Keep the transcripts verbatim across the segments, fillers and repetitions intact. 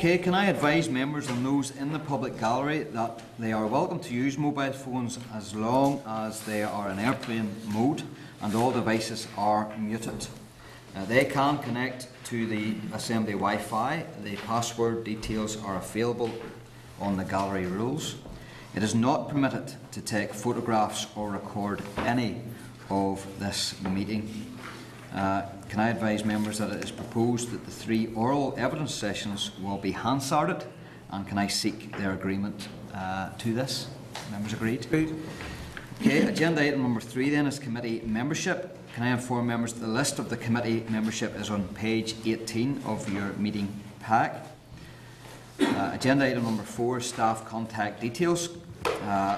Okay, can I advise members and those in the public gallery that they are welcome to use mobile phones as long as they are in airplane mode and all devices are muted. Uh, they can connect to the Assembly Wi-Fi. The password details are available on the gallery rules. It is not permitted to take photographs or record any of this meeting. Uh, can I advise members that it is proposed that the three oral evidence sessions will be Hansarded, and can I seek their agreement uh, to this? Members agreed? Agreed. Okay, agenda item number three then is committee membership. Can I inform members that the list of the committee membership is on page eighteen of your meeting pack? Uh, agenda item number four, staff contact details. Uh,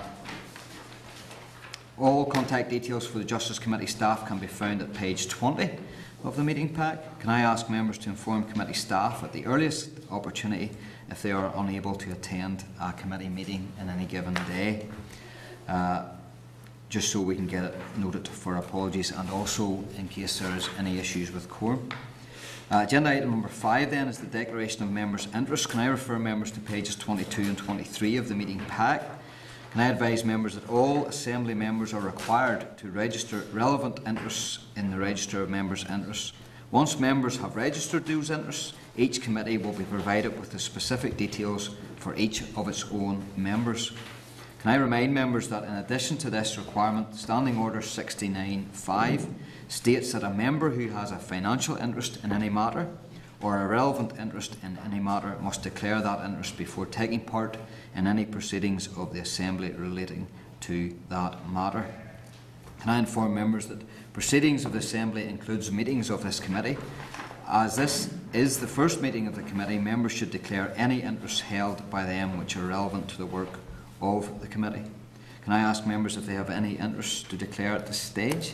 All contact details for the Justice Committee staff can be found at page twenty of the meeting pack. Can I ask members to inform committee staff at the earliest opportunity if they are unable to attend a committee meeting in any given day, uh, just so we can get it noted for apologies, and also in case there is any issues with quorum. Uh, agenda item number five then is the declaration of members' interests. Can I refer members to pages twenty-two and twenty-three of the meeting pack? Can I advise members that all Assembly members are required to register relevant interests in the Register of Members' Interests. Once members have registered those interests, each committee will be provided with the specific details for each of its own members. Can I remind members that in addition to this requirement, Standing Order sixty-nine five states that a member who has a financial interest in any matter or a relevant interest in any matter must declare that interest before taking part in any proceedings of the Assembly relating to that matter. Can I inform members that proceedings of the Assembly includes meetings of this committee? As this is the first meeting of the committee, members should declare any interests held by them which are relevant to the work of the committee. Can I ask members if they have any interests to declare at this stage?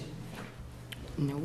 No.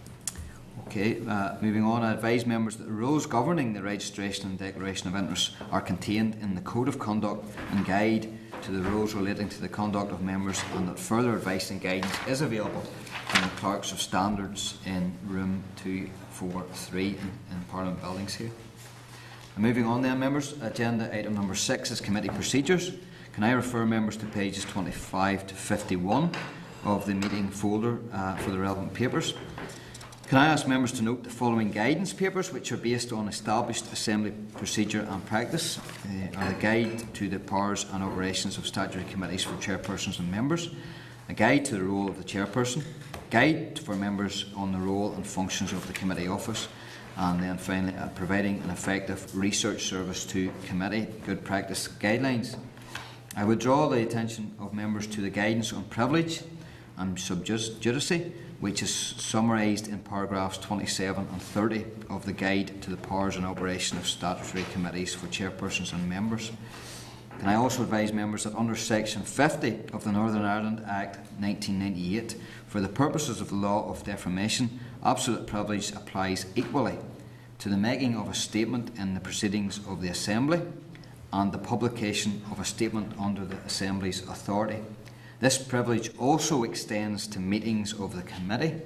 Okay, uh, moving on, I advise members that the rules governing the registration and declaration of interests are contained in the Code of Conduct and Guide to the rules relating to the conduct of members, and that further advice and guidance is available from the Clerks of Standards in room two forty-three in, in Parliament Buildings here. And moving on then, members, agenda item number six is committee procedures. Can I refer members to pages twenty-five to fifty-one of the meeting folder uh, for the relevant papers? Can I ask members to note the following guidance papers, which are based on established Assembly procedure and practice, uh, are the Guide to the Powers and Operations of Statutory Committees for Chairpersons and Members, a Guide to the Role of the Chairperson, Guide for Members on the Role and Functions of the Committee Office, and then finally uh, providing an effective research service to committee good practice guidelines. I would draw the attention of members to the guidance on privilege and subjudice, which is summarised in paragraphs twenty-seven and thirty of the Guide to the Powers and Operation of Statutory Committees for Chairpersons and Members. Can I also advise members that under section fifty of the Northern Ireland Act nineteen ninety-eight, for the purposes of the law of defamation, absolute privilege applies equally to the making of a statement in the proceedings of the Assembly and the publication of a statement under the Assembly's authority. This privilege also extends to meetings of the committee.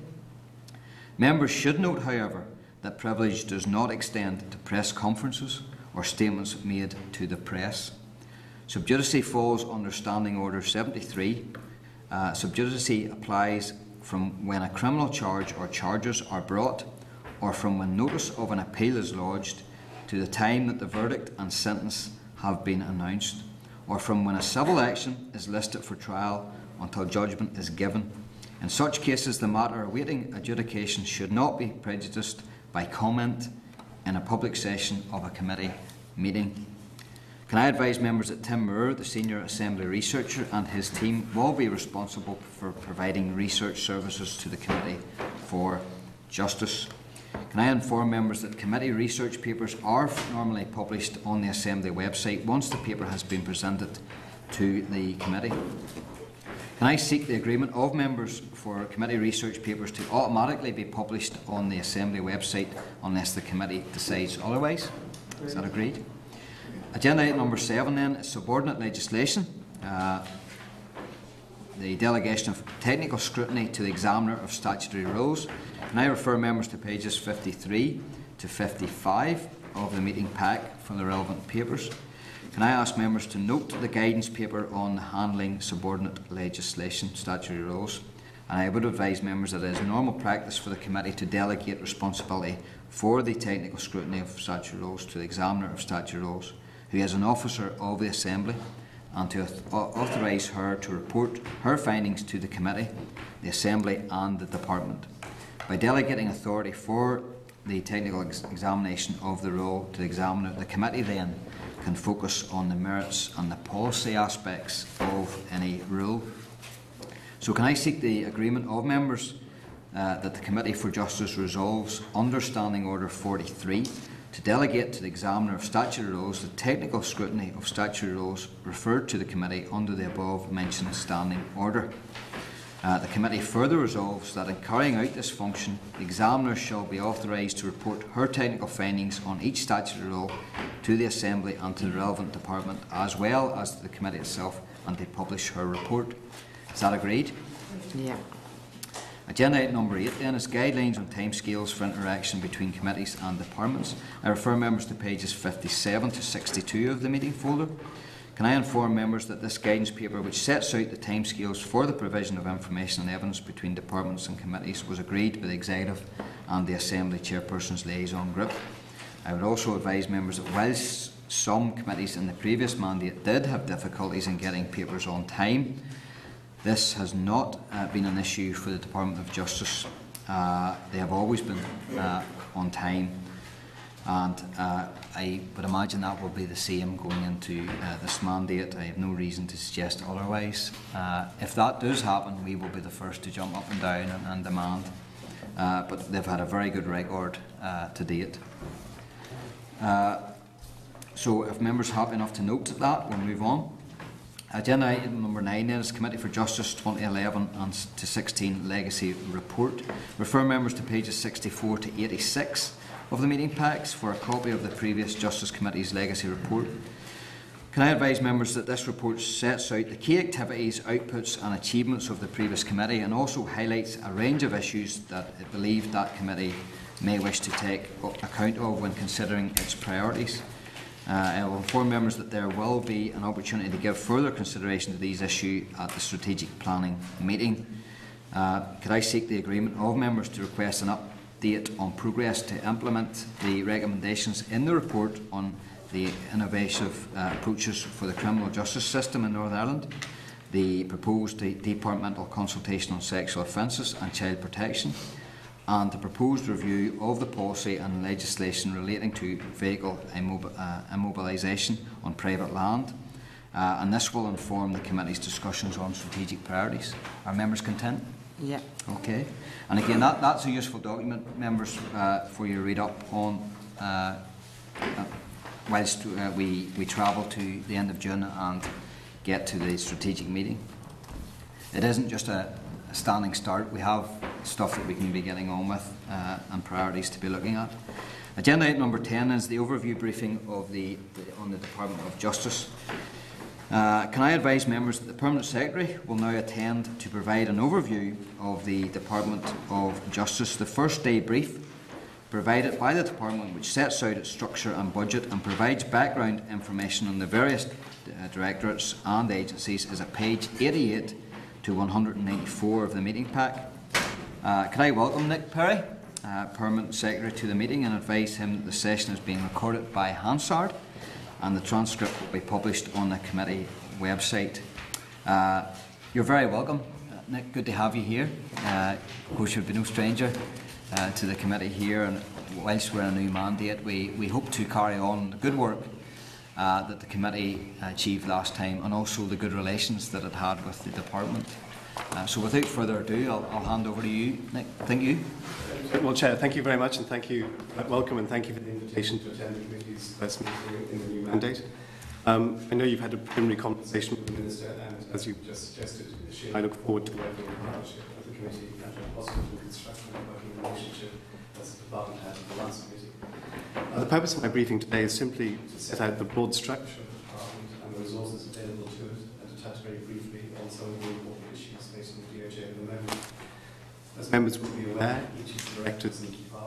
Members should note, however, that privilege does not extend to press conferences or statements made to the press. Subjudice falls under Standing Order seventy-three. Uh, subjudice applies from when a criminal charge or charges are brought, or from when notice of an appeal is lodged, to the time that the verdict and sentence have been announced, or from when a civil action is listed for trial until judgment is given. In such cases, the matter awaiting adjudication should not be prejudiced by comment in a public session of a committee meeting. Can I advise members that Tim Moore, the Senior Assembly Researcher, and his team will be responsible for providing research services to the Committee for Justice? Can I inform members that committee research papers are normally published on the Assembly website once the paper has been presented to the committee? Can I seek the agreement of members for committee research papers to automatically be published on the Assembly website unless the committee decides otherwise? Is that agreed? Agenda item number seven then is subordinate legislation. Uh, the delegation of technical scrutiny to the examiner of statutory rules. Can I refer members to pages fifty-three to fifty-five of the meeting pack from the relevant papers. Can I ask members to note the guidance paper on handling subordinate legislation, statutory rules? And I would advise members that it is normal practice for the committee to delegate responsibility for the technical scrutiny of statutory rules to the examiner of statutory rules, who is an officer of the Assembly, and to authorise her to report her findings to the committee, the Assembly and the Department. By delegating authority for the technical ex examination of the rule to the examiner, the committee then can focus on the merits and the policy aspects of any rule. So can I seek the agreement of members uh, that the Committee for Justice resolves under Standing Order forty-three to delegate to the examiner of statutory rules the technical scrutiny of statutory rules referred to the committee under the above mentioned standing order. Uh, the committee further resolves that in carrying out this function, the examiner shall be authorised to report her technical findings on each statutory rule to the Assembly and to the relevant department, as well as to the committee itself, and to publish her report. Is that agreed? Yeah. Agenda item number eight then is guidelines on timescales for interaction between committees and departments. I refer members to pages fifty-seven to sixty-two of the meeting folder. Can I inform members that this guidance paper, which sets out the timescales for the provision of information and evidence between departments and committees, was agreed by the Executive and the Assembly Chairperson's Liaison Group? I would also advise members that whilst some committees in the previous mandate did have difficulties in getting papers on time, this has not uh, been an issue for the Department of Justice. Uh, they have always been uh, on time, and uh, I would imagine that will be the same going into uh, this mandate. I have no reason to suggest otherwise. Uh, if that does happen, we will be the first to jump up and down and, and demand. Uh, but they've had a very good record uh, to date. Uh, so if members are happy enough to note that, we'll move on. Agenda item number nine then is Committee for Justice twenty eleven and to sixteen Legacy Report. Refer members to pages sixty-four to eighty-six of the meeting packs for a copy of the previous Justice Committee's Legacy Report. Can I advise members that this report sets out the key activities, outputs and achievements of the previous committee, and also highlights a range of issues that it believed that committee may wish to take account of when considering its priorities. Uh, I will inform members that there will be an opportunity to give further consideration to these issues at the strategic planning meeting. Uh, could I seek the agreement of members to request an update on progress to implement the recommendations in the report on the innovative uh, approaches for the criminal justice system in Northern Ireland, the proposed de departmental consultation on sexual offences and child protection, and the proposed review of the policy and legislation relating to vehicle immob uh, immobilisation on private land. Uh, and this will inform the committee's discussions on strategic priorities. Are members content? Yeah. Okay. And again, that, that's a useful document, members, uh, for you to read up on uh, uh, whilst uh, we, we travel to the end of June and get to the strategic meeting. It isn't just a, a standing start. We have stuff that we can be getting on with uh, and priorities to be looking at. Agenda item number ten is the overview briefing of the, the, on the Department of Justice. Uh, can I advise members that the Permanent Secretary will now attend to provide an overview of the Department of Justice. The first day brief provided by the Department, which sets out its structure and budget and provides background information on the various uh, directorates and agencies, is at page eighty-eight to one hundred ninety-four of the meeting pack. Uh, can I welcome Nick Perry, uh, Permanent Secretary, to the meeting and advise him that the session is being recorded by Hansard and the transcript will be published on the committee website. Uh, you're very welcome, uh, Nick. Good to have you here. Uh, of course, you'll be no stranger uh, to the committee here, and whilst we're in a new mandate, we, we hope to carry on the good work uh, that the committee achieved last time, and also the good relations that it had with the department. Uh, so without further ado, I'll, I'll hand over to you, Nick. Thank you. Well, Chair, thank you very much, and thank you, uh, welcome, and thank you for the invitation to attend the committee's first meeting in the new mandate. Um, I know you've had a preliminary conversation with the Minister, and as you just suggested, she and I look forward to working in partnership with the committee and a positive and constructive working relationship as the department had in the last committee. Uh, the purpose of my briefing today is simply to set out the broad structure of the department and the resources available to it, and to touch very briefly on some of the important issues facing the D O J at the moment. As members will be aware, each of the directors in the department will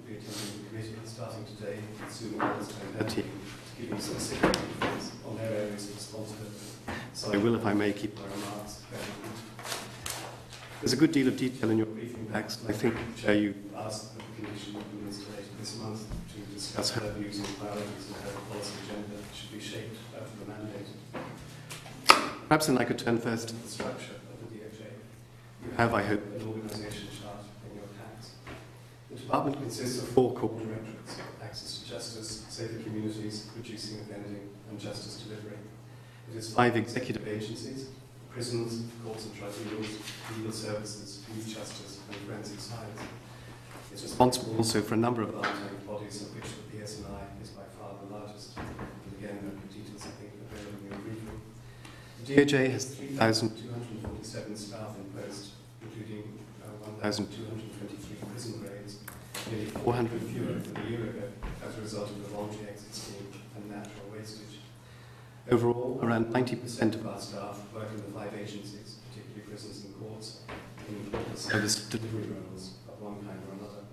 will be attending the committee starting today, soon as their team to give you specific details on their areas of responsibility. So I will, if I may, keep my remarks very brief. There's a good deal of detail in your briefing packs. I think, Chair, you asked the Commission of the Minister later this month to discuss her views and priorities and how the policy agenda should be shaped out of the mandate. Perhaps then I could turn first to the structure of the D O J. You have, I hope, an organisation chart in your packs. The department consists of four core directorates: access to justice, safer communities, reducing offending, and justice delivery. It has five executive agencies: prisons, courts and tribunals, legal services, youth justice, and forensic science. It's responsible also for a number of arm's-length bodies, of which the P S N I is by far the largest. And again, there are details, I think, available in your briefing. The D O J has three thousand two hundred forty-seven staff in post, including uh, one thousand two hundred twenty-three prison grades, nearly four hundred fewer than a year ago as a result of the voluntary exit scheme and natural wastage. Overall, around ninety percent of our staff work in the five agencies, particularly prisons and courts, in the service delivery roles of one kind or another.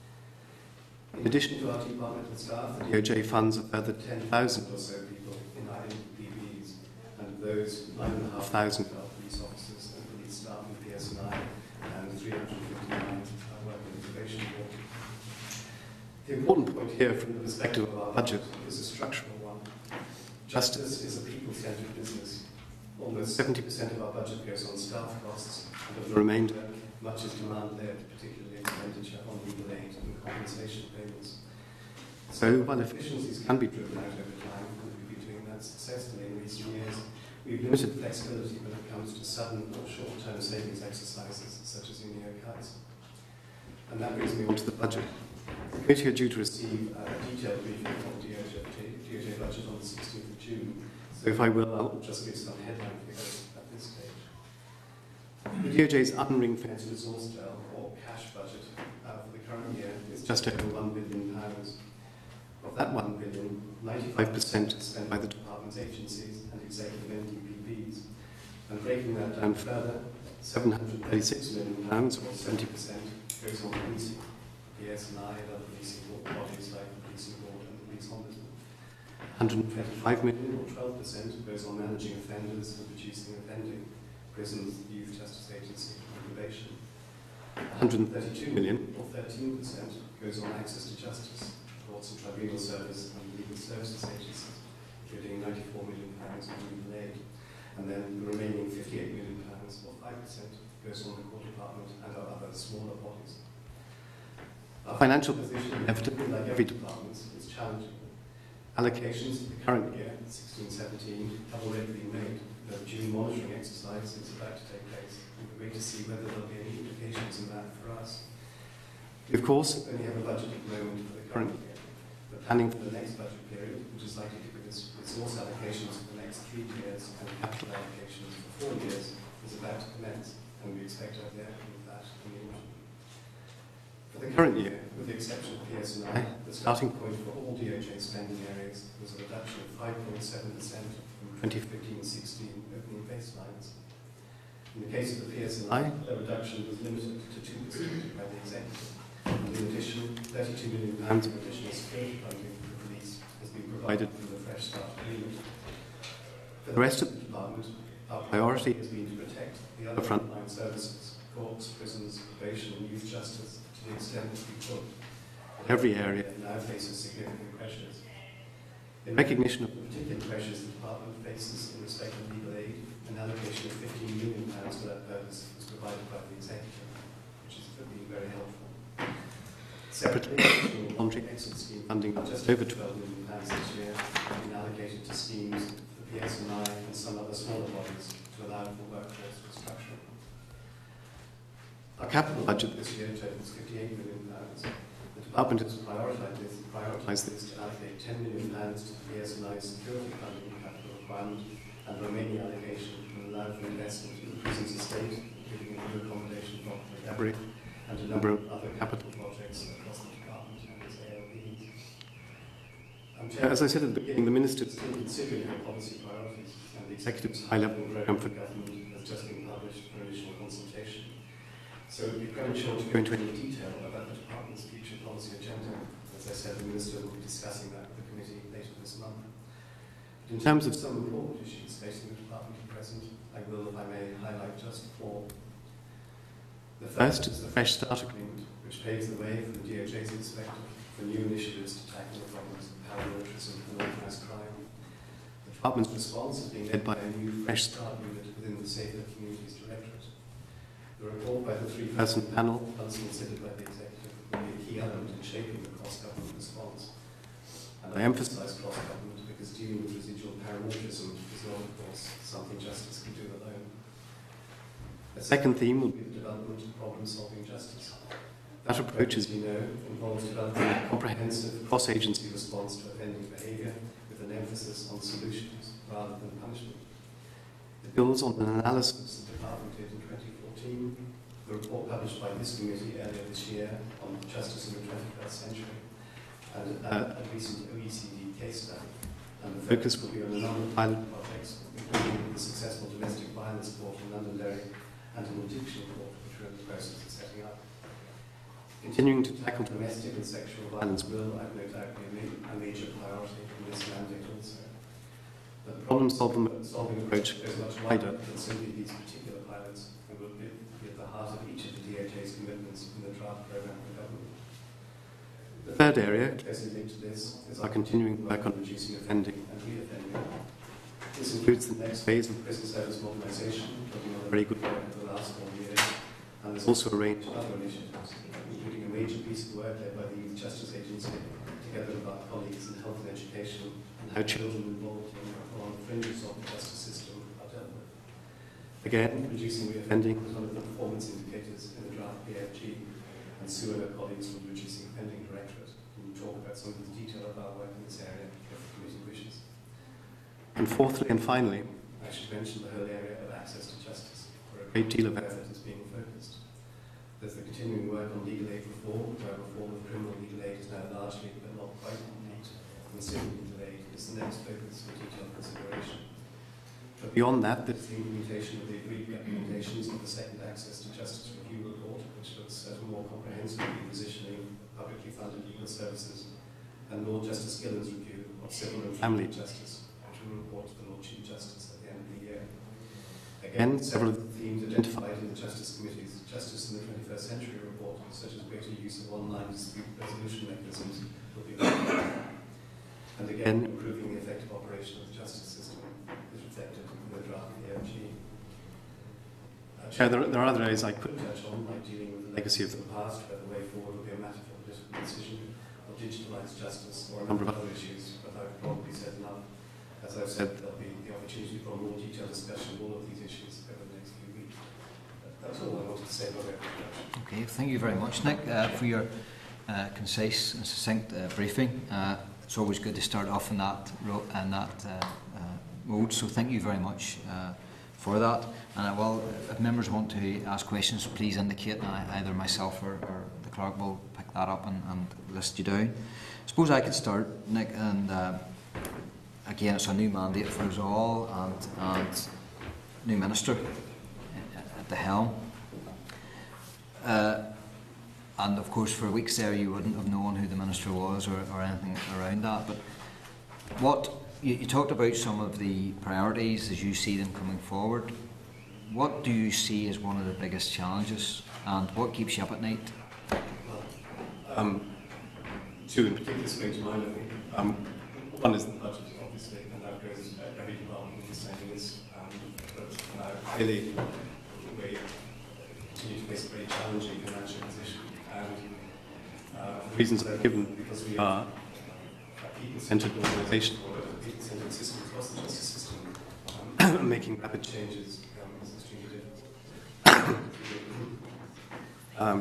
In addition to our departmental staff, the D O J funds a further ten thousand or so people in our N P Bs, and of those, nine thousand five hundred are police officers and police staff in P S N I, and three hundred fifty-nine are working in the probation board. The important point here from the perspective of our budget is a structural one. Justice is a people-centred business. Almost seventy percent of our budget goes on staff costs, and of the remainder, much is demand-led, particularly expenditure on legal aid and compensation payments. So, while efficiencies can be driven out over time, and we've been doing that successfully in recent years, we've limited flexibility when it comes to sudden or short-term savings exercises, such as in cuts. And that brings me on to the budget. The committee are due to receive a detailed briefing on the D O J budget on the sixteenth of June. So if I will, I'll just give some headline figures at this stage. The D O J's unring-fenced resource bill, or cash budget, uh, for the current year is just over one billion pounds. Of that one billion, ninety-five percent is spent by the department's agencies and executive N D P Bs. And breaking that down further, seven hundred thirty-six million pounds, or seventy percent, goes on policing, P S N I and other policing bodies like the Policing Board and the Police Ombudsman. one hundred twenty-five million, or twelve percent, goes on managing offenders and reducing offending, prisons, youth justice agency, and probation. one hundred thirty-two million, or thirteen percent, goes on access to justice, courts and tribunal service, and legal services agencies, including ninety-four million pounds on legal aid. And then the remaining fifty-eight million pounds, or five percent, goes on the court department and our other smaller bodies. Our financial position, inevitably, like every department, is challenging. Allocations for the current year, sixteen seventeen, have already been made. The June monitoring exercise is about to take place, and we're waiting to see whether there will be any implications in that for us. We, of course, only have a budget at the moment for the current year. The planning for the next budget period, which is likely to give us resource allocations for the next three years and capital allocations for four years, is about to commence, and we expect to have the outcome of that in the autumn. For the current year, with the exception of P S N I, the starting point for all D O J spending areas was a reduction of five point seven percent from twenty fifteen sixteen opening baselines. In the case of the P S N I, the reduction was limited to two percent by the executive. And in addition, thirty-two million pounds of additional security funding for the police has been provided from the Fresh Start agreement. For the rest of the department, our priority has been to protect the other frontline services, courts, prisons, probation, and youth justice, to the extent that we could. Every area now faces significant pressures. In recognition of the particular pressures the department faces in respect of legal aid, an allocation of fifteen million pounds for that purpose was provided by the executive, which has been very helpful. Separately, the voluntary exit scheme funding of just over twelve million pounds this year has been allocated to schemes for P S N I and some other smaller bodies to allow for workforce restructuring. Our capital budget this year totals fifty-eight million pounds. The department has prioritised this, prioritised this to allocate ten million pounds to the P S N I security funding capital requirement, and the remaining allocation will allow for investment in the prison's estate, including a new accommodation block for library, and a number of other capital projects across the department and its A L Ps. Um, As I said at the beginning, the Minister is still considering her policy priorities, and the Executive's high-level programme for government has just been published for initial consultation. So it would be premature to go into any detail about the Department's future policy agenda. As I said, the Minister will be discussing that with the committee later this month. But in terms of some important issues facing the Department at present, I will, if I may, highlight just four. The first is the Fresh Start Agreement, which paves the way for the D O J's inspector for new initiatives to tackle the problems of paramilitarism and organised crime. The Department's response is being led by a new Fresh Start unit within the Safer Communities Directorate. The report by the three-person panel, once considered by the Executive, will be a key element in shaping the cross-government response. And I emphasise cross-government because dealing with residual paramilitarism is not, of course, something justice can do alone. A second theme will be the development of problem-solving justice. That approach, as you know, involves developing a comprehensive cross-agency response to offending behaviour with an emphasis on solutions rather than punishment. It builds on an analysis the Department did in twenty fourteen, the report published by this committee earlier this year on justice in the twenty-first century, and uh, a recent O E C D case study. And the focus will be on a number of pilot projects, including the successful domestic violence court in Londonderry and an addiction court, which we're in the process of setting up. Continuing to tackle domestic and sexual violence will, I've no doubt, be a, ma a major priority in this mandate also. But the problem-solving approach goes much wider than simply these particular pilots, and will be at the heart of each of the D O J's commitments in the draft programme for government. The third area, closely linked to this, is our continuing work on reducing offending and re-offending. This includes the next phase of prison service modernisation, looking on the very good work of the last four years, and there's also a range of other initiatives, including a major piece of work led by the Youth Justice Agency, together with our colleagues in health and education, and how children involved in or on the fringes of the justice system are dealt with. Again, reducing reoffending was one of the performance indicators in the draft P F G, and Sue and her colleagues from the Reducing Offending Directorate will talk about some of the detail of our work in this area if the committee wishes. And fourthly and finally, I should mention the whole area of access to justice, where a great deal of effort is being focused. There's the continuing work on legal aid reform, where reform of criminal legal aid is now largely, but not quite complete, and civil legal aid is the next focus for detailed consideration. But beyond that, there's the implementation of the agreed recommendations of the Second Access to Justice Review Report, which looks at a more comprehensive repositioning of publicly funded legal services, and Lord Justice Gillen's review of civil and family justice, which will report to the Lord Chief Justice at the end of the year. Again, several of the themes identified in the Justice Committee's Justice in the twenty-first Century report, such as greater use of online dispute resolution mechanisms, will be important. And again, improving the effective operation of the justice system is reflected in the draft P F G. Uh, Chair, there, there are other areas I could touch on, like dealing with the legacy of the past, where the way forward will be a matter for political decision, or digitalised justice, or a number of other issues, but I've probably said enough. As I've said, there'll be the opportunity for a more detailed discussion of all of these issues over the next few weeks. That's all I wanted to say about introduction. Okay, thank you very much, Nick, uh, for your uh, concise and succinct uh, briefing. Uh, it's always good to start off in that, ro in that uh, uh, mode, so thank you very much uh, for that. And I will, if members want to ask questions, please indicate, and I, either myself or, or the clerk will pick that up and, and list you down. I suppose I could start, Nick, and uh, again, it's a new mandate for us all, and, and new minister at the helm. Uh, and of course, for weeks there, you wouldn't have known who the minister was or, or anything around that. But what you, you talked about some of the priorities as you see them coming forward. What do you see as one of the biggest challenges, and what keeps you up at night? Um, two in particular spring to mind, I think. Um, one is the budget, obviously, and that goes at every department in the same is. Um, but uh, really, we continue to face a very challenging financial position. And uh, the reasons are given because we are a people-centred organisation, or a people-centred system across the justice system, um, making rapid changes um, is extremely difficult. um,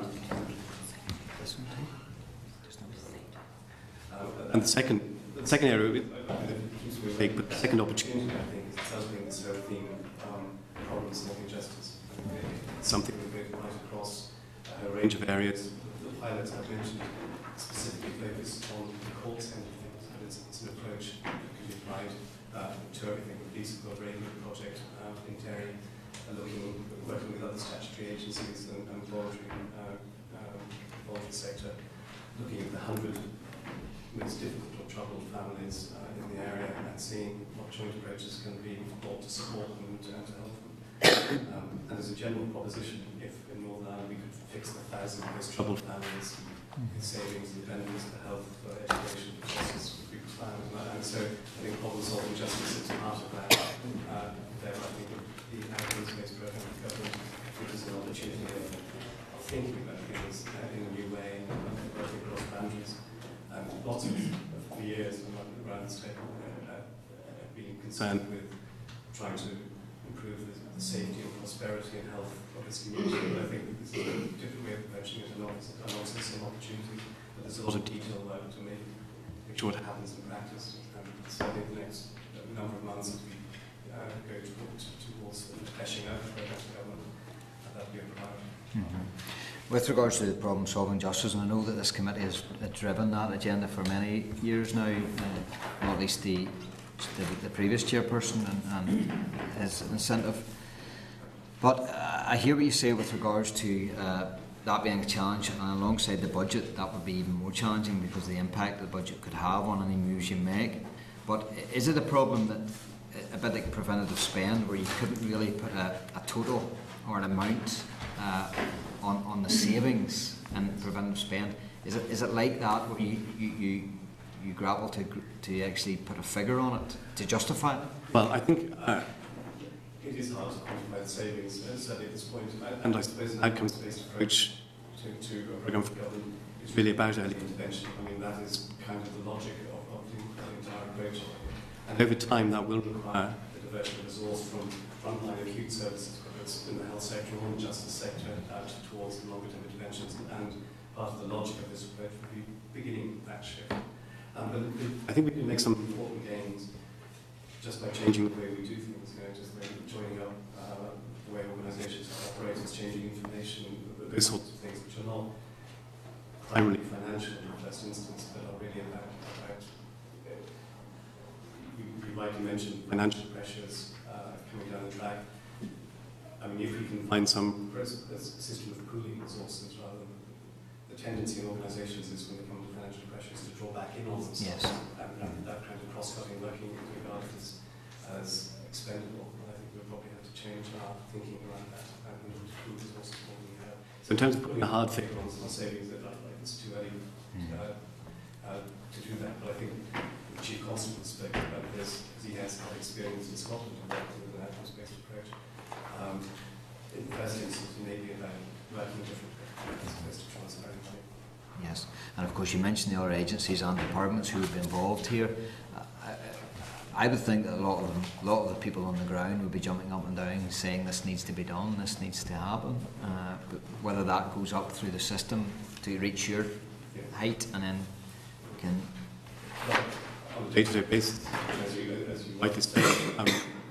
uh, and the second, the second area, we make, but the second opportunity, I think, is developing this whole theme of um, problem-solving justice. It's something we're going to write across a range of areas. The pilots I've mentioned specifically focus on the court end of things, and it's, it's an approach that can be applied uh, to everything. The police have got a very good project uh, in Derry are looking, working with other statutory agencies and, and voluntary, uh, um, voluntary sector, looking at the hundred most difficult or troubled families uh, in the area and seeing what joint approaches can be brought to support them and to, and to help them. Um, and as a general proposition, if in Northern Ireland we could fix the thousand most troubled families with savings, independence, for health, for education, for justice, would be profound. And so I think problem-solving justice is part of that. Uh, there, I think the outcomes-based program of government gives us an opportunity of, of thinking about things uh, in a new way and working across boundaries. Um, lots of, for years, around this table, uh, uh, being concerned with trying to improve the, the safety and prosperity and health of this community. But I think this is a different way of approaching it, and also some opportunity. But there's a lot of detail work to make, make sure it happens in practice. And certainly the next number of months as we uh, go towards, towards fleshing out the program to government, uh, that'll be a priority. Mm-hmm. With regards to the problem-solving justice, and I know that this committee has driven that agenda for many years now, uh, not least the, the, the previous chairperson and, and his incentive. But uh, I hear what you say with regards to uh, that being a challenge, and alongside the budget, that would be even more challenging because of the impact the budget could have on any moves you make. But is it a problem that, a bit like preventative spend, where you couldn't really put a, a total or an amount uh, on, on the savings and preventive spend? Is it is it like that where you you, you, you grapple to to actually put a figure on it to justify it? Well, I think uh, it is hard to quantify the savings, uh, certainly at this point, and I suppose an outcomes-based approach to, to a programme for government is really about early intervention. I mean, that is kind of the logic of, of the, the entire approach. And over time, that will require the diversion of resource from frontline acute services, whether it's in the health sector or in the justice sector, out towards the longer-term interventions. And part of the logic of this approach would be beginning that shift. Um, but I think we can make some important gains just by changing the way we do things, you know, just by joining up uh, the way organisations operate, changing information, those sorts of things, which are not primarily financial in the first instance, but are really about, about uh, you, you rightly mentioned financial pressures uh, coming down the track. I mean, if we can find some system of pooling resources rather than the tendency in organisations is when they come to financial pressures to draw back in on themselves. Yes. And, and that kind of cross-cutting working is regarded as, as expendable. And I think we'll probably have to change our thinking around that and pool resources more than we have. So in terms of putting a hard figure on, on savings, that like, like it's too early mm. uh, uh, to do that. But I think the Chief Constable spoke about this because he has had experience in Scotland and working with an outcomes-based approach. Um, in the first instance, it may be about working with different as opposed to transferring money. Yes, and of course you mentioned the other agencies and departments who would be involved here. Uh, I, I would think that a lot of them, a lot of the people on the ground would be jumping up and down saying this needs to be done, this needs to happen. Uh, but whether that goes up through the system to reach your yeah. height and then can... Well, on a day-to-day basis, as you, as you rightly say, um,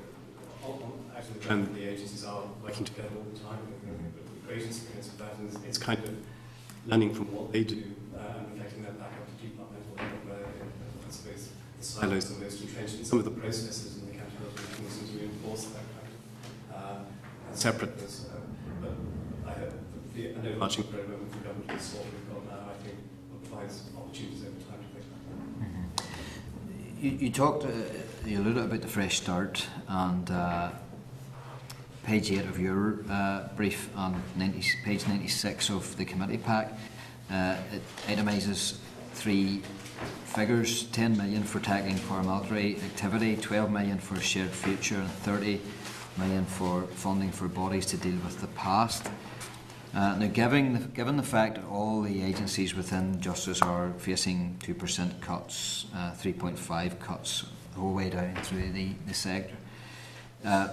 actually the ground the agencies are working together all the time. With great experience of that, and it's, it's kind of learning from what they do uh, and reflecting that back up to departmental level, where uh, I suppose the silos are most entrenched in some of the processes and the accountability mechanisms to reinforce that kind of uh, separateness. Uh, but I have the, an overarching program for government to sort we've got now, I think, provides opportunities over time to think about that. Mm-hmm. You, you talked uh, you alluded about the Fresh Start and uh, page eight of your uh, brief and ninety, page ninety-six of the committee pack. Uh, it itemises three figures: ten million for tackling paramilitary activity, twelve million for shared future, and thirty million for funding for bodies to deal with the past. Uh, now, given the, given the fact that all the agencies within justice are facing two percent cuts, uh, three point five cuts the whole way down through the, the sector, uh,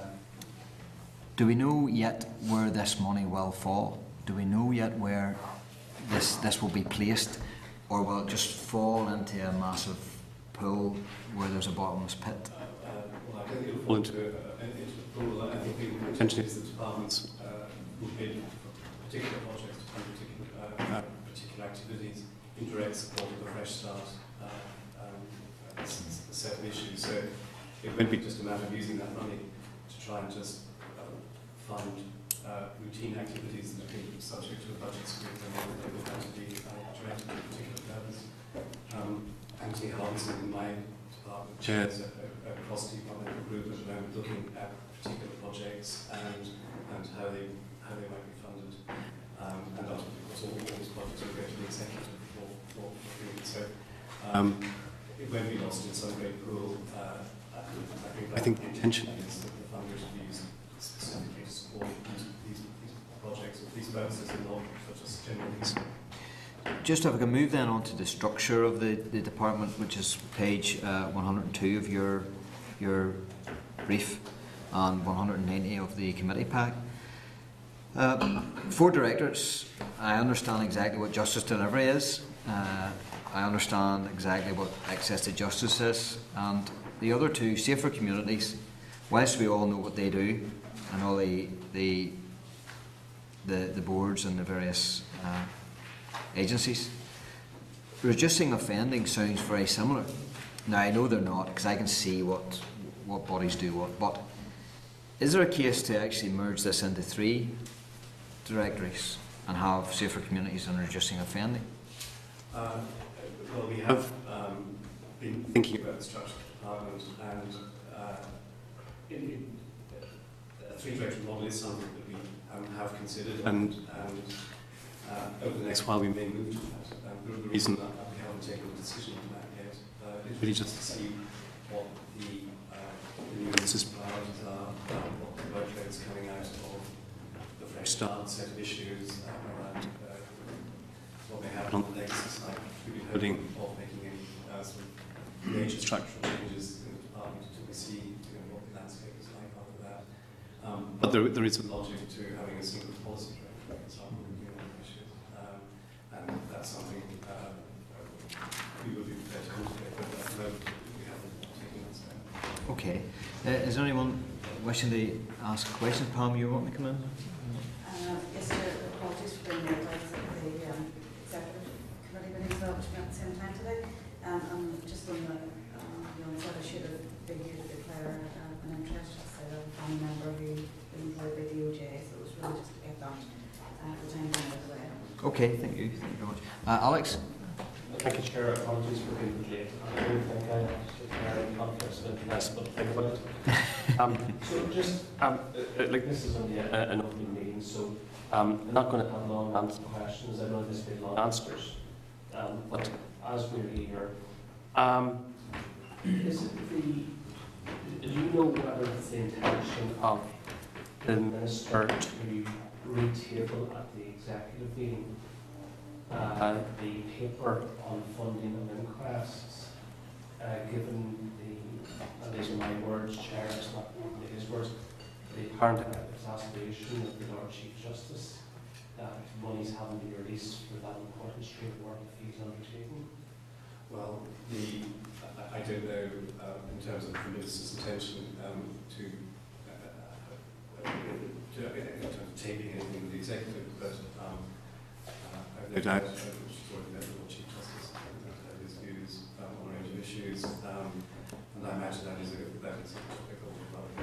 do we know yet where this money will fall? Do we know yet where this this will be placed, or will it just fall into a massive pool where there's a bottomless pit? Uh, uh, well, I think it will fall into, uh, into a pool. I think the intention is that departments uh, will bid for particular projects, for particular, uh, particular activities, in direct support of the Fresh Start uh, um, uh, set of issues. So it won't be just a matter of using that money to try and just fund uh, routine activities that have been subject to a budget squeeze and they will have to be uh, directed to a particular purpose. Um, Anthony Harmson in my department chairs a, a, a cross-departmental group at the moment looking at particular projects and and how they how they might be funded. Um, and ultimately, of course, all, all these projects will go to the executive for for, for doing so. Um, it won't be lost in some great pool. Uh, I, I think I think the intention is that the funders will be used specifically to support these, these, these projects, these purposes, and not just general use. Just if I can move then on to the structure of the, the department, which is page uh, one hundred two of your your brief and one hundred ninety of the committee pack. Uh, four directors. I understand exactly what justice delivery is. Uh, I understand exactly what access to justice is, and the other two, safer communities. Whilst we all know what they do, and all the the the, the boards and the various uh, agencies, reducing offending sounds very similar. Now I know they're not, because I can see what what bodies do what. But is there a case to actually merge this into three directories and have safer communities and reducing offending? Uh, well, we have um, been thinking about the structure of the department, and uh, in, in, uh, a three-directory model is something that we um, have considered, and, and uh, over the next while we may move to that. Um, the reason that we haven't taken a decision on that yet uh, is really just to see what the, uh, the new minister's priorities are, uh, what the workload is coming out of the Fresh Start set of issues uh, around uh, what they have on the legacy side. We've been hoping of making any uh, sort of major structural changes in the department until we see you know, what the landscape is like after that. Um, but there, there is a logic to having a single policy director, for example, in human issues. Um, and that's something uh, we would be prepared to contemplate, but at the moment we haven't taken that step. Okay. Uh, is there anyone wishing to ask questions? Pam, you want to come in? Uh, yes, Chair, apologies for being late. I was at the um, executive committee meeting, so which at the same time today. Um, I'm just on the, um, you know, I should have been here to declare uh, an interest, just as a family member who was employed by D O J, so it was really just to get that uh, the time down as well. Okay, thank you. Thank you very much. Uh, Alex? Thank you, Chair. Apologies for being late. I don't think I have conflicts of interest, but think about it. Um, so just, um, uh, like this is only a, an open meeting, so um, I'm not going to have long answer questions. I know this will be long answers. Um, but as we're here, um, is it the, do you know whether it's the intention of the Minister to retable at the executive meeting Uh, the paper on funding of inquests, uh, given the, and these are my words, Chair, it's not his words, the apparent exasperation of the Lord Chief Justice that monies haven't been released for that important stream of work that he's undertaking? Well, the, I, I don't know um, in terms of the Minister's intention um, to, uh, uh, to, in terms of taking anything with the executive, but um, uh, no doubt she's already met the Lord Chief Justice and had his views um, on a range of issues, um, and I imagine that is a, that is a topic of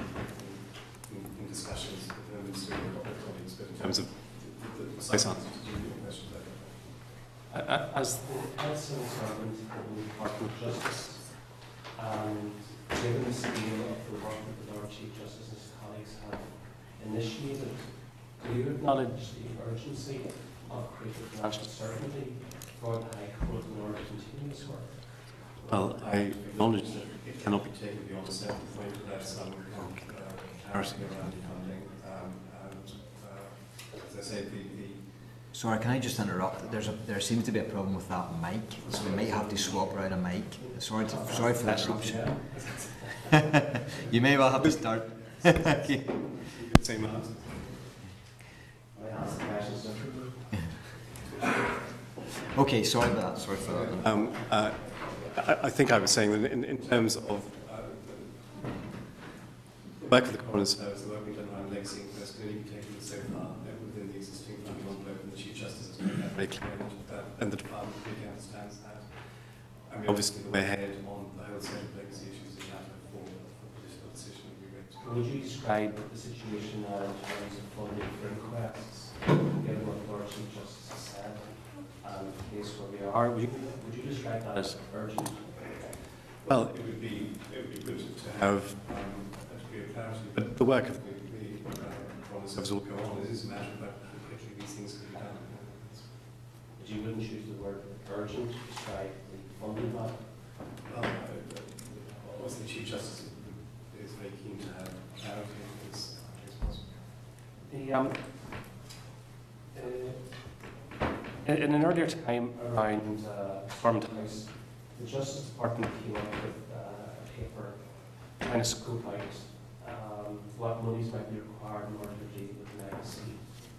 in, in discussions with the Minister and other colleagues, but in terms of the precise answer to your question, I don't know. Uh, as the head civil servant of the Department of Justice, and given the scale of the work that the Lord Chief Justice and his colleagues have initiated, do you acknowledge the urgency of creating financial certainty for the High Court in order to continue this work? Well, I acknowledge that it cannot be taken beyond a certain point without some um, uh, clarity around funding. Um, and uh, as I say, the, the Sorry, can I just interrupt? There's a, there seems to be a problem with that mic, so we might have to swap around a mic. Sorry, to, sorry for the interruption. You may well have to start. same answer. Okay, sorry about that. Sorry for that. Um, uh, I, I think I was saying that in, in terms of uh, the work of the Coroner's Service, the work we've done around legacy inquest can only be taken so far uh, within the existing funding envelope, and the Chief Justice has made that very clear, and, uh, and the Department really understands that. I mean, obviously, the way ahead on the whole set of legacy issues is a matter for, for political decision. We wait to would you describe the situation now in terms of funding for inquests, given what the Lord Chief Justice has said, and the place where we are? Would you, would you describe that as urgent? Well, it would be, it would be good to have um, a degree of clarity, but the work of the, the uh, Foreign Service will go on. It is a matter about how quickly these things can be done. But you wouldn't choose the word urgent to describe the funding of that? Well, uh, obviously, the Chief Justice is very keen to have clarity on this as possible. The, um, uh, in in an earlier time around uh, Stormont House, the Justice Department came up with uh, a paper trying to scope out um, what monies might be required in order to deal with legacy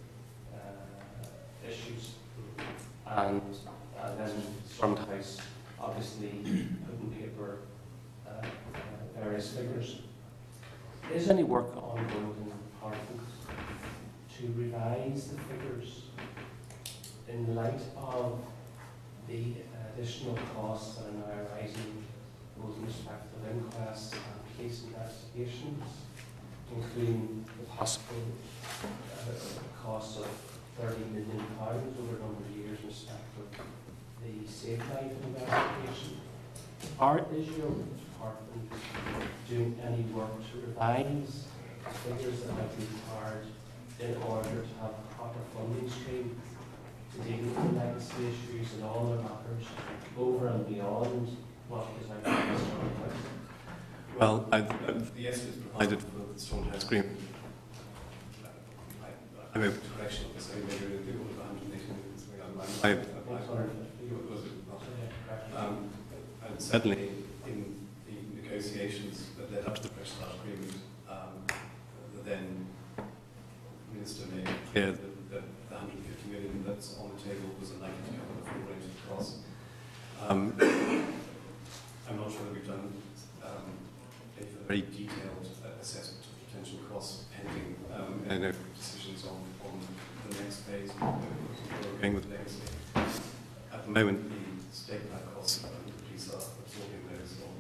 uh, issues. And uh, then Stormont House obviously put in paper uh, uh, various figures. Is any work ongoing in the Department to revise the figures in light of the additional costs that are now arising, both in respect of inquests and case investigations, including the possible uh, cost of thirty million pounds over a number of years in respect of the Safe Life investigation? Are, is your department doing any work to revise the figures that might be required in order to have a proper funding stream to deal with the legacy issues and all the matters over and beyond what is actually in Stormont House? Well, I, I, the estimate provided for the Stormont House agreement, I, I'm open to correction on this. I mean, maybe they would have one hundred eighty million. I, I, I, was it not? Um, and certainly in the negotiations that led up to the Fresh Start agreement, um, the then Minister made clear that, that the one hundred fifty million that's on the table was likely to cover the full range of costs. Um, I'm not sure that we've done um, a very detailed uh, assessment of potential costs pending um, and no decisions on, on the next phase. We're going with legacy. At the moment, the state-led costs um, the police are absorbing those. Or,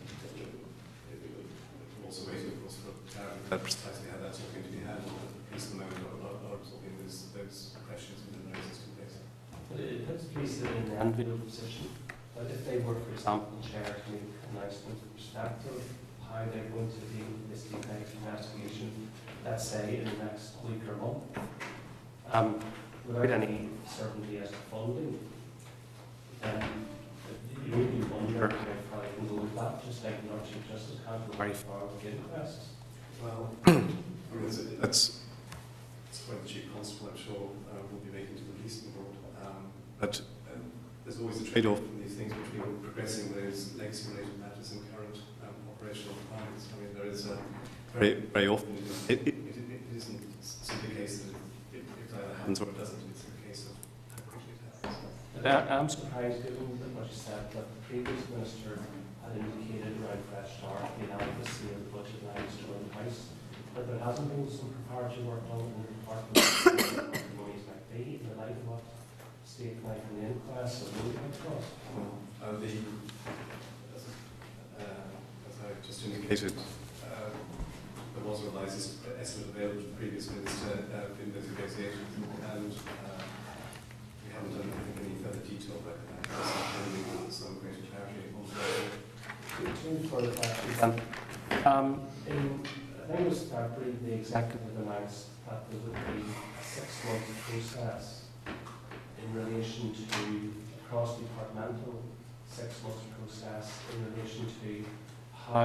we're also waiting, of course, for clarity about precisely how that's all going to be handled. The police at the moment are, are, are absorbing those, those pressures within their existing base. But it puts police in an enviable position. But if they were, for example, chair to make announcements with respect to how they're going to deal with this deep investigation, let's say in the next week or month, um, without any certainty as to funding, then you really wonder how far they can go with that, just like the Lord Chief Justice can't go very far with inquests. Well, I mean, that's, that's, that's what the Chief Constable, I'm sure, uh, will be making to the policing board. Um, but uh, there's always a trade-off in these things between progressing those legacy-related matters and current um, operational requirements. I mean, there is a very, very often it, it, it, it, it isn't simply a case that it, it, it either happens or it doesn't. It's a case of how quickly it happens. But I, I'm surprised, given what you said, that the previous minister had indicated around Fresh Start the inadequacy of the budget lines to run the House, that there hasn't been some preparatory work done in the department what the monies might be in the light of what State Life and the inquest and those kind of costs. Uh, the, as, uh, as I just indicated, uh, there was a revised estimate available to the previous minister uh, in those negotiations, and uh, we haven't done anything any further detail about that. There's some greater clarity on that. Two further questions. Um, um, in, I think it was February, the executive announced that there would be a six-month process in relation to a cross-departmental six-month process in relation to how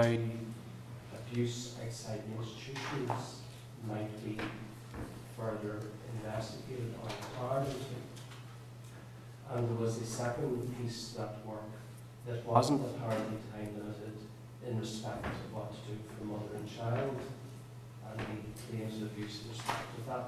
abuse outside the institutions might be further investigated or inquired into. And there was a second piece of that work that wasn't apparently time limited in respect of what to do for mother and child and the claims of abuse in respect of that.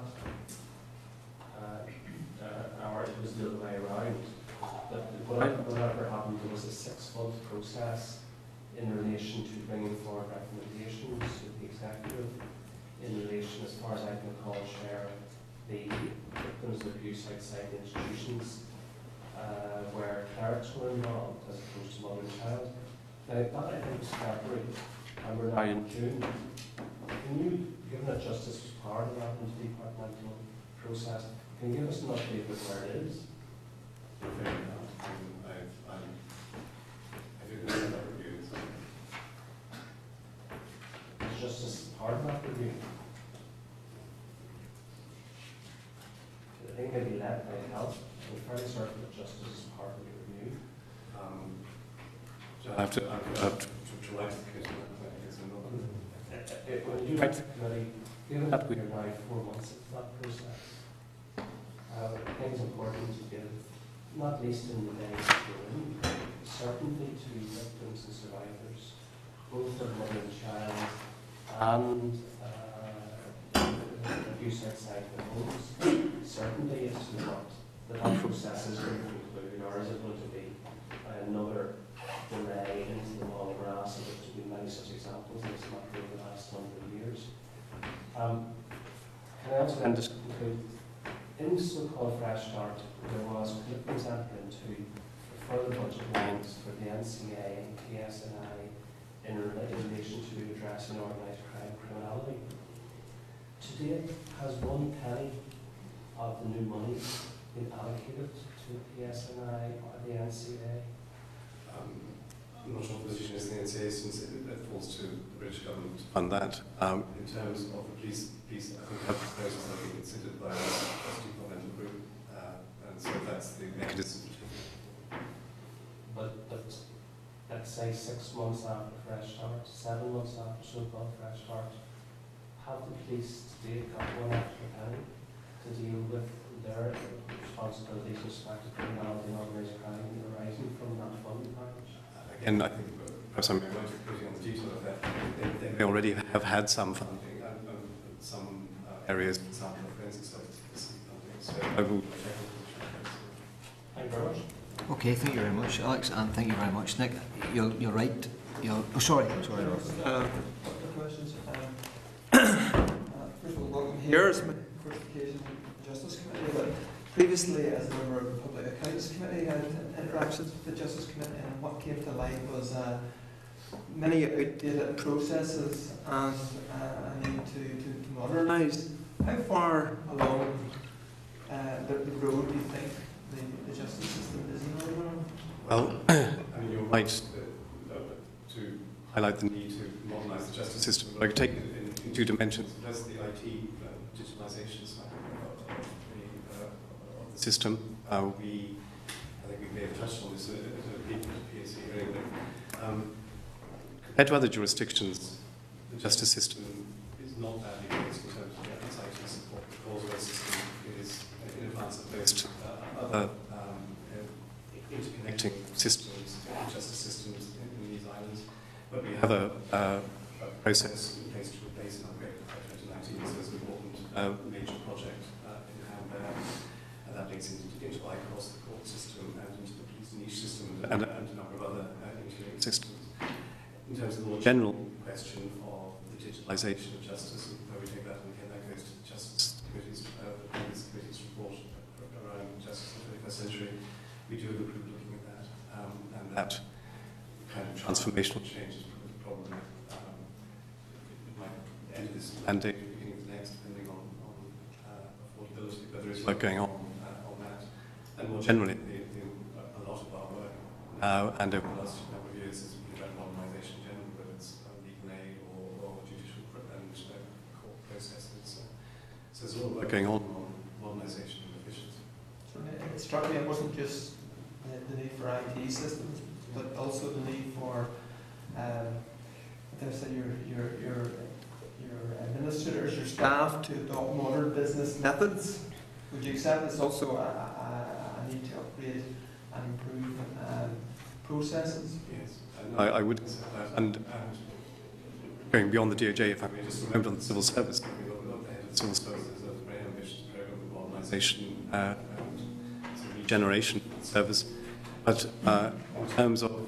Uh, uh, or it was the other way around. But whatever, whatever happened, there was a six-month process in relation to bringing forward recommendations to the executive in relation, as far as I can recall, share the victims of abuse outside the institutions uh, where clerics were involved as opposed to mother and child. Now, that I think was February, and we're now in June. Can can you, given that justice was part of that interdepartmental process, can you give us an update with where it is? Okay, um, I, I'm, I didn't know that review. So. Is justice part of that review? I think maybe led by health. I'm fairly certain that justice is part of the review. Um, I have to, I have to, to, to write the case. I think it's another. When you write the committee, given that we are now four months into that process, uh, I think it's important to give, not least in the days that we're in, certainty to victims and survivors, both of mother and child, and uh, abuse outside the homes. Certainty is not that that process is going to conclude, or is it going to be another delay into the long grass, and there's been many such examples in this matter over the last number of years. Um, can I also then just conclude, in the so-called Fresh Start, there was commitments entered into for further budget lines for the N C A and P S N I in relation to addressing organised crime and criminality. To date, has one penny of the new money been allocated to the P S N I or the N C A? Um, I'm not sure what the position is in the N C A since it, it falls to the British government on that. Um, in terms of the police, police I think that proposals are being considered by the departmental group, uh, and so that's the mechanism. But, but let's say six months after Fresh Start, seven months after so-called Fresh Start, have the police to date got one extra penny to deal with their responsibilities with respect to criminality and organised crime arising from that funding package? Again, I think uh, perhaps I'm going to put on the detail of that. They, they already have had some funding and, and some uh, areas, for example, of forensic services funding. So I will check with the Thank you very much. Okay, thank you very much, Alex, and thank you very much, Nick. You're, you're right. You're, oh, sorry, sorry, Rob. Uh, a couple of questions. Um, uh, first of all, welcome here. It's my first occasion in the Justice Committee, but previously, as a member of the Public Accounts Committee, I had interactions with the Justice Committee, and what came to light was uh, many outdated processes and uh, a need to, to, to modernise. How far along uh, the, the road do you think the, the justice system is in order? Well, I mean, you're right uh, uh, to highlight the need to modernise the justice system. But I could take it in, in two dimensions. There's the I T uh, digitalisation side of the, uh, of the system. Uh, we, I think we may have touched on this at a P S C hearing. But, um, compared to other jurisdictions, the justice system is not badly placed in terms of its I T support. The causeway system is in advance of most uh, other interconnecting systems, justice systems in, in these islands. But we have a, uh, a process in place to replace and upgrade by twenty nineteen, so it's an important uh, major project uh, in hand there. And that links into, into I C O S, the court system, and into the police niche system, and, and a number of other uh, integrated systems. In terms of the more general question of the digitalisation of justice, and where we take that, and again, that goes to the Justice Committee's, uh, the previous committee's report around justice in the twenty-first century. We do have a group looking at that, um, and that kind of transformational change is probably um, it might end this mandate, beginning of the next, depending on, on uh, affordability, but there is work going on uh, on that. And more generally, the, the, a lot of our work now and over the last number of years has been about modernisation in general, whether it's uh, legal aid or, or judicial and uh, court processes. So, so there's a lot of work going on on modernisation and efficiency. It struck me it wasn't just the, the need for I T systems, but also the need for, um, I say your your your your administrators, your staff to adopt modern business methods. Would you accept there's also a, a, a need to upgrade and improve um, processes? Yes, I, I would accept that. And, and going beyond the D O J, if I may just remember on the civil service, I mean, the head of the civil service is a very ambitious program of modernisation uh, and regeneration of the service. But uh, in terms of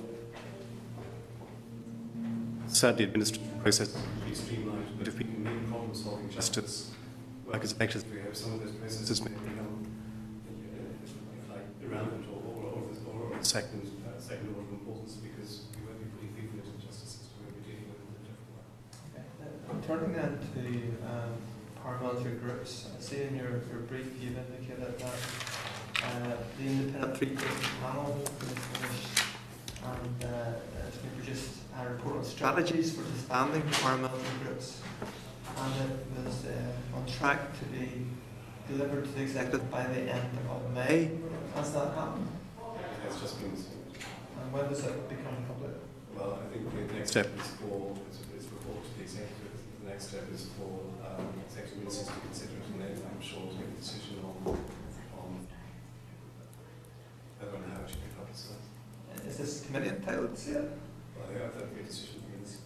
certainly administrative processes be streamlined, but if we can make problem-solving justice work as effectively, we have some of those processes may become uh, like irrelevant or, or, or, or second, uh, second order importance because we won't be putting people into the justice system, we'll be dealing with them in a different way. Okay. Uh, turning then to um, paramilitary groups, I see in your, your brief you've indicated that uh, the independent three-person panel is finished and uh, it's been produced a report on strategies for disbanding paramilitary groups, and it was uh, on track to be delivered to the executive by the end of May. Has that happened? It's just been. And when does it become public? Well, I think the next step is for it's, it's report to the executive. The next step is for um, executive ministers to consider it, and then I'm sure to make a decision on on whether and how it should be publicised. Is this committee entitled to see it? Well, I think that would be a decision for ministers.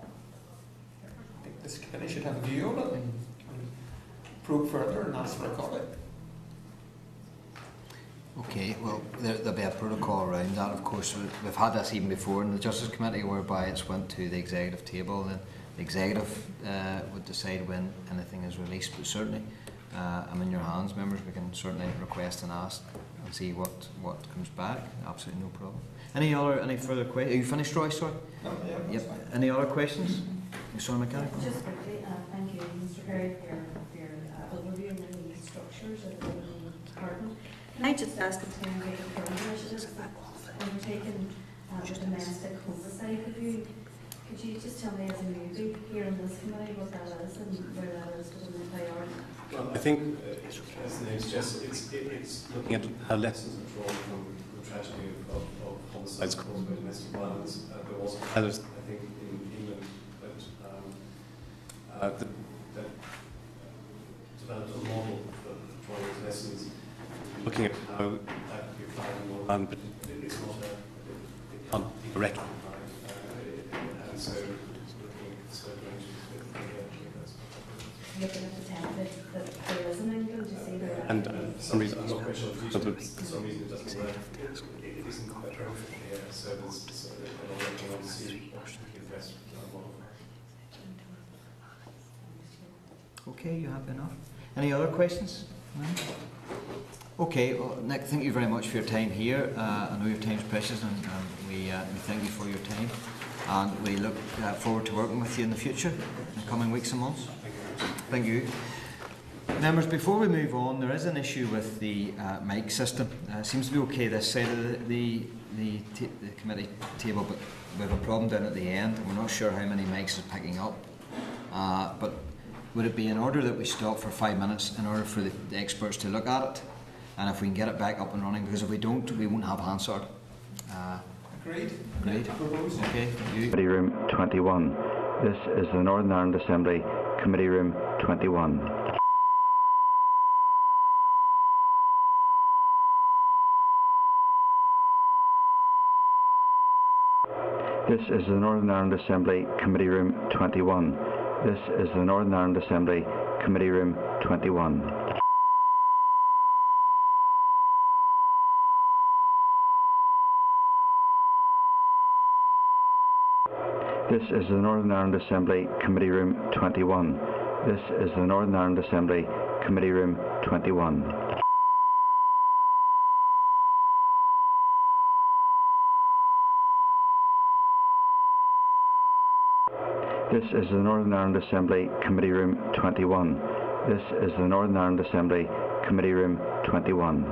I think this committee should have a view on it and, and probe further and ask for a copy. Okay, well, there, there'll be a protocol around that, of course. We- We've had this even before in the Justice Committee, whereby it's went to the executive table, and the executive uh, would decide when anything is released. But certainly, uh, I'm in your hands, members. We can certainly request and ask and see what, what comes back. Absolutely no problem. Any other, any further questions? Are you finished, Roy? Sorry. No, yeah, that's Yep. fine. Any other questions? Sorry, Mechanic. Just quickly, uh, thank you, Mr Perry, for your, for your uh, overview and the structures of the department. Can I just ask in terms of the current initiatives undertaken uh, with domestic oversight review? Could you just tell me as a newbie here in this committee what that is and where that is within the priority? Well, I think, uh, as the name suggests, it's, it, it's looking at how lessons are drawn from the tragedy of, of, of homicides caused by domestic violence. Uh, there was others, I think, in England that, um, uh, that, that uh, developed a model for drawing those lessons, looking at how that could be applied in Northern Ireland, but it, it's not a, it, it can't be directly applied. Uh, and so, looking at scope ranges with the uh, Looking at the template that there is in England, you see there. And uh, for some reason, I'm not quite sure if you but for some reason it doesn't work. It, it isn't quite perfect here, so there's so they're working on to see what should be the best model. Okay, you happy enough? Any other questions? No? Okay, well, Nick, thank you very much for your time here. Uh, I know your time is precious, and um, we, uh, we thank you for your time. And we look uh, forward to working with you in the future, in the coming weeks and months. Thank you. Members, before we move on, there is an issue with the uh, mic system. Uh, it seems to be okay this side of the, the, the, t the committee table, but we have a problem down at the end. We're not sure how many mics is picking up. Uh, but would it be in order that we stop for five minutes in order for the, the experts to look at it? And if we can get it back up and running, because if we don't, we won't have Hansard. Uh, Agreed. Agreed. Proposed. okay, thank you. Committee Room twenty-one. This is the Northern Ireland Assembly, Committee Room twenty-one. This is the Northern Ireland Assembly, Committee Room twenty-one. This is the Northern Ireland Assembly, Committee Room twenty-one. This is the Northern Ireland Assembly, Committee Room twenty-one. This is the Northern Ireland Assembly, Committee Room twenty-one. This is the Northern Ireland Assembly, Committee Room twenty-one. This is the Northern Ireland Assembly, Committee Room twenty-one.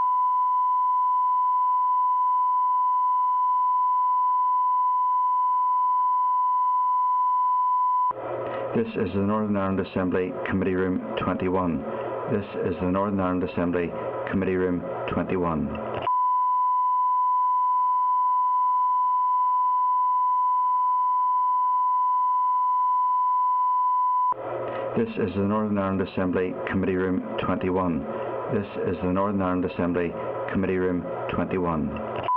This is the Northern Ireland Assembly, Committee Room twenty-one. This is the Northern Ireland Assembly, Committee Room twenty-one. This is the Northern Ireland Assembly, Committee Room twenty-one. This is the Northern Ireland Assembly, Committee Room twenty-one.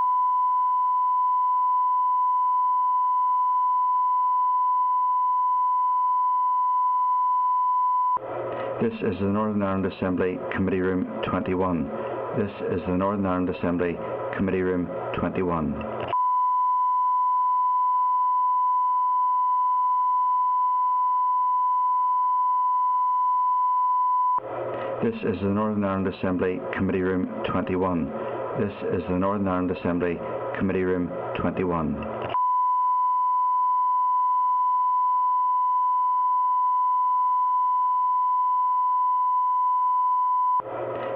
This is the Northern Ireland Assembly, Committee Room twenty-one. This is the Northern Ireland Assembly, Committee Room twenty-one. This is the Northern Ireland Assembly, Committee Room twenty-one. This is the Northern Ireland Assembly, Committee Room twenty-one.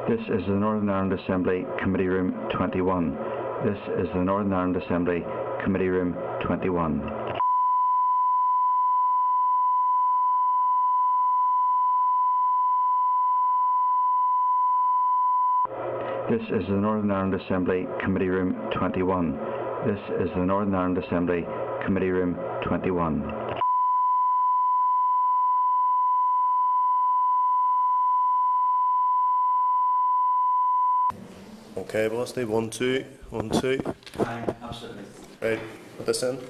This is the Northern Ireland Assembly Committee Room twenty-one. This is the Northern Ireland Assembly Committee Room twenty-one. This is the Northern Ireland Assembly Committee Room twenty-one. This is the Northern Ireland Assembly Committee Room twenty-one. Okay, well, let's do one, two, one, two. Aye, absolutely. Right, put this in.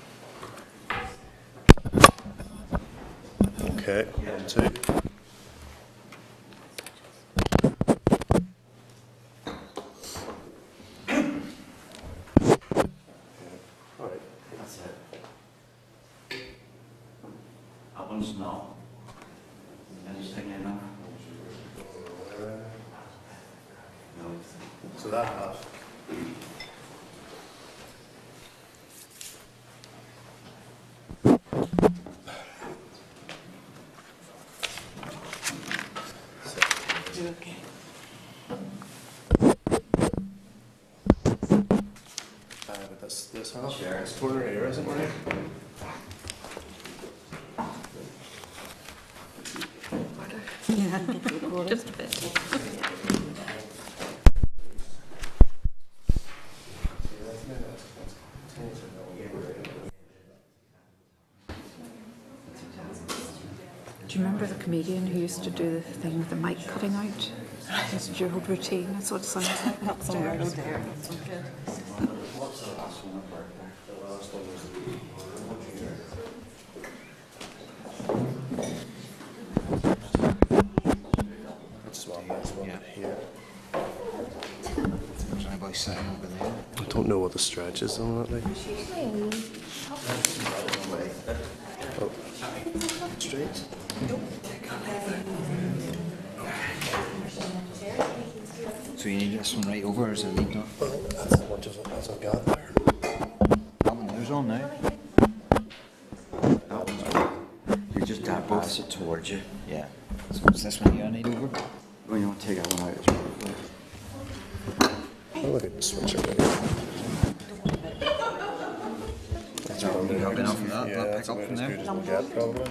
Okay, one, two. Alright. That's it. That one's not. Anything enough? No. So that half. Okay. Uh, but this, this half. Sure. This corner here, isn't it? Yeah, just a bit. Do you remember the comedian who used to do the thing with the mic cutting out? This is your whole routine. That's what it sounds like. That's all right, there. That's all good. What's the last one up there? The last one was That's one, that's one Yeah. here. There's anybody sitting over there? I don't know what the stretch is on that, like. Oh. Straight? So you need this one right over, or is it leaned on? Well, that's as much as as I've got there. That one there's on now. That one's on. You just tap pass it towards you. Yeah. So it's this one here I need over? When you want to take that one out as well. Oh, look at the switch already. That's You probably have enough of that? Yeah, That'll that's pick up about from as there? good as we'll get, probably.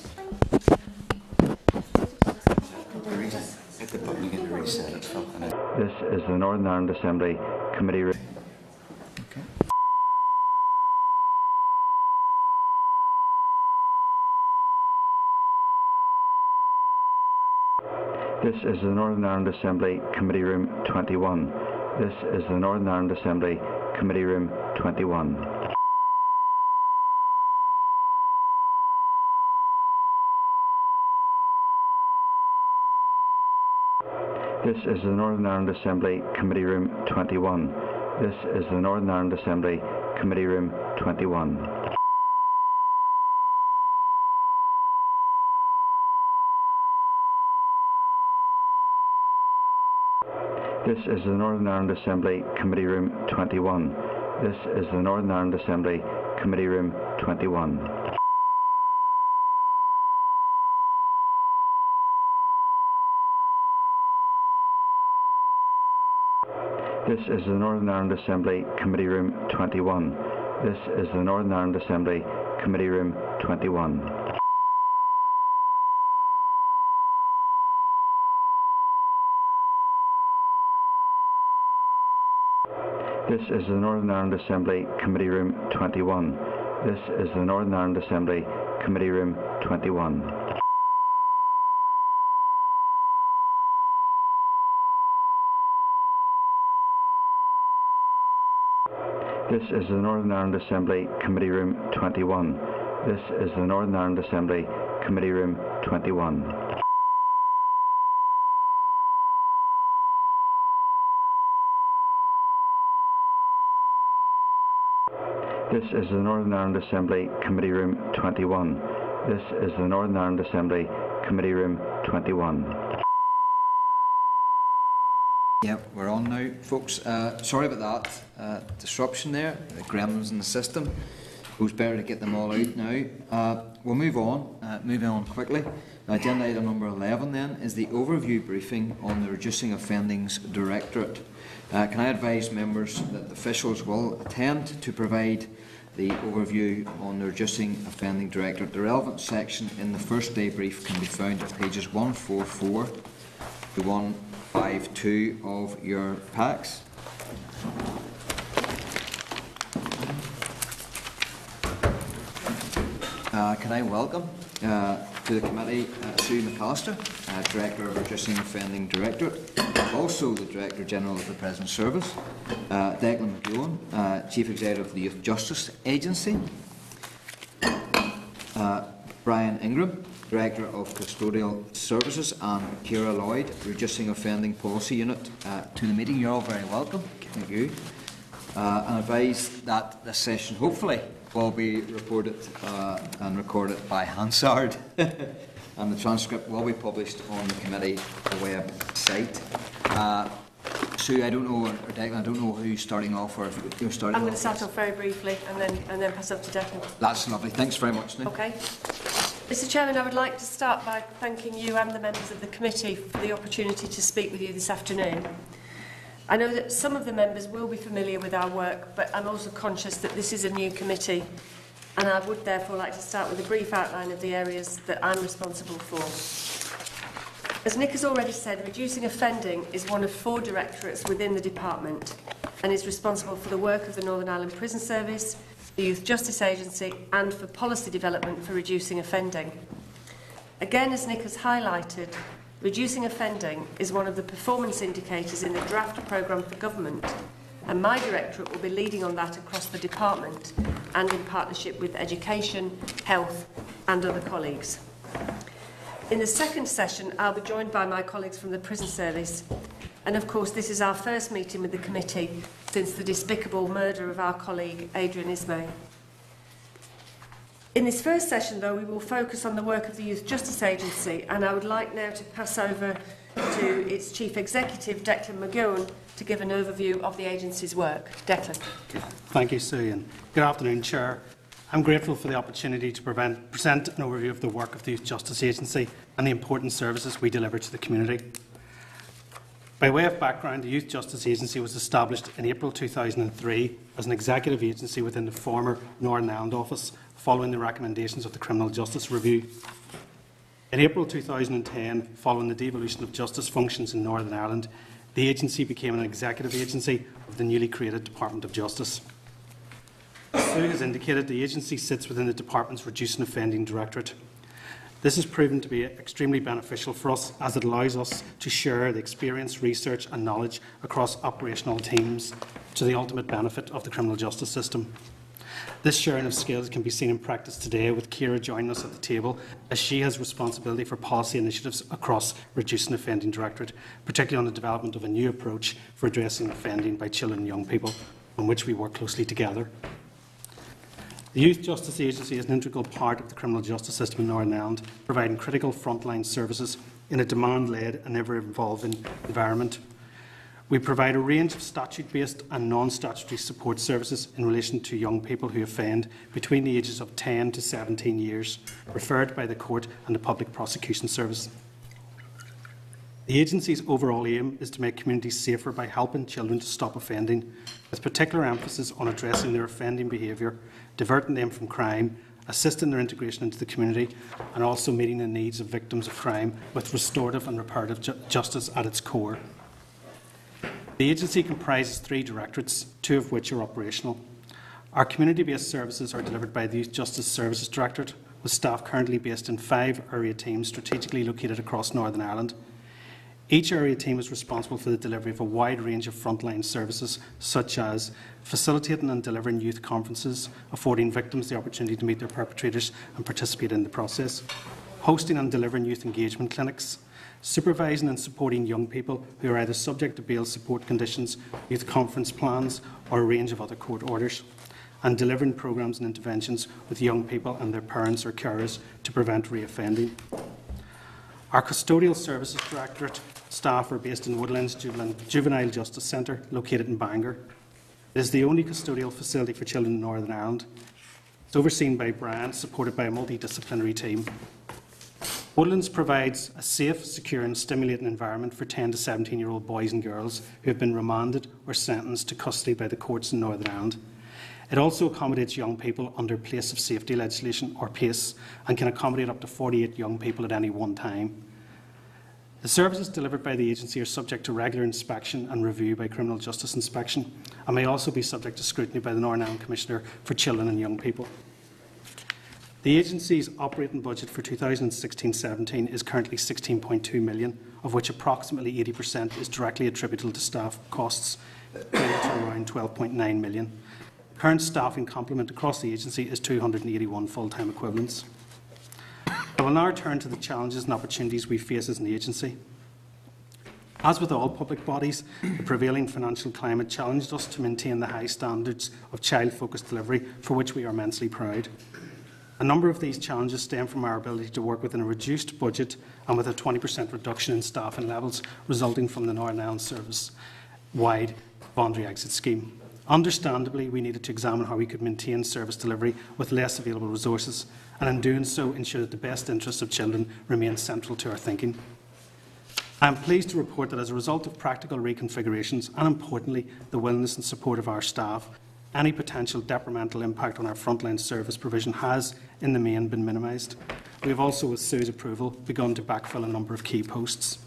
Hit the button, you can reset it. And it This is the Northern Ireland Assembly Committee Room. Okay. This is the Northern Ireland Assembly Committee Room twenty-one. This is the Northern Ireland Assembly Committee Room twenty-one. This is the Northern Ireland Assembly Committee Room twenty-one. This is the Northern Ireland Assembly Committee Room twenty-one. This is the Northern Ireland Assembly Committee Room twenty-one. This is the Northern Ireland Assembly Committee Room twenty-one. This is the Northern Ireland Assembly Committee Room twenty-one. This is the Northern Ireland Assembly Committee Room twenty-one. This is the Northern Ireland Assembly Committee Room twenty-one. This is the Northern Ireland Assembly Committee Room twenty-one. This is the Northern Ireland Assembly Committee Room twenty-one. This is the Northern Ireland Assembly Committee Room twenty-one. This is the Northern Ireland Assembly Committee Room twenty-one. This is the Northern Ireland Assembly Committee Room twenty-one. Yep, we're on now, folks. Uh, sorry about that uh, disruption there, the gremlins in the system. It was better to get them all out now. Uh, we'll move on, uh, moving on quickly. Agenda item number eleven then is the overview briefing on the Reducing Offendings Directorate. Uh, can I advise members that the officials will attend to provide the overview on the Reducing Offending Directorate? The relevant section in the first day brief can be found at pages one forty-four to one fifty-two of your packs. Uh, can I welcome uh, to the committee uh, Sue McAllister, uh, Director of Reducing Offending Directorate, also the Director General of the Prison Service, uh, Declan McGowan, uh, Chief Executive of the Youth Justice Agency, uh, Brian Ingram, Director of Custodial Services, and Ciara Lloyd, Reducing Offending Policy Unit, uh, to the meeting. You're all very welcome. Thank you. Uh, and advise that this session hopefully will be reported uh, and recorded by Hansard, and the transcript will be published on the committee website. Uh, Sue, I don't know, or Declan, I don't know who's starting off, or if you're starting. I'm going to off. start off very briefly, and then and then pass up to Declan. That's lovely. Thanks very much, Nick. Okay. Mister Chairman, I would like to start by thanking you and the members of the committee for the opportunity to speak with you this afternoon. I know that some of the members will be familiar with our work, but I'm also conscious that this is a new committee, and I would therefore like to start with a brief outline of the areas that I'm responsible for. As Nick has already said, reducing offending is one of four directorates within the department and is responsible for the work of the Northern Ireland Prison Service, the Youth Justice Agency, and for policy development for reducing offending. Again, as Nick has highlighted, reducing offending is one of the performance indicators in the draft programme for government, and my directorate will be leading on that across the department and in partnership with education, health and other colleagues. In the second session, I'll be joined by my colleagues from the Prison Service, and of course this is our first meeting with the committee since the despicable murder of our colleague Adrian Ismay. In this first session, though, we will focus on the work of the Youth Justice Agency, and I would like now to pass over to its Chief Executive, Declan McGowan, to give an overview of the agency's work. Declan. Thank you, Sue, and good afternoon, Chair. I'm grateful for the opportunity to prevent, present an overview of the work of the Youth Justice Agency and the important services we deliver to the community. By way of background, the Youth Justice Agency was established in April two thousand three as an executive agency within the former Northern Ireland Office, following the recommendations of the Criminal Justice Review. In April two thousand ten, following the devolution of justice functions in Northern Ireland, the agency became an executive agency of the newly created Department of Justice. As Sue has indicated, the agency sits within the Department's Reducing Offending Directorate. This has proven to be extremely beneficial for us, as it allows us to share the experience, research and knowledge across operational teams to the ultimate benefit of the criminal justice system. This sharing of skills can be seen in practice today, with Ciara joining us at the table, as she has responsibility for policy initiatives across Reducing Offending Directorate, particularly on the development of a new approach for addressing offending by children and young people, on which we work closely together. The Youth Justice Agency is an integral part of the criminal justice system in Northern Ireland, providing critical frontline services in a demand-led and ever-evolving environment. We provide a range of statute-based and non-statutory support services in relation to young people who offend between the ages of ten to seventeen years, referred by the court and the Public Prosecution Service. The agency's overall aim is to make communities safer by helping children to stop offending, with particular emphasis on addressing their offending behaviour, diverting them from crime, assisting their integration into the community, and also meeting the needs of victims of crime with restorative and reparative ju justice at its core. The agency comprises three directorates, two of which are operational. Our community-based services are delivered by the Youth Justice Services Directorate, with staff currently based in five area teams strategically located across Northern Ireland. Each area team is responsible for the delivery of a wide range of frontline services, such as facilitating and delivering youth conferences, affording victims the opportunity to meet their perpetrators and participate in the process, hosting and delivering youth engagement clinics, supervising and supporting young people who are either subject to bail support conditions, youth conference plans or a range of other court orders, and delivering programmes and interventions with young people and their parents or carers to prevent reoffending. Our Custodial Services Directorate staff are based in Woodlands Juvenile Justice Centre, located in Bangor. It is the only custodial facility for children in Northern Ireland. It's overseen by Brian, supported by a multidisciplinary team. Woodlands provides a safe, secure and stimulating environment for ten to seventeen year old boys and girls who have been remanded or sentenced to custody by the courts in Northern Ireland. It also accommodates young people under place of safety legislation, or PACE, and can accommodate up to forty-eight young people at any one time. The services delivered by the agency are subject to regular inspection and review by Criminal Justice Inspection, and may also be subject to scrutiny by the Northern Ireland Commissioner for Children and Young People. The agency's operating budget for two thousand sixteen seventeen is currently sixteen point two million pounds, of which approximately eighty percent is directly attributable to staff costs, equating to around twelve point nine million pounds. Current staffing complement across the agency is two hundred eighty-one full-time equivalents. I will now turn to the challenges and opportunities we face as an agency. As with all public bodies, the prevailing financial climate challenged us to maintain the high standards of child-focused delivery, for which we are immensely proud. A number of these challenges stem from our ability to work within a reduced budget and with a twenty percent reduction in staffing levels resulting from the Northern Ireland Service-wide voluntary exit scheme. Understandably, we needed to examine how we could maintain service delivery with less available resources, and in doing so ensure that the best interests of children remain central to our thinking. I am pleased to report that as a result of practical reconfigurations and, importantly, the willingness and support of our staff, any potential detrimental impact on our frontline service provision has, in the main, been minimised. We have also, with Sue's approval, begun to backfill a number of key posts.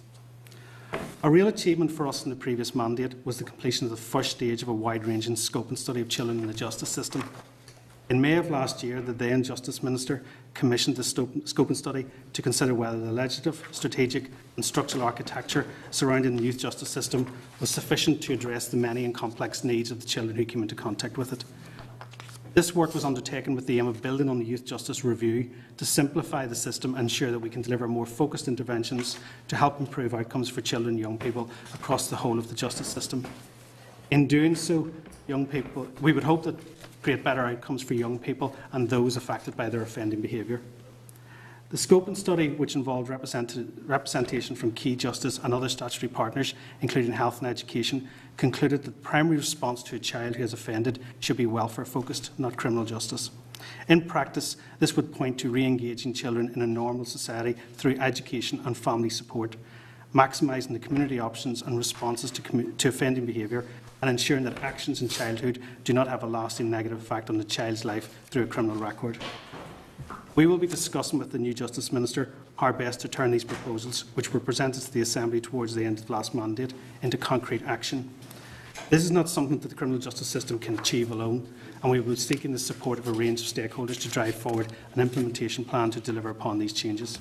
A real achievement for us in the previous mandate was the completion of the first stage of a wide-ranging scope and study of children in the justice system. In May of last year, the then Justice Minister commissioned the scope and study to consider whether the legislative, strategic and structural architecture surrounding the youth justice system was sufficient to address the many and complex needs of the children who came into contact with it. This work was undertaken with the aim of building on the Youth Justice Review to simplify the system and ensure that we can deliver more focused interventions to help improve outcomes for children and young people across the whole of the justice system. In doing so, young people, we would hope that create better outcomes for young people and those affected by their offending behaviour. The scope and study, which involved represent representation from key justice and other statutory partners, including health and education, concluded that the primary response to a child who has offended should be welfare-focused, not criminal justice. In practice, this would point to re-engaging children in a normal society through education and family support, maximising the community options and responses to, to offending behaviour, and ensuring that actions in childhood do not have a lasting negative effect on the child's life through a criminal record. We will be discussing with the new Justice Minister how best to turn these proposals, which were presented to the Assembly towards the end of the last mandate, into concrete action. This is not something that the criminal justice system can achieve alone, and we will be seeking the support of a range of stakeholders to drive forward an implementation plan to deliver upon these changes.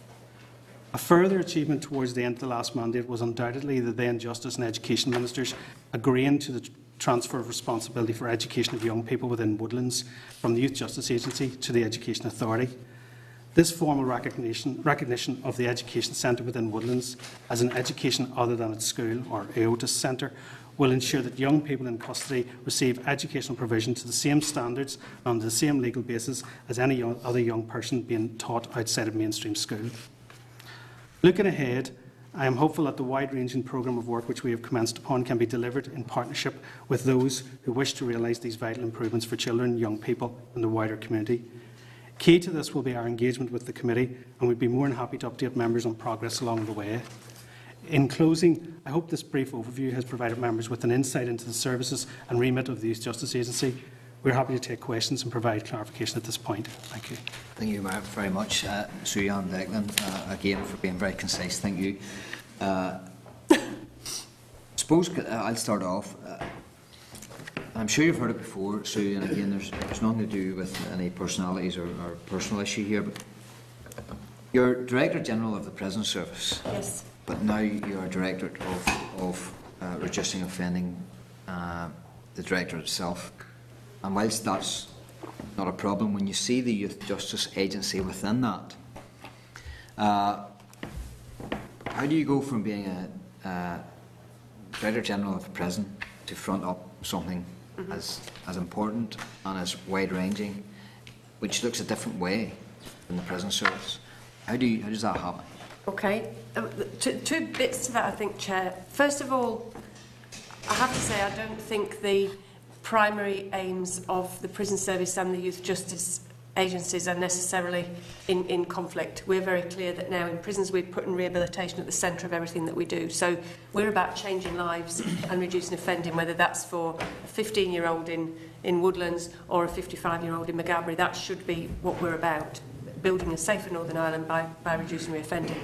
A further achievement towards the end of the last mandate was undoubtedly the then Justice and Education Ministers agreeing to the transfer of responsibility for education of young people within Woodlands from the Youth Justice Agency to the Education Authority. This formal recognition, recognition of the Education Centre within Woodlands as an education other than its school, or E O T A S Centre, will ensure that young people in custody receive educational provision to the same standards and on the same legal basis as any young, other young person being taught outside of mainstream school. Looking ahead, I am hopeful that the wide-ranging programme of work which we have commenced upon can be delivered in partnership with those who wish to realise these vital improvements for children, young people and the wider community. Key to this will be our engagement with the committee, and we'd be more than happy to update members on progress along the way. In closing, I hope this brief overview has provided members with an insight into the services and remit of the Youth Justice Agency. We're happy to take questions and provide clarification at this point. Thank you. Thank you very much, uh, Sue-Ann Declan, uh, again for being very concise. Thank you. Uh, I suppose uh, I'll start off. Uh, I'm sure you've heard it before, Sue, and again, there's, there's nothing to do with any personalities or, or personal issue here, but you're Director General of the Prison Service. Yes. But now you're a Director of, of uh, Reducing Offending, uh, the Director itself. And whilst that's not a problem, when you see the Youth Justice Agency within that, uh, how do you go from being a, a Director General of the prison to front up something mm-hmm. as, as important and as wide-ranging, which looks a different way in the prison service? How, do you, how does that happen? Okay, um, two, two bits to that, I think, Chair. First of all, I have to say I don't think the primary aims of the prison service and the youth justice agencies are necessarily in, in conflict. We're very clear that now in prisons we're putting rehabilitation at the centre of everything that we do. So we're about changing lives and reducing offending, whether that's for a fifteen-year-old in, in Woodlands or a fifty-five-year-old in Maghaberry. That should be what we're about, building a safer Northern Ireland by, by reducing reoffending.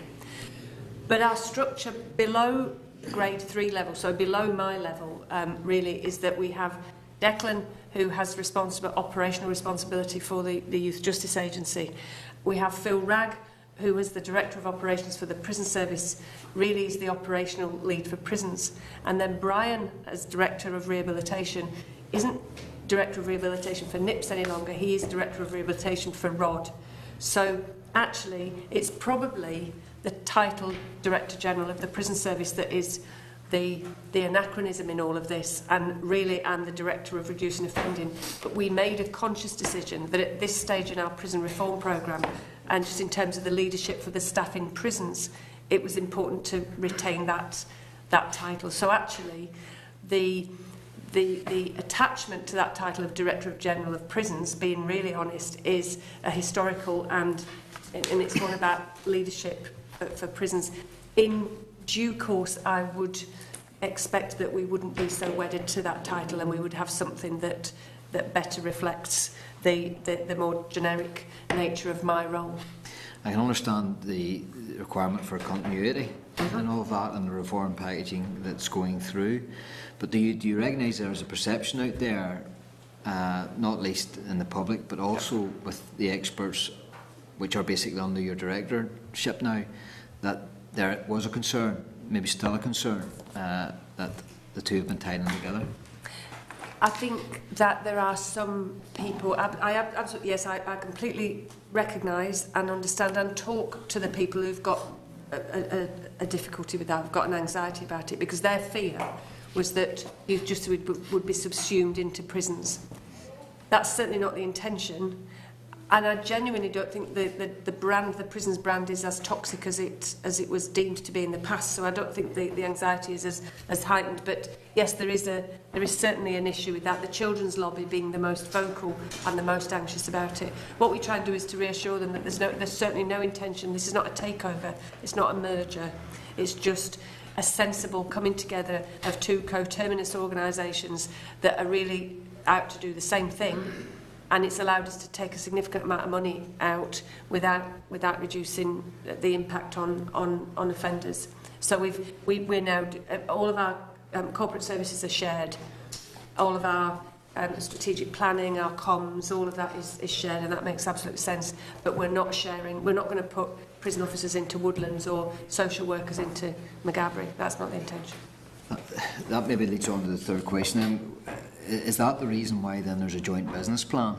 But our structure below grade three level, so below my level, um, really is that we have Declan, who has responsible, operational responsibility for the, the Youth Justice Agency. We have Phil Ragg, who is the Director of Operations for the Prison Service, really is the operational lead for prisons. And then Brian, as Director of Rehabilitation, isn't Director of Rehabilitation for N I P S any longer, he is Director of Rehabilitation for R O D. So actually, it's probably the title Director General of the Prison Service that is the, the anachronism in all of this, and really am the Director of Reducing Offending. But we made a conscious decision that at this stage in our prison reform programme, and just in terms of the leadership for the staff in prisons, it was important to retain that, that title. So actually, the, the, the attachment to that title of Director of General of Prisons, being really honest, is a historical, and, and it's one about leadership for, for prisons. In due course, I would expect that we wouldn't be so wedded to that title, and we would have something that that better reflects the, the, the more generic nature of my role. I can understand the requirement for continuity mm-hmm. and all of that, and the reform packaging that's going through. But do you do you recognise there's a perception out there, uh, not least in the public, but also with the experts, which are basically under your directorship now, that there was a concern, maybe still a concern, uh, that the two have been tied in together? I think that there are some people, I, I absolutely, yes, I, I completely recognise and understand and talk to the people who've got a, a, a difficulty with that, have got an anxiety about it, because their fear was that youth justice would, would be subsumed into prisons. That's certainly not the intention. And I genuinely don't think the, the, the brand, the prison's brand, is as toxic as it as it was deemed to be in the past. So I don't think the, the anxiety is as, as heightened. But yes, there is a there is certainly an issue with that. The children's lobby being the most vocal and the most anxious about it. What we try and do is to reassure them that there's no there's certainly no intention. This is not a takeover. It's not a merger. It's just a sensible coming together of two coterminous organisations that are really out to do the same thing. And it's allowed us to take a significant amount of money out without without reducing the impact on on, on offenders. So we've we, we're now all of our um, corporate services are shared. All of our um, strategic planning, our comms, all of that is, is shared, and that makes absolute sense. But we're not sharing. We're not going to put prison officers into Woodlands or social workers into Maghaberry. That's not the intention. That, that maybe leads on to the third question. Then. Is that the reason why then there's a joint business plan?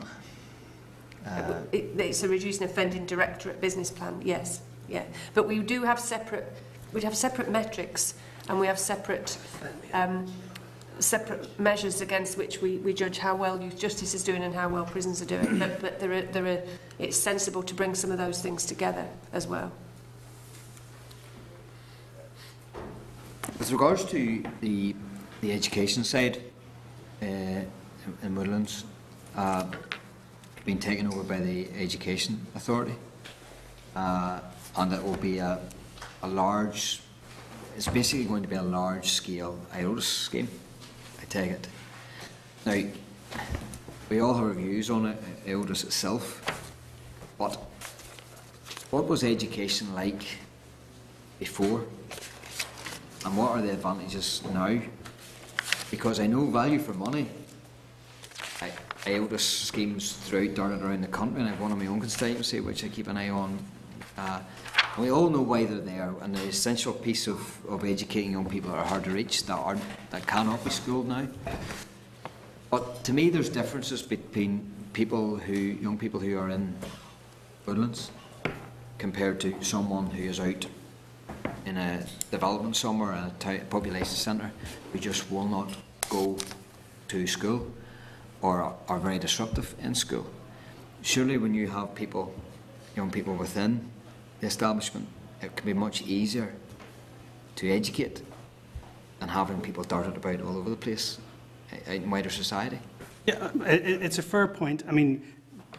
Uh, it, it's a reducing offending directorate business plan, yes, yeah. But we do have separate, we have separate metrics, and we have separate, um, separate measures against which we, we judge how well youth justice is doing and how well prisons are doing. But, but there are, there are, it's sensible to bring some of those things together as well. With regards to the the education side. Uh, in Woodlands, uh, being taken over by the Education Authority, uh, and it will be a, a large, it's basically going to be a large scale I O T A S scheme, I take it. Now, we all have views on it, I O T A S itself, but what was education like before, and what are the advantages now? Because I know value for money. I, I O T A S schemes throughout dotted around the country, and I have one in my own constituency which I keep an eye on. Uh, and we all know why they're there, and the essential piece of, of educating young people that are hard to reach, that aren't that cannot be schooled now. But to me, there's differences between people who young people who are in Woodlands compared to someone who is out in a development somewhere, in a population centre, who just will not go to school or are very disruptive in school. Surely when you have people, young people within the establishment, it can be much easier to educate than having people darted about all over the place in wider society. Yeah, it, it's a fair point. I mean,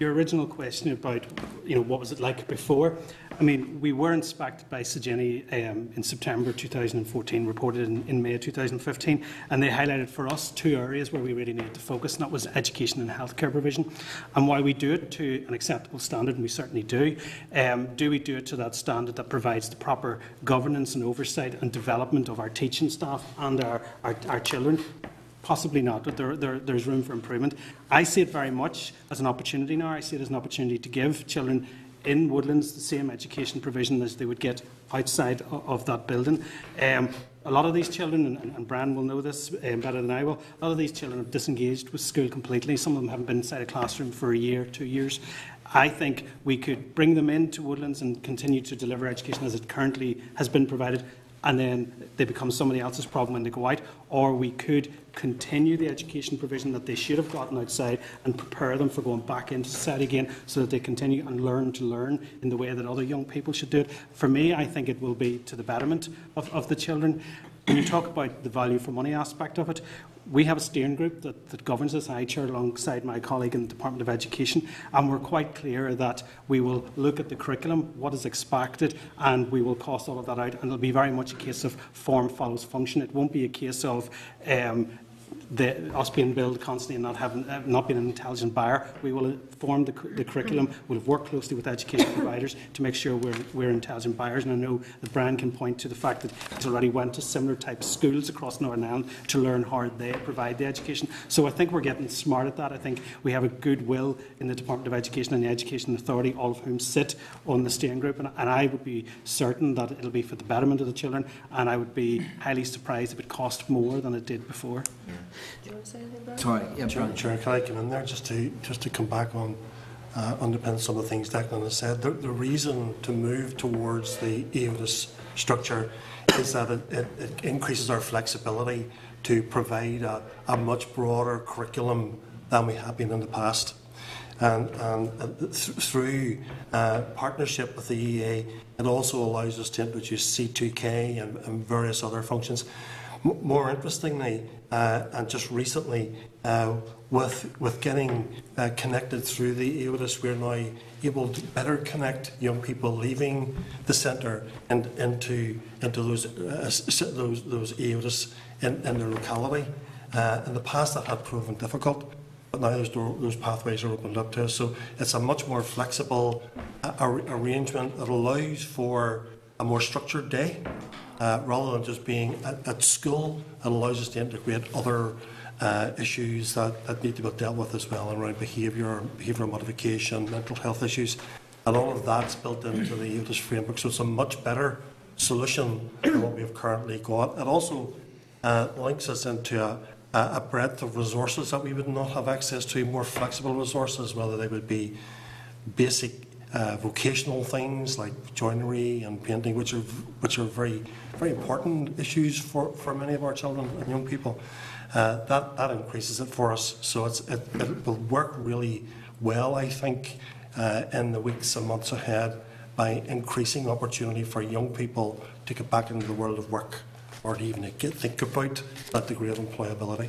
your original question about, you know, what was it like before? I mean, we were inspected by SEGENI um, in September two thousand fourteen, reported in, in May two thousand fifteen, and they highlighted for us two areas where we really needed to focus, and that was education and healthcare provision. And while we do it to an acceptable standard, and we certainly do, um, do we do it to that standard that provides the proper governance and oversight and development of our teaching staff and our, our, our children? Possibly not, but there, there, there's room for improvement. I see it very much as an opportunity now. I see it as an opportunity to give children in Woodlands the same education provision as they would get outside of, of that building. Um, a lot of these children, and, and Brian will know this um, better than I will, a lot of these children have disengaged with school completely. Some of them haven't been inside a classroom for a year, two years. I think we could bring them into Woodlands and continue to deliver education as it currently has been provided, and then they become somebody else's problem when they go out, or we could continue the education provision that they should have gotten outside and prepare them for going back into society again, so that they continue and learn to learn in the way that other young people should do it. For me, I think it will be to the betterment of, of the children. When you talk about the value for money aspect of it, we have a steering group that, that governs this. I chair alongside my colleague in the Department of Education, and we're quite clear that we will look at the curriculum, what is expected, and we will cost all of that out, and it'll be very much a case of form follows function. It won't be a case of um, the, us being billed constantly and not having uh, not being an intelligent buyer. We will form the, the curriculum. We'll work closely with education providers to make sure we're, we're intelligent buyers. And I know that Brian can point to the fact that he's already went to similar type schools across Northern Ireland to learn how they provide the education. So I think we're getting smart at that. I think we have a good will in the Department of Education and the Education Authority, all of whom sit on the steering group. And, and I would be certain that it'll be for the betterment of the children. And I would be highly surprised if it cost more than it did before. Yeah. Do you want to say anything, Brian? Sorry, yeah, Chair, Brian. Chair, can I come in there just to just to come back on uh, underpin some of the things Declan has said? The, the reason to move towards the E O T S structure is that it, it, it increases our flexibility to provide a, a much broader curriculum than we have been in the past. And, and th through uh, partnership with the E A, it also allows us to introduce C two K and, and various other functions. M more interestingly, uh, and just recently, uh, with with getting uh, connected through the E O T S, we're now able to better connect young people leaving the centre and into into those uh, those those E O T S in, in their locality. Uh, in the past, that had proven difficult, but now those door, those pathways are opened up to us. So it's a much more flexible uh, ar arrangement that allows for a more structured day. Uh, rather than just being at, at school, it allows us to integrate other uh, issues that, that need to be dealt with as well around behaviour, behavioural modification, mental health issues, and all of that's built into the E O T S framework. So it's a much better solution than what we have currently got. It also uh, links us into a, a breadth of resources that we would not have access to, more flexible resources, whether they would be basic Uh, vocational things like joinery and painting, which are which are very very important issues for, for many of our children and young people. Uh, that that increases it for us, so it's, it, it will work really well, I think, uh, in the weeks and months ahead by increasing opportunity for young people to get back into the world of work, or to even get, think about that degree of employability.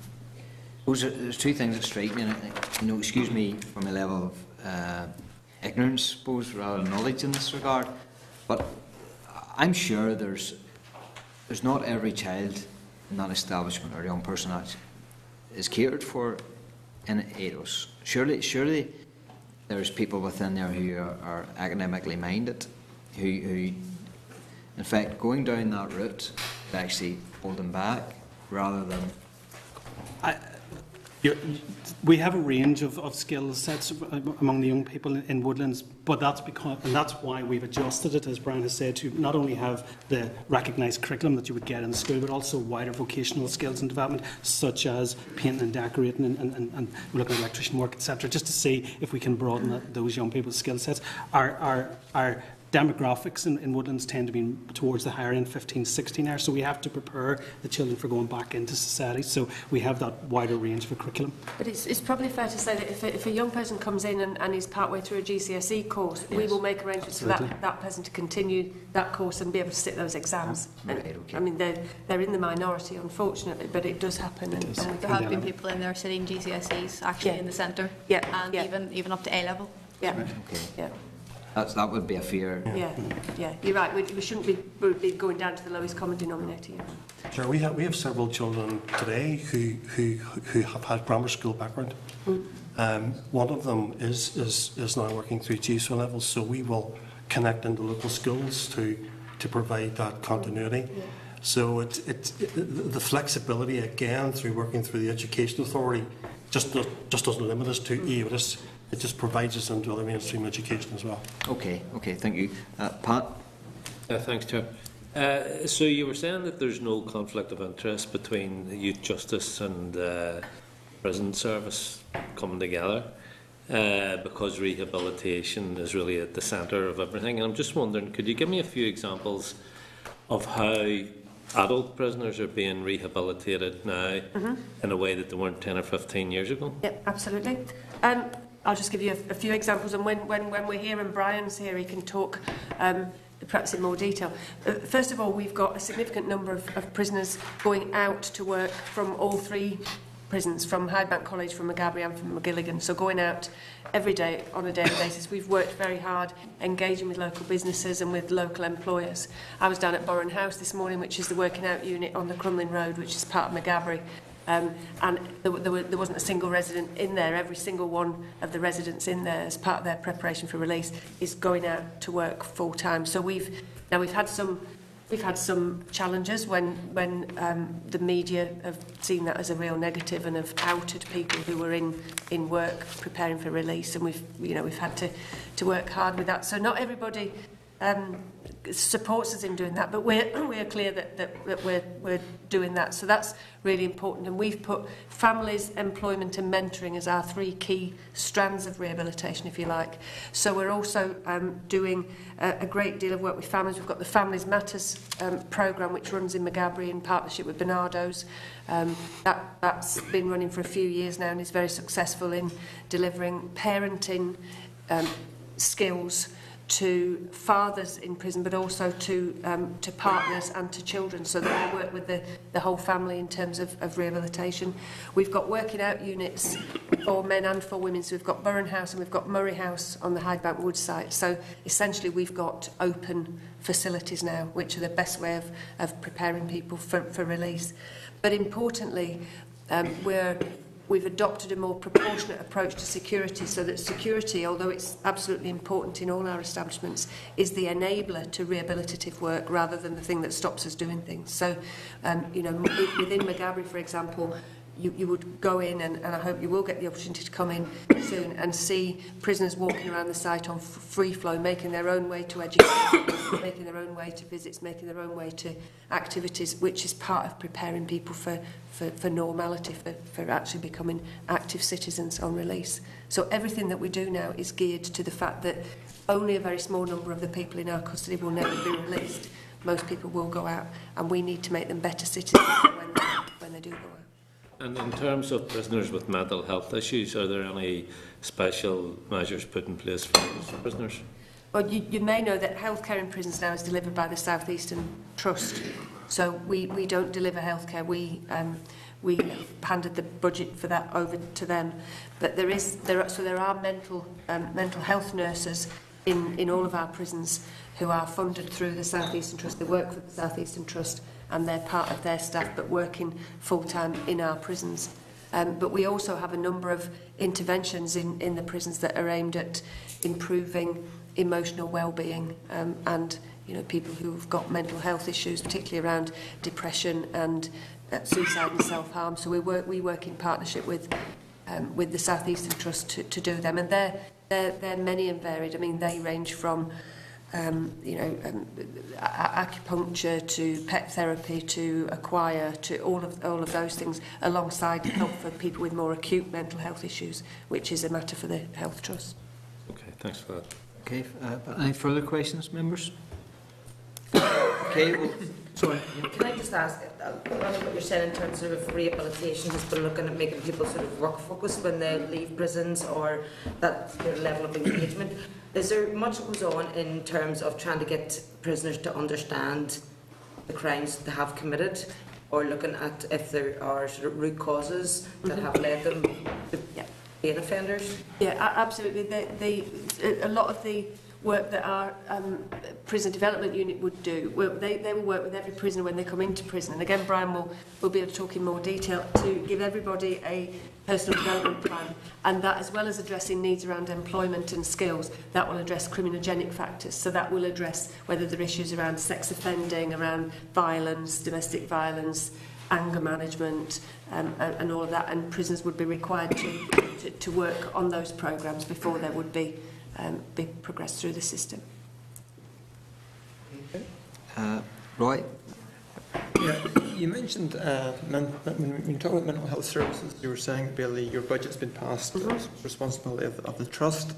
Those are, there's two things that strike me, and you know, excuse me for my level of Uh, ignorance, I suppose, rather than knowledge in this regard, but I'm sure there's there's not every child in that establishment or young person that is catered for in E O T S. Surely, surely there's people within there who are, are academically minded, who, who, in fact, going down that route is actually holding back rather than. I, You're, we have a range of, of skill sets among the young people in Woodlands, but that's because, and that's why we've adjusted it, as Brian has said, to not only have the recognised curriculum that you would get in school, but also wider vocational skills and development, such as painting and decorating, and, and, and looking at electrician work, et cetera, just to see if we can broaden that, those young people's skill sets. Our, our, our demographics in, in Woodlands tend to be towards the higher end, fifteen, sixteen hours, so we have to prepare the children for going back into society, so we have that wider range of curriculum. But it's, it's probably fair to say that if a, if a young person comes in and, and is partway through a G C S E course, yes. we will make arrangements Absolutely. for that, that person to continue that course and be able to sit those exams. Right, and, okay. I mean, they're, they're in the minority, unfortunately, but it does happen. It and, does. and There have been people in there sitting G C S Es actually Yeah. in the centre, Yeah. and yeah. even even up to A level. Yeah. Right, okay. Yeah. That's, that would be a fear. Yeah, yeah, you're right. We, we shouldn't be, we'd be going down to the lowest common denominator. Yeah. Sure, we have we have several children today who who who have had grammar school background. Mm. Um, one of them is is is now working through G C S E levels, so we will connect into local schools to to provide that continuity. Yeah. So it, it, it the flexibility again through working through the Education Authority just does, just doesn't limit us to E O S. It just provides us into other mainstream education as well. Okay, okay, thank you. Uh, Pat? Uh, thanks, Chair. Uh, so you were saying that there's no conflict of interest between youth justice and uh, prison service coming together uh, because rehabilitation is really at the centre of everything. And I'm just wondering, could you give me a few examples of how adult prisoners are being rehabilitated now mm-hmm. in a way that they weren't ten or fifteen years ago? Yep, absolutely. Um, I'll just give you a, a few examples, and when, when, when we're here and Brian's here, he can talk um, perhaps in more detail. Uh, first of all, we've got a significant number of, of prisoners going out to work from all three prisons, from Hydebank College, from Maghaberry and from Magilligan. So going out every day on a daily basis. We've worked very hard engaging with local businesses and with local employers. I was down at Bourne House this morning, which is the working out unit on the Crumlin Road, which is part of Maghaberry. Um, and there, there, were, there wasn't a single resident in there. Every single one of the residents in there, as part of their preparation for release, is going out to work full time. So we've now we've had some we've had some challenges when when um, the media have seen that as a real negative and have outed people who were in in work preparing for release, and we've you know we've had to to work hard with that. So not everybody Um, supports us in doing that, but we're we're clear that, that, that we're we're doing that. So that's really important, and we've put families, employment, and mentoring as our three key strands of rehabilitation, if you like. So we're also um, doing a, a great deal of work with families. We've got the Families Matters um, programme, which runs in Maghaberry in partnership with Bernardo's. Um, that that's been running for a few years now and is very successful in delivering parenting um, skills to fathers in prison, but also to um, to partners and to children, so that we work with the, the whole family in terms of, of rehabilitation. We've got working out units for men and for women, so we've got Bourne House and we've got Murray House on the Hydebank Wood site. So essentially we've got open facilities now, which are the best way of, of preparing people for, for release. But importantly, um, we're We've adopted a more proportionate approach to security, so that security, although it's absolutely important in all our establishments, is the enabler to rehabilitative work rather than the thing that stops us doing things. So, um, you know, within Maghaberry, for example, you, you would go in, and, and I hope you will get the opportunity to come in soon and see prisoners walking around the site on f free flow, making their own way to education, making their own way to visits, making their own way to activities, which is part of preparing people for, for, for normality, for, for actually becoming active citizens on release. So everything that we do now is geared to the fact that only a very small number of the people in our custody will never be released. Most people will go out, and we need to make them better citizens when they, when they do go out. And in terms of prisoners with mental health issues, are there any special measures put in place for those prisoners? Well, you, you may know that healthcare in prisons now is delivered by the South Eastern Trust. So we, we don't deliver healthcare. We um, we handed the budget for that over to them. But there is there are, so there are mental um, mental health nurses in in all of our prisons who are funded through the South Eastern Trust. They work for the South Eastern Trust, and they're part of their staff, but working full-time in our prisons. Um, but we also have a number of interventions in, in the prisons that are aimed at improving emotional well-being um, and you know, people who've got mental health issues, particularly around depression and uh, suicide and self-harm. So we work, we work in partnership with um, with the South Eastern Trust to, to do them, and they're, they're, they're many and varied. I mean, they range from Um, you know, um, acupuncture to pet therapy to acquire to all of all of those things, alongside help for people with more acute mental health issues, which is a matter for the Health Trust. Okay, thanks for that. Okay, uh, any further questions, members? Okay, well, sorry. Can I just ask, uh, a lot of what you're saying in terms of rehabilitation has been looking at making people sort of work focused when they leave prisons, or that their level of engagement. Is there much that goes on in terms of trying to get prisoners to understand the crimes they have committed, or looking at if there are sort of root causes that Mm-hmm. have led them to Yeah. being offenders? Yeah, a- absolutely. The, the, a lot of the work that our um, prison development unit would do, well, they, they will work with every prisoner when they come into prison. And again, Brian will, will be able to talk in more detail to give everybody a personal development plan. And that, as well as addressing needs around employment and skills, that will address criminogenic factors. So that will address whether there are issues around sex offending, around violence, domestic violence, anger management, um, and, and all of that. And prisoners would be required to, to, to work on those programmes before they would be Um, be progressed through the system. Uh, Roy? Yeah, you mentioned uh, men, when you talk about mental health services, you were saying, Billy, your budget's been passed, Mm-hmm. it's responsibility of, of the trust.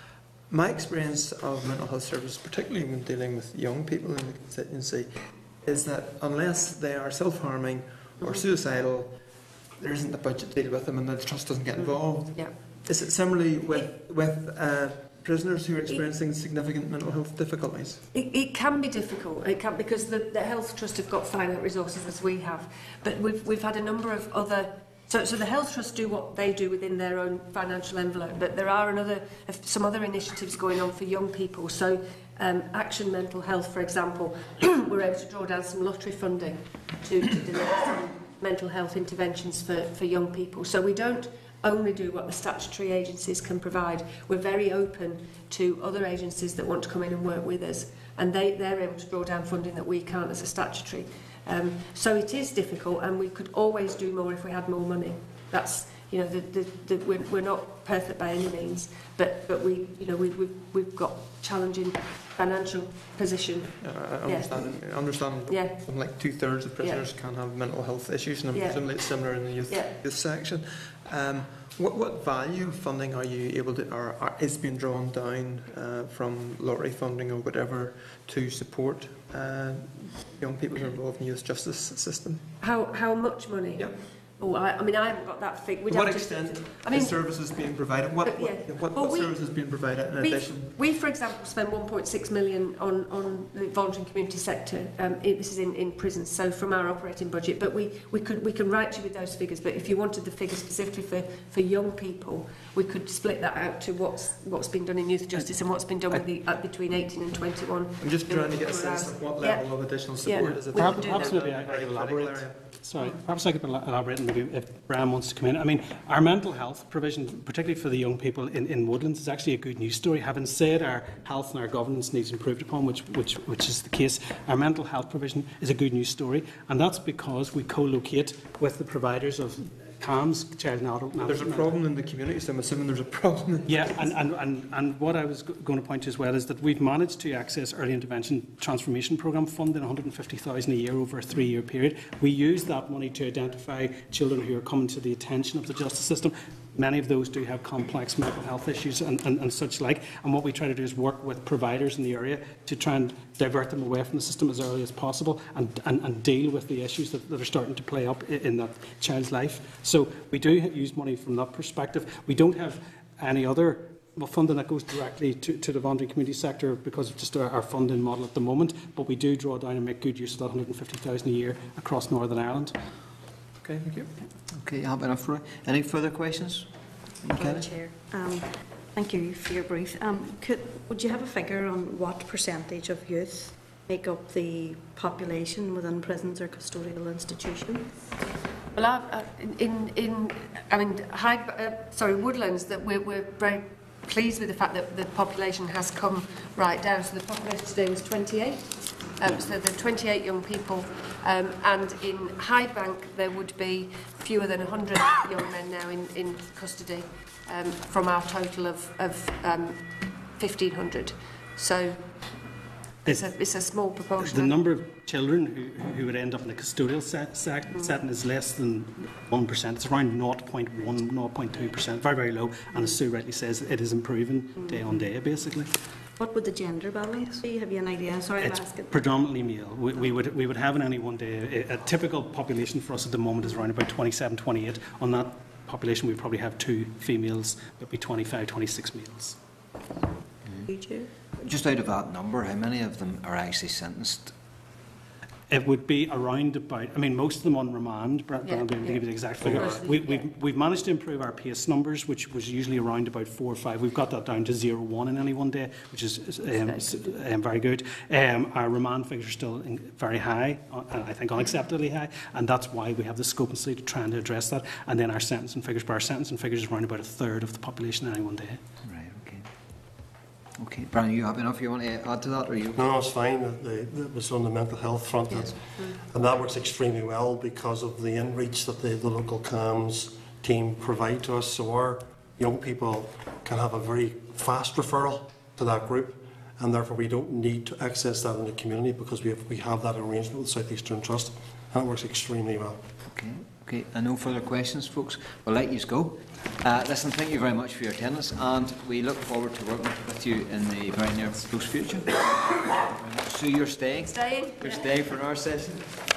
My experience of mental health services, particularly when dealing with young people in the constituency, is that unless they are self-harming or Mm-hmm. suicidal, there isn't a budget to deal with them, and the trust doesn't get involved. Yeah. Is it similarly with with uh, prisoners who are experiencing significant mental health difficulties? It, it can be difficult. It can, because the, the Health Trust have got finite resources as we have, but we've we've had a number of other. So, so the Health Trust do what they do within their own financial envelope, but there are another some other initiatives going on for young people. So, um, Action Mental Health, for example, we're able to draw down some lottery funding to, to deliver some mental health interventions for for young people. So we don't only do what the statutory agencies can provide. We're very open to other agencies that want to come in and work with us, and they, they're able to draw down funding that we can't as a statutory. Um, so it is difficult, and we could always do more if we had more money. That's, you know, the, the, the, we're, we're not perfect by any means, but, but we, you know, we, we've, we've got challenging financial position. Uh, I Yeah. understand. I understand. Yeah. Something like two thirds of prisoners Yeah. can have mental health issues, and Yeah. presumably it's similar in the youth, Yeah. youth section. Um, what, what value of funding are you able to, or, or is being drawn down uh, from lottery funding or whatever to support uh, young people who are involved in the youth justice system? How, how much money? Yep. Oh, I, I mean, I haven't got that figure. To what extent I mean, is services being provided? What, but, yeah. what, what, Well, what we- services being provided in We, addition? we, for example, spend one point six million on, on the voluntary and community sector. Um, it, this is in, in prisons, so from our operating budget. But we, we could we can write you with those figures. But if you wanted the figures specifically for, for young people, we could split that out to what's what's been done in youth justice and what's been done with the, uh, between eighteen and twenty-one. I'm just trying to get a sense of what level Yeah. of additional Yeah. support is it? We Perhaps, can do perhaps that. maybe I could Very elaborate. critical area. Sorry, perhaps I could el- elaborate, and maybe if Brian wants to come in. I mean, our mental health provision, particularly for the young people in, in Woodlands, is actually a good news story. Having said our health and our governance needs improved upon, which, which, which is the case, our mental health provision is a good news story, and that's because we co-locate with the providers of C A M S, child and adult There's a management. problem in the community, so I'm assuming there's a problem. Yeah, and, and, and, and what I was go- going to point to as well is that we've managed to access Early Intervention Transformation Programme funding, one hundred fifty thousand a year over a three-year period. We use that money to identify children who are coming to the attention of the justice system. Many of those do have complex mental health issues and, and, and such like. And what we try to do is work with providers in the area to try and divert them away from the system as early as possible and, and, and deal with the issues that, that are starting to play up in, in that child's life. So we do use money from that perspective. We don't have any other well, funding that goes directly to, to the voluntary community sector because of just our, our funding model at the moment, but we do draw down and make good use of that one hundred fifty thousand a year across Northern Ireland. Okay, thank you. Okay, you have enough, Roy? Any further questions? Madam Chair, um, thank you for your brief. Um, could, would you have a figure on what percentage of youth make up the population within prisons or custodial institutions? Well, I've, uh, in, in, I mean, high, uh, sorry, Woodlands, that we're, we're very pleased with the fact that the population has come right down. So the population today was twenty-eight. Um, so there are twenty-eight young people, um, and in Highbank there would be fewer than one hundred young men now in, in custody um, from our total of, of um, fifteen hundred. So it's a, it's a small proportion. The number of children who, who would end up in a custodial set, set, mm. setting is less than one percent. It's around zero point one, zero point two percent, very, very low. And as Sue rightly says, it is improving mm. day on day, basically. What would the gender balance be? Have you an idea? Sorry, I'm It's asking. predominantly male. We, we would we would have in any one day. A, a typical population for us at the moment is around about twenty-seven, twenty-eight. On that population, we probably have two females, but be twenty-five, twenty-six males. Mm. Just out of that number, how many of them are actually sentenced? It would be around about, I mean, most of them on remand, but Yeah, I'll be able to yeah. give you the exact figure. Mostly, We, yeah. we've, we've managed to improve our pace numbers, which was usually around about four or five. We've got that down to zero, one in any one day, which is um, s- um, very good. Um, our remand figures are still in, very high, uh, I think unacceptably high, and that's why we have the scope and sleep to try and address that. And then our sentencing figures, but our sentencing figures is around about a third of the population in any one day. Right, okay. Okay, Brian, are you happy enough? You want to add to that, or you? No, no, it's fine. The, the, it was on the mental health front, Yes. and that works extremely well because of the in-reach that the, the local C A M S team provide to us. So our young people can have a very fast referral to that group, and therefore we don't need to access that in the community because we have, we have that arrangement with South Eastern Trust, and it works extremely well. Okay, okay. And no further questions, folks. We'll let you go. Uh, listen, thank you very much for your attendance, and we look forward to working with you in the very near close future. So you're staying? Staying? You're staying for our session?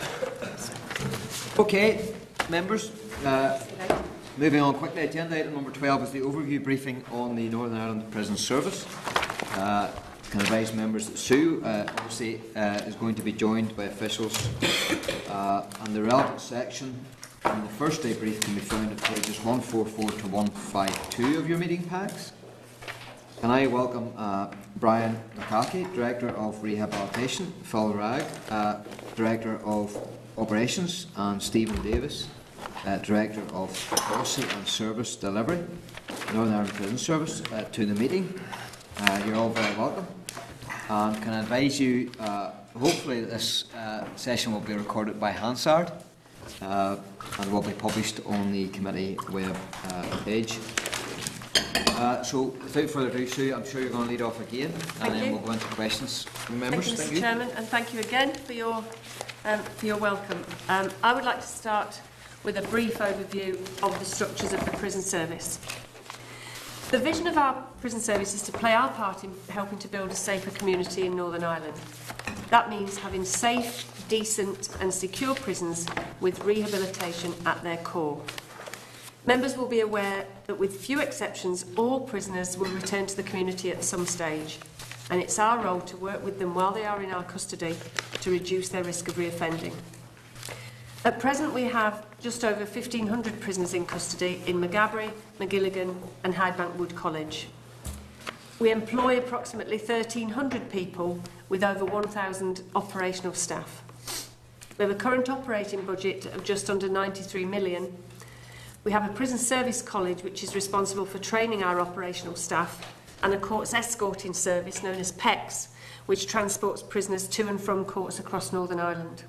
Okay, members, uh, moving on quickly. Agenda item number twelve is the overview briefing on the Northern Ireland Prison Service. Uh, can advise members that Sue uh, obviously uh, is going to be joined by officials, uh, and the relevant section in the first day brief can be found at pages one forty-four to one fifty-two of your meeting packs. Can I welcome uh, Brian Nakaki, Director of Rehabilitation, Phil Ragg, uh, Director of Operations, and Stephen Davis, uh, Director of Policy and Service Delivery, Northern Ireland Prison Service, uh, to the meeting. Uh, you're all very welcome. And can I advise you, uh, hopefully this uh, session will be recorded by Hansard uh, and will be published on the committee web uh, page. Uh, so, without further ado, Sue, I'm sure you're going to lead off again, Thank and then you. we'll go into questions from members. Thank you, Thank Mr you. Chairman, and thank you again for your, um, for your welcome. Um, I would like to start with a brief overview of the structures of the prison service. The vision of our prison service is to play our part in helping to build a safer community in Northern Ireland. That means having safe, decent and secure prisons with rehabilitation at their core. Members will be aware that with few exceptions, all prisoners will return to the community at some stage, and it's our role to work with them while they are in our custody to reduce their risk of reoffending. At present, we have just over fifteen hundred prisoners in custody in Maghaberry, Magilligan and Highbank Wood College. We employ approximately thirteen hundred people with over one thousand operational staff. We have a current operating budget of just under ninety-three million. We have a prison service college which is responsible for training our operational staff, and a courts escorting service known as P E C S, which transports prisoners to and from courts across Northern Ireland.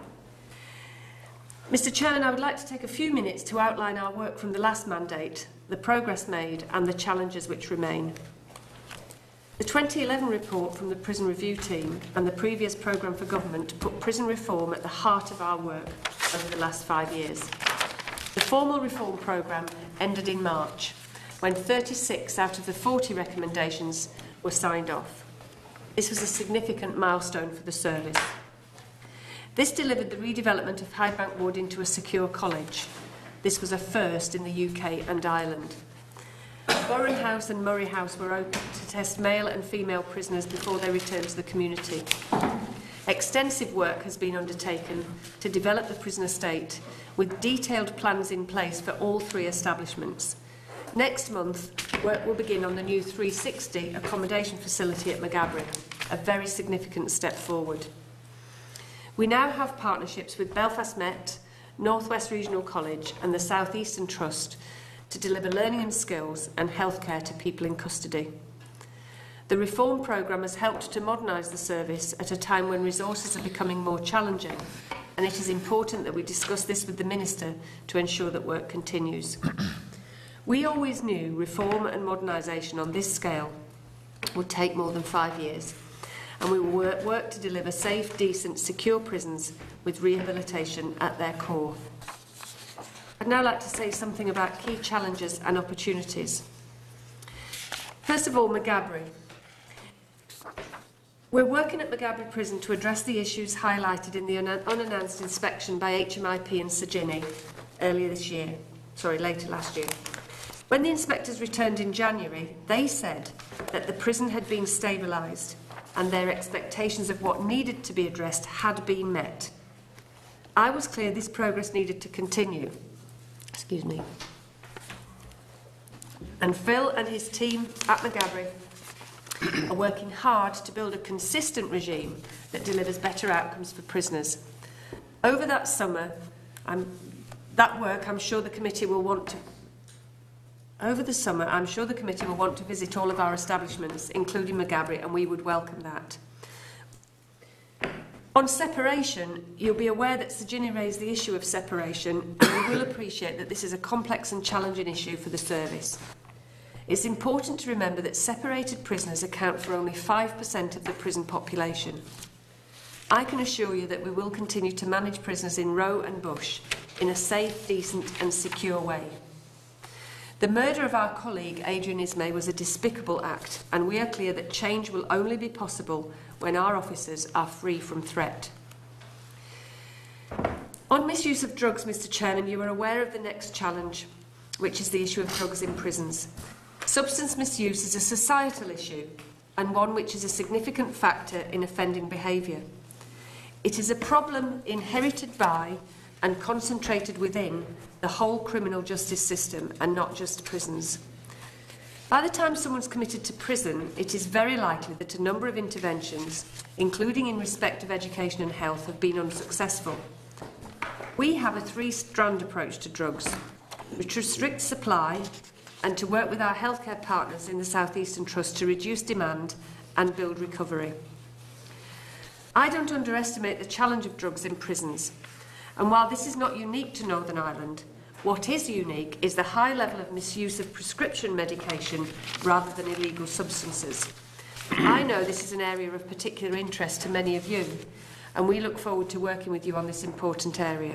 Mr Chairman, I would like to take a few minutes to outline our work from the last mandate, the progress made and the challenges which remain. The twenty eleven report from the Prison Review Team and the previous programme for government put prison reform at the heart of our work over the last five years. The formal reform programme ended in March, when thirty-six out of the forty recommendations were signed off. This was a significant milestone for the service. This delivered the redevelopment of Highbank Wood into a secure college. This was a first in the U K and Ireland. Warren House and Murray House were opened to test male and female prisoners before they returned to the community. Extensive work has been undertaken to develop the prison estate, with detailed plans in place for all three establishments. Next month, work will begin on the new three sixty accommodation facility at Maghaberry, a very significant step forward. We now have partnerships with Belfast Met, North West Regional College and the South Eastern Trust to deliver learning and skills and healthcare to people in custody. The reform programme has helped to modernise the service at a time when resources are becoming more challenging, and it is important that we discuss this with the Minister to ensure that work continues. We always knew reform and modernisation on this scale would take more than five years, and we will work, work to deliver safe, decent, secure prisons with rehabilitation at their core. I'd now like to say something about key challenges and opportunities. First of all, Maghaberry. We're working at Maghaberry Prison to address the issues highlighted in the un unannounced inspection by H M I P and Sagini earlier this year, sorry, later last year. When the inspectors returned in January, they said that the prison had been stabilised and their expectations of what needed to be addressed had been met. I was clear this progress needed to continue. Excuse me. And Phil and his team at Maghaberry are working hard to build a consistent regime that delivers better outcomes for prisoners. Over that summer, I'm, that work, I'm sure the committee will want to. Over the summer, I'm sure the committee will want to visit all of our establishments, including Maghaberry, and we would welcome that. On separation, you'll be aware that Sagini raised the issue of separation, and you will appreciate that this is a complex and challenging issue for the service. It's important to remember that separated prisoners account for only five percent of the prison population. I can assure you that we will continue to manage prisoners in Row and Bush in a safe, decent and secure way. The murder of our colleague Adrian Ismay was a despicable act, and we are clear that change will only be possible when our officers are free from threat. On misuse of drugs, Mr Chairman, you are aware of the next challenge, which is the issue of drugs in prisons. Substance misuse is a societal issue and one which is a significant factor in offending behaviour. It is a problem inherited by and concentrated within the whole criminal justice system and not just prisons. By the time someone's committed to prison, it is very likely that a number of interventions, including in respect of education and health, have been unsuccessful. We have a three-strand approach to drugs, which restricts supply and to work with our healthcare partners in the South Eastern Trust to reduce demand and build recovery. I don't underestimate the challenge of drugs in prisons, and while this is not unique to Northern Ireland, what is unique is the high level of misuse of prescription medication rather than illegal substances. I know this is an area of particular interest to many of you, and we look forward to working with you on this important area.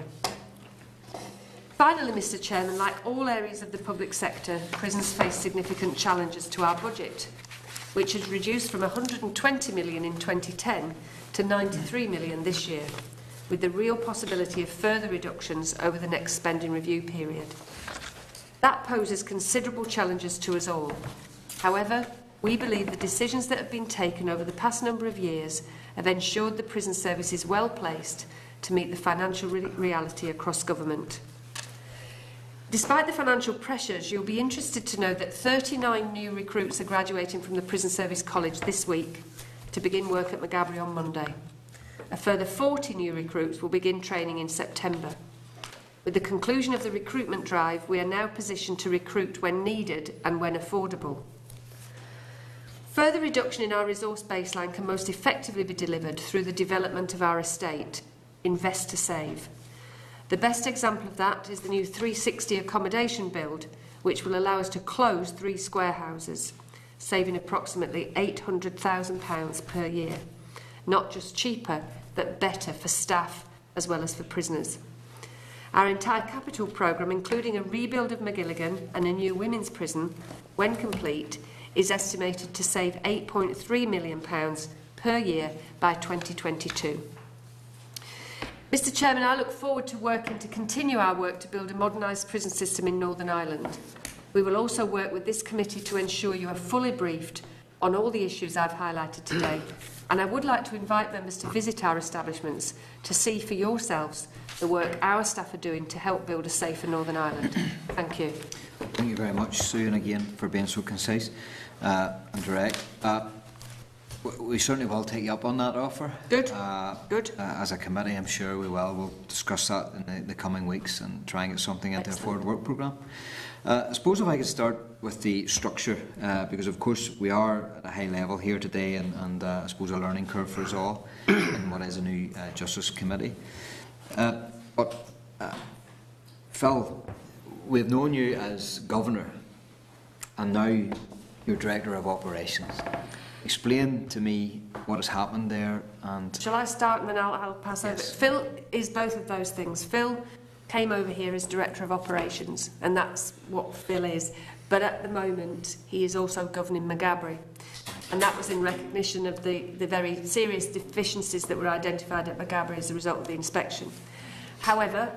Finally, Mr Chairman, like all areas of the public sector, prisons face significant challenges to our budget, which has reduced from one hundred and twenty million in twenty ten to ninety-three million this year, with the real possibility of further reductions over the next spending review period. That poses considerable challenges to us all. However, we believe the decisions that have been taken over the past number of years have ensured the prison service is well placed to meet the financial re reality across government. Despite the financial pressures, you'll be interested to know that thirty-nine new recruits are graduating from the Prison Service College this week to begin work at Maghaberry on Monday. A further forty new recruits will begin training in September. With the conclusion of the recruitment drive, we are now positioned to recruit when needed and when affordable. Further reduction in our resource baseline can most effectively be delivered through the development of our estate, Invest to Save. The best example of that is the new three sixty accommodation build, which will allow us to close three square houses, saving approximately eight hundred thousand pounds per year. Not just cheaper, but better for staff as well as for prisoners. Our entire capital programme, including a rebuild of McGilligan and a new women's prison, when complete, is estimated to save eight point three million pounds per year by twenty twenty-two. Mr Chairman, I look forward to working to continue our work to build a modernised prison system in Northern Ireland. We will also work with this committee to ensure you are fully briefed on all the issues I've highlighted today. And I would like to invite members to visit our establishments to see for yourselves the work our staff are doing to help build a safer Northern Ireland. Thank you. Thank you very much, Sue, and again for being so concise uh, and direct. Uh, we certainly will take you up on that offer. Good. Uh, Good. Uh, as a committee, I'm sure we will. We'll discuss that in the, the coming weeks and try and get something into Excellent. a forward work programme. Uh, I suppose if I could start with the structure, uh, because of course we are at a high level here today, and, and uh, I suppose a learning curve for us all in what is a new uh, Justice Committee. Uh, but uh, Phil, we've known you as Governor, and now you're Director of Operations. Explain to me what has happened there. And shall I start and then I'll, I'll pass yes. over? Phil is both of those things. Phil came over here as Director of Operations, and that's what Phil is. But at the moment, he is also governing Maghaberry. and that was in recognition of the, the very serious deficiencies that were identified at Maghaberry as a result of the inspection. However,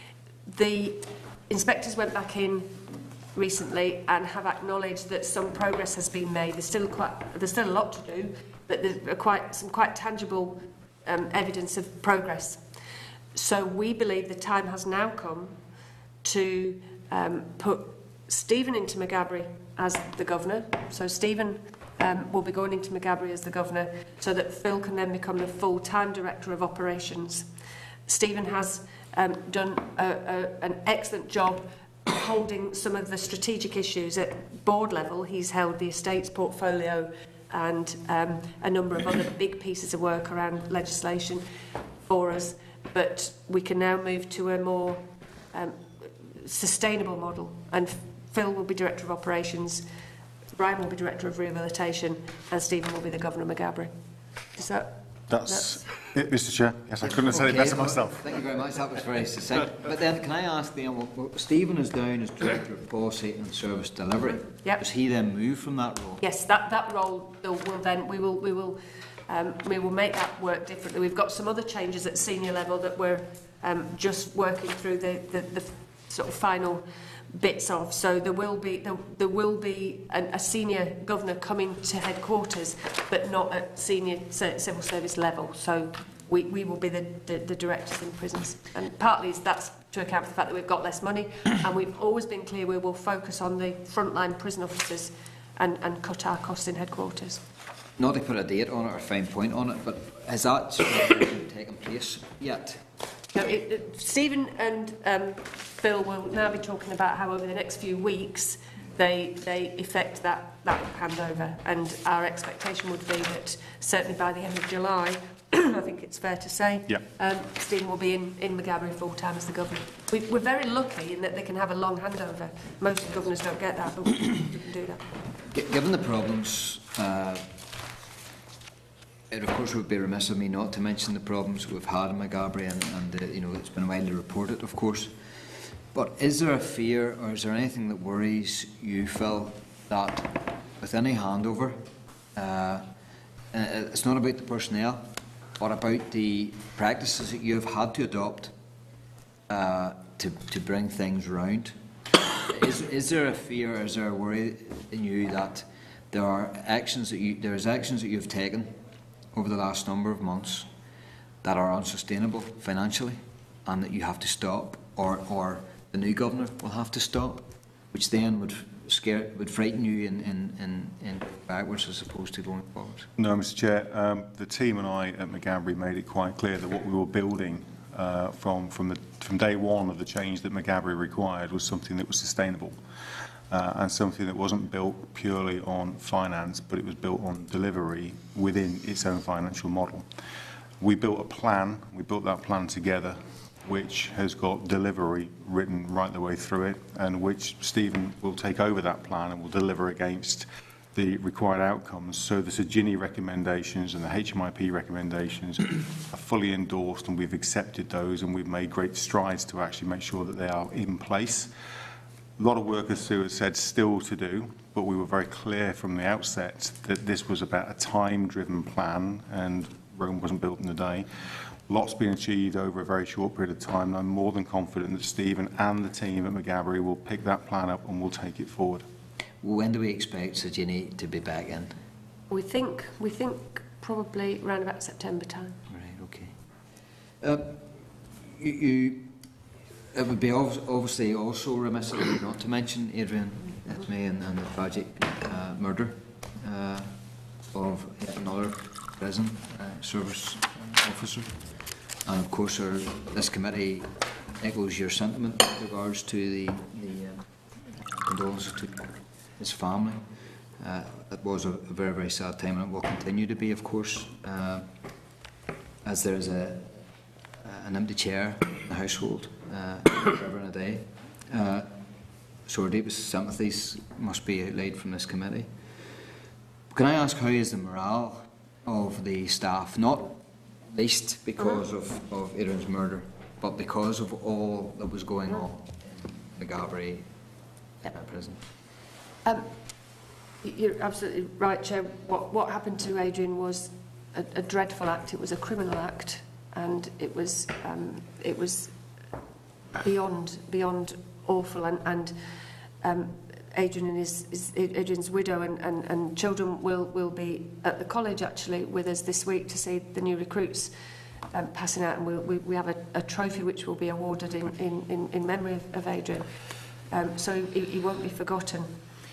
the inspectors went back in recently and have acknowledged that some progress has been made. There's still quite, there's still a lot to do, but there's quite some quite tangible um, evidence of progress. So we believe the time has now come to um, put Stephen into Maghaberry as the governor. So Stephen um, will be going into Maghaberry as the governor, so that Phil can then become the full-time director of operations. Stephen has um, done a, a, an excellent job holding some of the strategic issues at board level. He's held the estates portfolio and um, a number of other big pieces of work around legislation for us. But we can now move to a more um, sustainable model, and Phil will be Director of Operations, Brian will be Director of Rehabilitation, and Stephen will be the Governor of Maghaberry. Is that... That's, that's it, Mister Chair. Yes, I couldn't have said okay, it better well, myself. Thank you very much. That was very succinct. But then, can I ask then, well, well, Stephen is down as Director of Policy and Service Delivery. Yep. Does he then move from that role? Yes, that, that role will then, we will, we will, um, we will make that work differently. We've got some other changes at senior level that we're um, just working through the, the, the sort of final bits of. So there will be there, there will be an, a senior governor coming to headquarters, but not at senior civil service level. So we, we will be the, the, the directors in prisons, and partly that's to account for the fact that we've got less money, and we've always been clear we will focus on the frontline prison officers and, and cut our costs in headquarters. Not to put a date on it or a fine point on it, but has that taken place yet? No, it, it, Stephen and um, Phil will now be talking about how over the next few weeks they they effect that, that handover, and our expectation would be that certainly by the end of July, I think it's fair to say, yep. um, Stephen will be in, in Maghaberry full time as the governor. We, we're very lucky in that they can have a long handover. Most governors don't get that, but we can do that. G given the problems, uh, it of course would be remiss of me not to mention the problems we've had in Maghaberry, and, and uh, you know, it's been widely reported, of course. But is there a fear, or is there anything that worries you, Phil, that with any handover, uh, it's not about the personnel, but about the practices that you have had to adopt uh, to, to bring things round? Is, is there a fear, or is there a worry in you that there are actions that you, there is actions that you've taken over the last number of months that are unsustainable financially, and that you have to stop, or, or the new governor will have to stop, which then would scare, would frighten you in, in, in, in backwards as opposed to going forward? No, Mister Chair. Um, the team and I at Maghaberry made it quite clear that what we were building uh, from, from, the, from day one of the change that Maghaberry required was something that was sustainable. Uh, and something that wasn't built purely on finance, but it was built on delivery within its own financial model. We built a plan, we built that plan together, which has got delivery written right the way through it, and which Stephen will take over that plan and will deliver against the required outcomes. So the S G I N I recommendations and the H M I P recommendations are fully endorsed, and we've accepted those, and we've made great strides to actually make sure that they are in place. A lot of work, as Sue has said, still to do, but we were very clear from the outset that this was about a time-driven plan, and Rome wasn't built in a day. Lots been achieved over a very short period of time, and I'm more than confident that Stephen and the team at Maghaberry will pick that plan up and will take it forward. When do we expect S G I N I to be back in? We think, we think probably around about September time. Right, okay. Uh, you, you It would be obviously also remiss of me not to mention Adrian May and, and the tragic uh, murder uh, of yet another prison uh, service officer. And of course, our, this committee echoes your sentiment with regards to the, the uh, condolences to his family. Uh, it was a, a very, very sad time, and it will continue to be, of course, uh, as there is a, an empty chair in the household. Uh, forever and a day. Uh, so our deepest sympathies must be outlaid from this committee. Can I ask, how is the morale of the staff, not least because of, of Adrian's murder, but because of all that was going on in Maghaberry uh, prison? Um, You're absolutely right, Chair. What, what happened to Adrian was a, a dreadful act. It was a criminal act, and it was um, it was beyond beyond awful. And, and um, Adrian and his, his Adrian's widow and, and, and children will will be at the college actually with us this week to see the new recruits um, passing out, and we'll, we we have a, a trophy which will be awarded in in, in, in memory of, of Adrian. Um, so he, he won't be forgotten.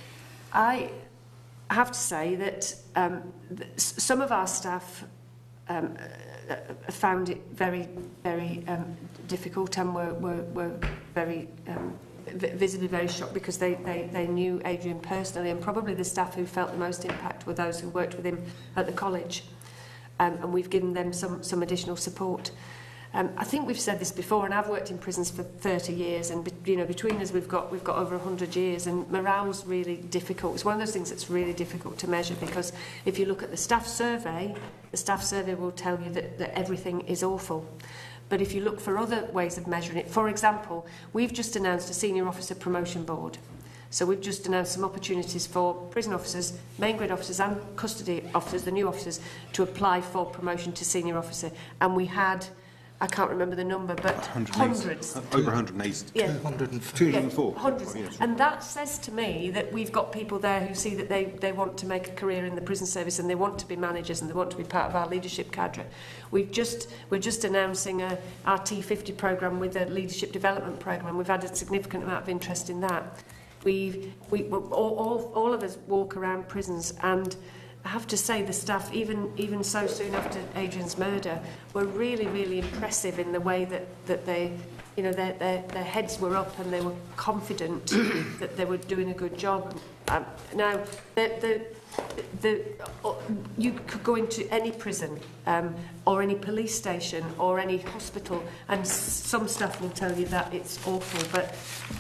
I. I have to say that um, th some of our staff um, uh, found it very, very um, difficult and were, were, were very um, visibly very shocked because they, they, they knew Adrian personally, and probably the staff who felt the most impact were those who worked with him at the college. Um, and we've given them some, some additional support. Um, I think we've said this before, and I've worked in prisons for thirty years, and be, you know, between us we've got we've got over one hundred years, and morale's really difficult. It's one of those things that's really difficult to measure, because if you look at the staff survey, the staff survey will tell you that, that everything is awful. But if you look for other ways of measuring it, for example, we've just announced a senior officer promotion board. So we've just announced some opportunities for prison officers, main grade officers and custody officers, the new officers, to apply for promotion to senior officer. And we had, I can't remember the number, but hundreds. Over one hundred eighty. Yeah. two hundred four. Yeah, hundreds. And that says to me that we've got people there who see that they, they want to make a career in the prison service, and they want to be managers, and they want to be part of our leadership cadre. We've just, we're just announcing a, our T fifty programme with a leadership development programme. We've had a significant amount of interest in that. We've, we, all, all, all of us walk around prisons, and I have to say the staff, even even so soon after Adrian's murder, were really, really impressive in the way that, that they, you know, their, their, their heads were up and they were confident that they were doing a good job. Um, now, the, the, the, uh, you could go into any prison um, or any police station or any hospital, and s some staff will tell you that it's awful, but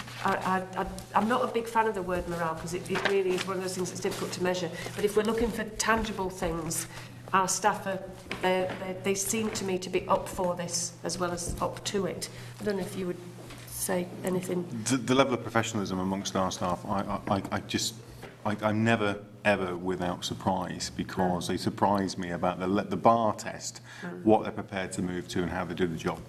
I, I, I'm not a big fan of the word morale, because it, it really is one of those things that's difficult to measure. But if we're looking for tangible things, our staff are, they, they seem to me to be up for this as well as up to it. I don't know if you would say anything. The, the level of professionalism amongst our staff, I, I, I just, I, I'm never ever without surprise, because mm. they surprise me about the, the bar test, mm. what they're prepared to move to and how they do the job.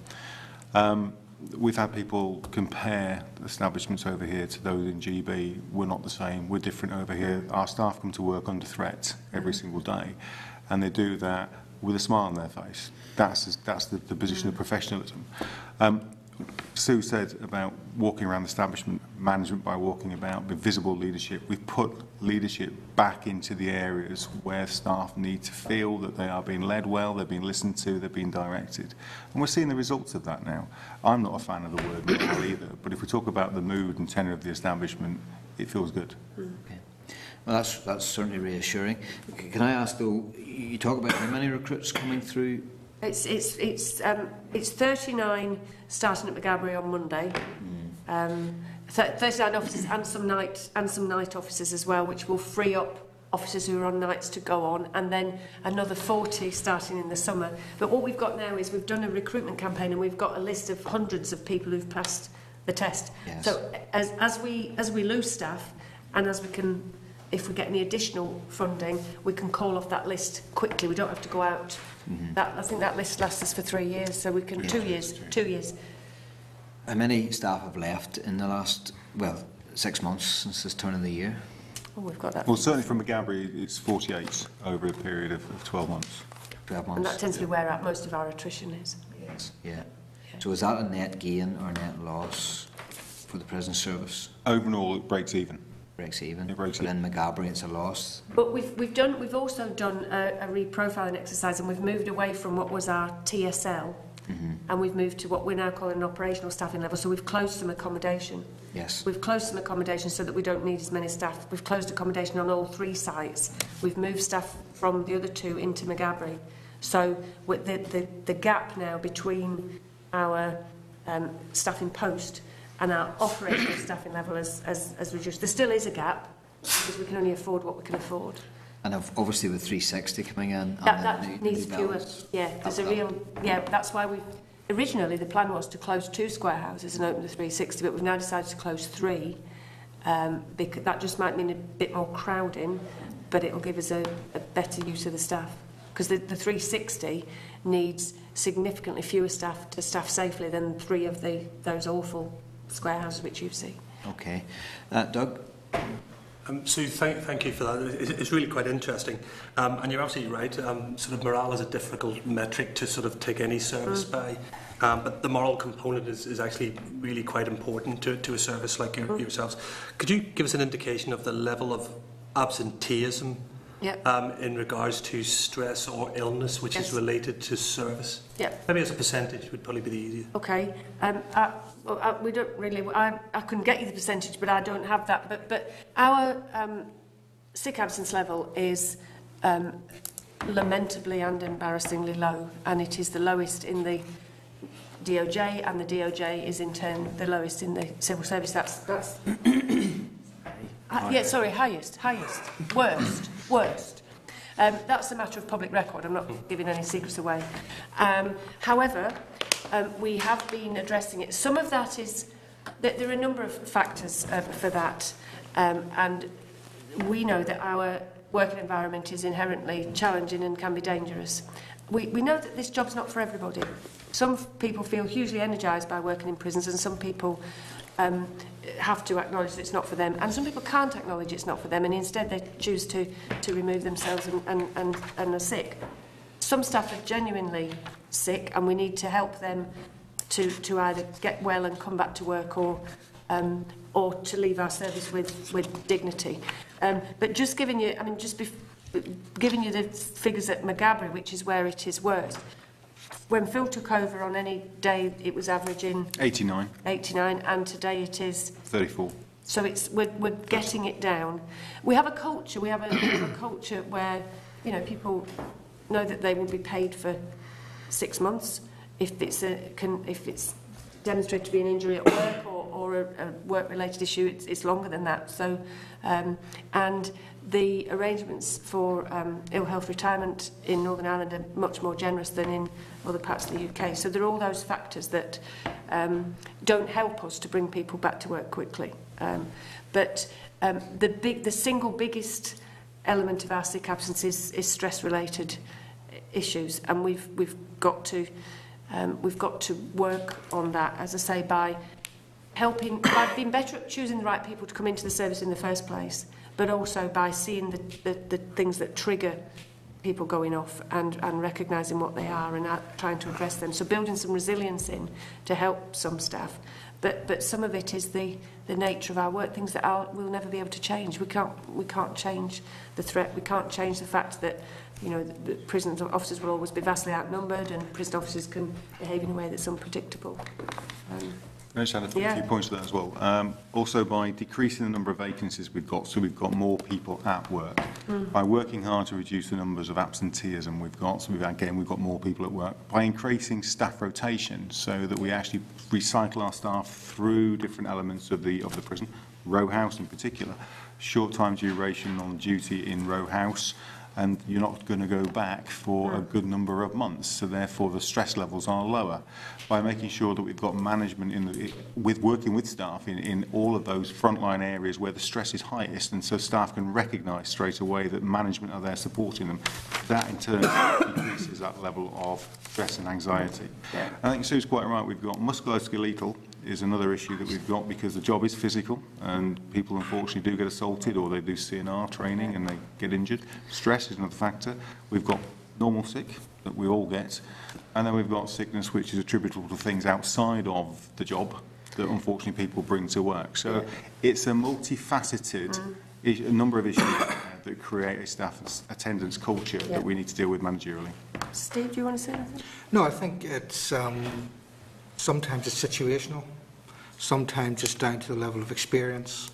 Um, We've had people compare establishments over here to those in G B. We're not the same. We're different over here. Our staff come to work under threat every single day, and they do that with a smile on their face. That's, that's the, the position of professionalism. Um, Sue said about walking around the establishment, management by walking about, the visible leadership. We've put leadership back into the areas where staff need to feel that they are being led well, they're being listened to, they're being directed. And we're seeing the results of that now. I'm not a fan of the word morale either, but if we talk about the mood and tenor of the establishment, it feels good. Okay. Well, that's, that's certainly reassuring. Can I ask, though, you talk about how many recruits coming through? It's it's it's um, it's thirty-nine starting at Maghaberry on Monday. Mm. Um, th thirty-nine officers and some night and some night officers as well, which will free up officers who are on nights to go on, and then another forty starting in the summer. But what we've got now is we've done a recruitment campaign, and we've got a list of hundreds of people who've passed the test. Yes. So as as we as we lose staff, and as we can, if we get any additional funding, we can call off that list quickly. We don't have to go out. Mm-hmm. That, I think that list lasts us for three years, so we can, yeah, two years, two years. How many staff have left in the last, well, six months since this turn of the year? Oh, we've got that. Well, certainly from Maghaberry, it's forty-eight over a period of, of twelve months. twelve months. And that tends to be where our, most of our attrition is. Yes. Yeah. Yeah. So is that a net gain or net loss for the prison service? Overall, it breaks even. Breaks even. It breaks but even. in Maghaberry, it's a loss. But we've we've done we've also done a, a reprofiling exercise, and we've moved away from what was our T S L, mm-hmm. and we've moved to what we're now calling an operational staffing level. So we've closed some accommodation. Yes. We've closed some accommodation so that we don't need as many staff. We've closed accommodation on all three sites. We've moved staff from the other two into Maghaberry. So with the the the gap now between our um, staff in post and our operational staffing level has, has, has reduced. There still is a gap, because we can only afford what we can afford. And obviously with three sixty coming in... That, that and needs fewer. Yeah, there's a real... Yeah, that's why we've... Originally, the plan was to close two square houses and open the three sixty, but we've now decided to close three, Um, because that just might mean a bit more crowding, but it will give us a, a better use of the staff. Because the, the three sixty needs significantly fewer staff to staff safely than three of the those awful square houses which you've seen. Okay. Uh, Doug? Um, Sue, thank, thank you for that. It, it's really quite interesting. Um, and you're absolutely right. Um, sort of morale is a difficult metric to sort of take any service mm. by. Um, but the moral component is, is actually really quite important to, to a service like your, mm. yourselves. Could you give us an indication of the level of absenteeism yep. um, in regards to stress or illness which yes. is related to service? Yep. Maybe as a percentage would probably be the easiest. Okay. Um, I, well, I, we don't really. I, I couldn't get you the percentage, but I don't have that. But but our um, sick absence level is um, lamentably and embarrassingly low, and it is the lowest in the D O J, and the D O J is in turn the lowest in the civil service. That's that's. uh, yeah, sorry, highest, highest, worst, worst. Um, that's a matter of public record. I'm not giving any secrets away. Um, however, um, we have been addressing it. Some of that is that there are a number of factors uh, for that, um, and we know that our working environment is inherently challenging and can be dangerous. We, we know that this job's not for everybody. Some people feel hugely energised by working in prisons, and some people um, have to acknowledge that it's not for them, and some people can't acknowledge it's not for them, and instead they choose to, to remove themselves and, and, and, and are sick. Some staff are genuinely sick, and we need to help them to, to either get well and come back to work, or um, or to leave our service with, with dignity. Um, but just giving you, I mean, just bef giving you the figures at Maghaberry, which is where it is worst. When Phil took over, on any day it was averaging eighty-nine. eighty-nine, and today it is thirty-four. So it's we're, we're getting it down. We have a culture. We have a, we have a culture where, you know, people know that they will be paid for six months if it's a can if it's demonstrated to be an injury at work, or, or a, a work-related issue. It's, it's longer than that. So um, and the arrangements for um, ill health retirement in Northern Ireland are much more generous than in other parts of the U K. So there are all those factors that um, don't help us to bring people back to work quickly. Um, but um, the big, the single biggest element of our sick absence is, is stress-related issues, and we've we've got to um, we've got to work on that. As I say, by helping, by being better at choosing the right people to come into the service in the first place, but also by seeing the, the, the things that trigger people going off, and, and recognising what they are, and uh, trying to address them. So building some resilience in to help some staff. But, but some of it is the, the nature of our work, things that are, we'll never be able to change. We can't, we can't change the threat. We can't change the fact that, you know, the, the prison officers will always be vastly outnumbered, and prison officers can behave in a way that's unpredictable. Um, Can I just add a Yeah. few points to that as well? Um, also, by decreasing the number of vacancies we've got, so we've got more people at work. Mm. By working hard to reduce the numbers of absenteeism we've got, so we've, again, we've got more people at work. By increasing staff rotation, so that we actually recycle our staff through different elements of the, of the prison, row house in particular, short time duration on duty in row house, and you're not going to go back for a good number of months, so therefore the stress levels are lower. By making sure that we've got management in the, with working with staff in, in all of those frontline areas where the stress is highest, and so staff can recognise straight away that management are there supporting them, that in turn decreases that level of stress and anxiety. Yeah. I think Sue's quite right. We've got musculoskeletal is another issue that we've got, because the job is physical, and people unfortunately do get assaulted, or they do C N R training and they get injured. Stress is another factor. We've got normal sick that we all get, and then we've got sickness which is attributable to things outside of the job that unfortunately people bring to work. So it's a multifaceted mm. is, a number of issues uh, that create a staff attendance culture yeah. that we need to deal with managerially. Steve, do you want to say anything? No, I think it's um, sometimes it's situational, sometimes it's down to the level of experience.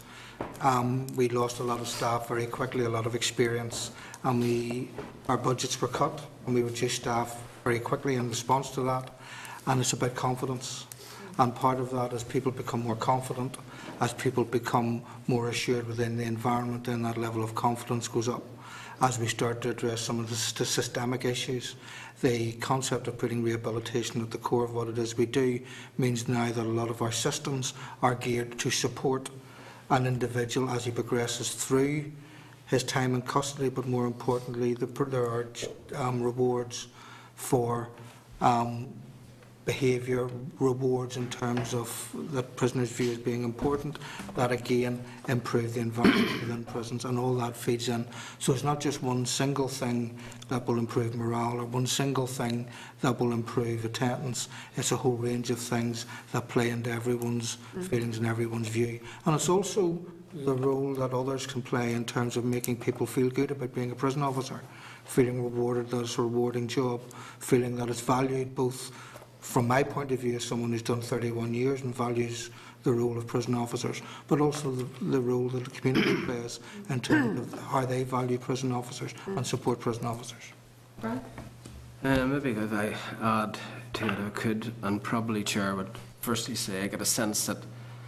Um, we lost a lot of staff very quickly, a lot of experience, and we, our budgets were cut, and we reduced staff very quickly in response to that. And it's about confidence, and part of that, as people become more confident, as people become more assured within the environment, then that level of confidence goes up. As we start to address some of the systemic issues, the concept of putting rehabilitation at the core of what it is we do means now that a lot of our systems are geared to support an individual as he progresses through his time in custody, but more importantly, the, there are um, rewards for um, behaviour, rewards in terms of the prisoner's view as being important, that again improve the environment within prisons, and all that feeds in. So it's not just one single thing that will improve morale or one single thing that will improve attendance. It's a whole range of things that play into everyone's mm. feelings and everyone's view. And it's also the role that others can play in terms of making people feel good about being a prison officer, feeling rewarded that it's a rewarding job, feeling that it's valued both from my point of view as someone who's done thirty-one years and values the role of prison officers, but also the, the role that the community plays in terms of how they value prison officers and support prison officers. Uh, maybe if I add to it, I could, and probably Chair would firstly say I get a sense that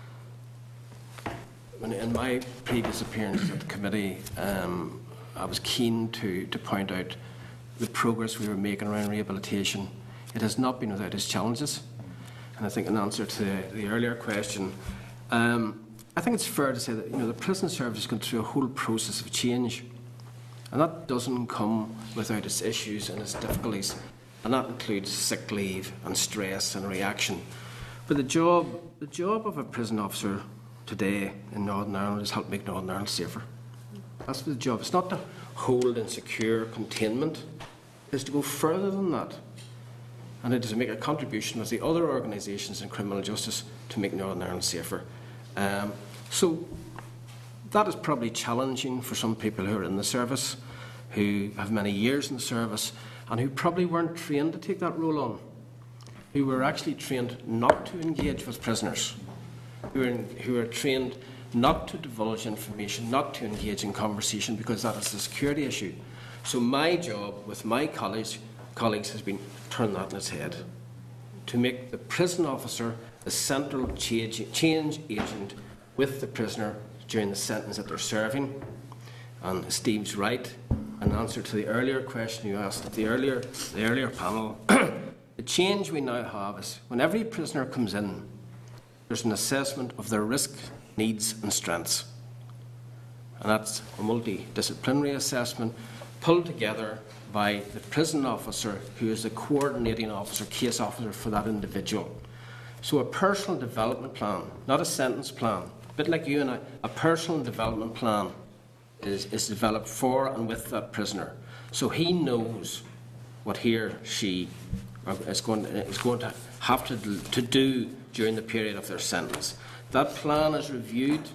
when in my previous appearances at the committee, um, I was keen to, to point out the progress we were making around rehabilitation. It has not been without its challenges. And I think in answer to the, the earlier question, um, I think it's fair to say that you know, the prison service has gone through a whole process of change. And that doesn't come without its issues and its difficulties. And that includes sick leave and stress and reaction. But the job, the job of a prison officer today in Northern Ireland is help make Northern Ireland safer. That's the job. It's not to hold and secure containment. It's to go further than that. And it is to make a contribution with the other organisations in criminal justice to make Northern Ireland safer. Um, so that is probably challenging for some people who are in the service, who have many years in the service, and who probably weren't trained to take that role on, who were actually trained not to engage with prisoners, who are, in, who are trained not to divulge information, not to engage in conversation, because that is a security issue. So my job with my colleagues, colleagues has been turn that on its head, to make the prison officer the central change, change agent with the prisoner during the sentence that they're serving. And Steve's right. In answer to the earlier question you asked at the earlier, the earlier panel, the change we now have is when every prisoner comes in, there's an assessment of their risk, needs and strengths. And that's a multidisciplinary assessment pulled together by the prison officer, who is the coordinating officer, case officer for that individual. So a personal development plan, not a sentence plan, a bit like you and I, a personal development plan is, is developed for and with that prisoner. So he knows what he or she is going, is going to have to, to do during the period of their sentence. That plan is reviewed.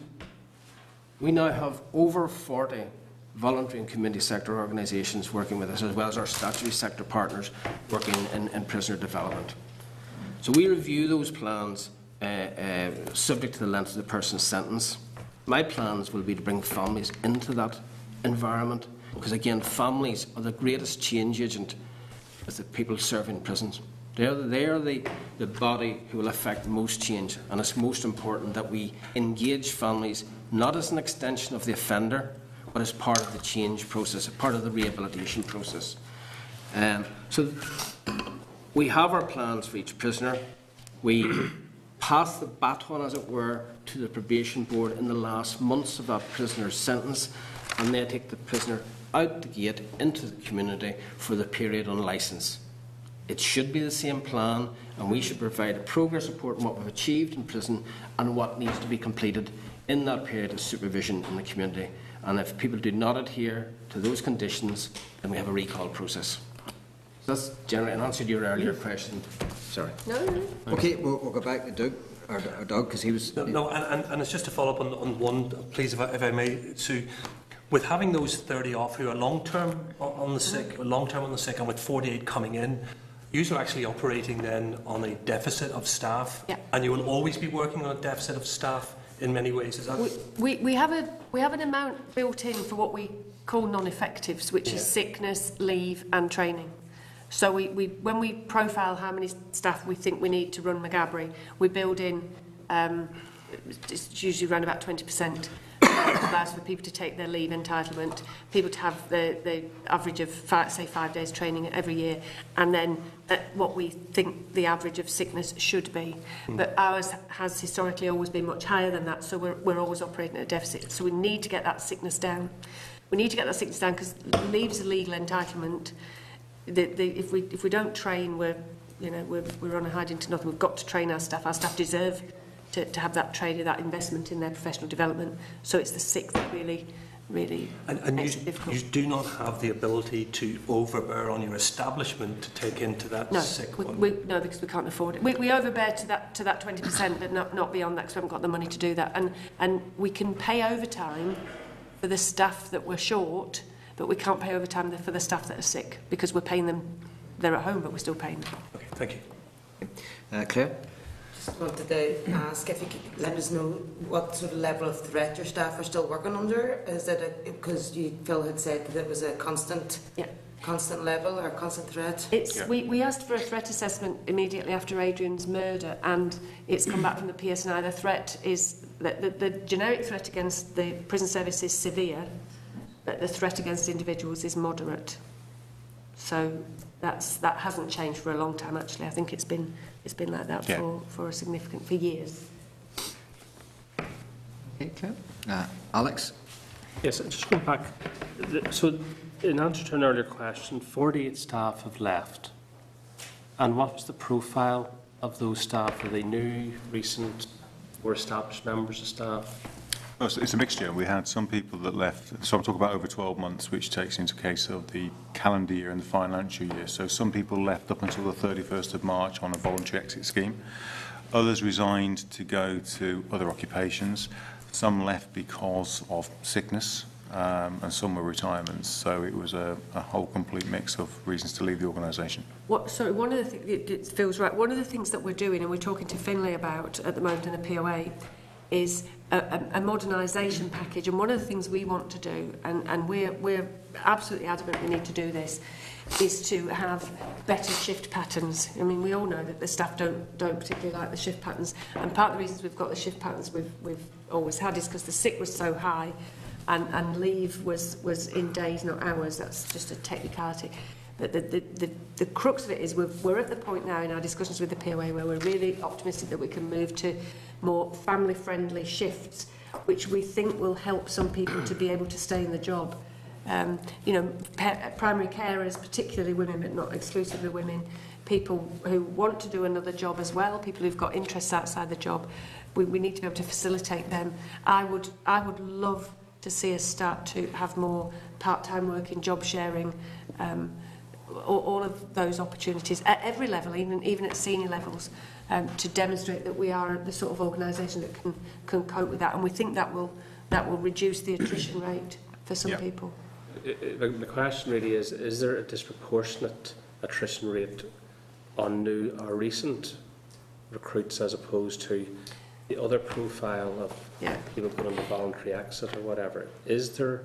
We now have over forty voluntary and community sector organisations working with us, as well as our statutory sector partners working in, in prisoner development. So we review those plans uh, uh, subject to the length of the person's sentence. My plans will be to bring families into that environment, because again, families are the greatest change agent with the people serving in prisons. They are, they are the, the body who will affect most change, and it's most important that we engage families not as an extension of the offender, but as part of the change process, a part of the rehabilitation process. Um, so we have our plans for each prisoner. We pass the baton, as it were, to the probation board in the last months of that prisoner's sentence, and they take the prisoner out the gate into the community for the period on licence. It should be the same plan, and we should provide a progress report on what we've achieved in prison and what needs to be completed in that period of supervision in the community. And if people do not adhere to those conditions, then we have a recall process. So that's generally an answer to your earlier question. Sorry. No, no. Okay, we'll, we'll go back to Doug, or, or Doug, because he was... No, no and, and, and it's just to follow up on, on one, please, if I, if I may, Sue. With having those thirty off who are long-term on the sick, long-term on the sick, and with forty-eight coming in, you are actually operating then on a deficit of staff, yeah. And you will always be working on a deficit of staff in many ways. Is that? We, we, we have a we have an amount built in for what we call non-effectives, which yeah. is sickness, leave, and training. So we, we when we profile how many staff we think we need to run Maghaberry, we build in. Um, it's usually around about twenty percent. allows for people to take their leave entitlement, people to have the, the average of, five, say, five days training every year, and then uh, what we think the average of sickness should be. Mm. But ours has historically always been much higher than that, so we're, we're always operating at a deficit. So we need to get that sickness down. We need to get that sickness down because leave is a legal entitlement. The, the, if we if we don't train, we're you know we're we're on a hiding to nothing. We've got to train our staff. Our staff deserve to, to have that training, that investment in their professional development. So it's the sick that really, really and, and makes you, it difficult. You do not have the ability to overbear on your establishment to take into that no, sick we, one. We, no, because we can't afford it. We, we overbear to that to that twenty percent, but not not beyond that because we haven't got the money to do that. And and we can pay overtime for the staff that we're short, but we can't pay overtime for the staff that are sick because we're paying them. They're at home, but we're still paying them. Okay, thank you. Uh, Claire? Just wanted to ask if you could let us know what sort of level of threat your staff are still working under. Is it because you Phil had said that it was a constant, yeah. constant level or constant threat? It's yeah. we, we asked for a threat assessment immediately after Adrian's murder, and it's come back from the P S N I. The threat is that the, the generic threat against the prison service is severe, but the threat against individuals is moderate. So that's that hasn't changed for a long time. Actually, I think it's been it's been like that yeah. for for a significant for years. Okay, Claire. Uh, Alex. Yes, just going back. So, in answer to an earlier question, forty-eight staff have left. And what was the profile of those staff? Are they new, recent, or established members of staff? Oh, it's a mixture. We had some people that left, so I'm talking about over twelve months, which takes into case of the calendar year and the financial year. So some people left up until the thirty-first of March on a voluntary exit scheme. Others resigned to go to other occupations. Some left because of sickness, um, and some were retirements. So it was a, a whole complete mix of reasons to leave the organisation. What, sorry, one of the things, it, it feels right, one of the things that we're doing, and we're talking to Finlay about at the moment in the P O A, is a, a, a modernisation package. And one of the things we want to do, and, and we're, we're absolutely adamant we need to do this, is to have better shift patterns. I mean, we all know that the staff don't, don't particularly like the shift patterns. And part of the reasons we've got the shift patterns we've, we've always had is because the sick was so high and, and leave was, was in days, not hours. That's just a technicality. But the, the, the, the crux of it is we're, we're at the point now in our discussions with the P O A where we're really optimistic that we can move to more family-friendly shifts, which we think will help some people to be able to stay in the job. Um, you know, primary carers, particularly women, but not exclusively women, people who want to do another job as well, people who've got interests outside the job, we, we need to be able to facilitate them. I would, I would love to see us start to have more part-time working, job sharing, um, all, all of those opportunities at every level, even even at senior levels, um, to demonstrate that we are the sort of organisation that can can cope with that, and we think that will that will reduce the attrition rate for some yeah. people. The question really is: is there a disproportionate attrition rate on new or recent recruits as opposed to the other profile of yeah. people going on the voluntary exit or whatever? Is there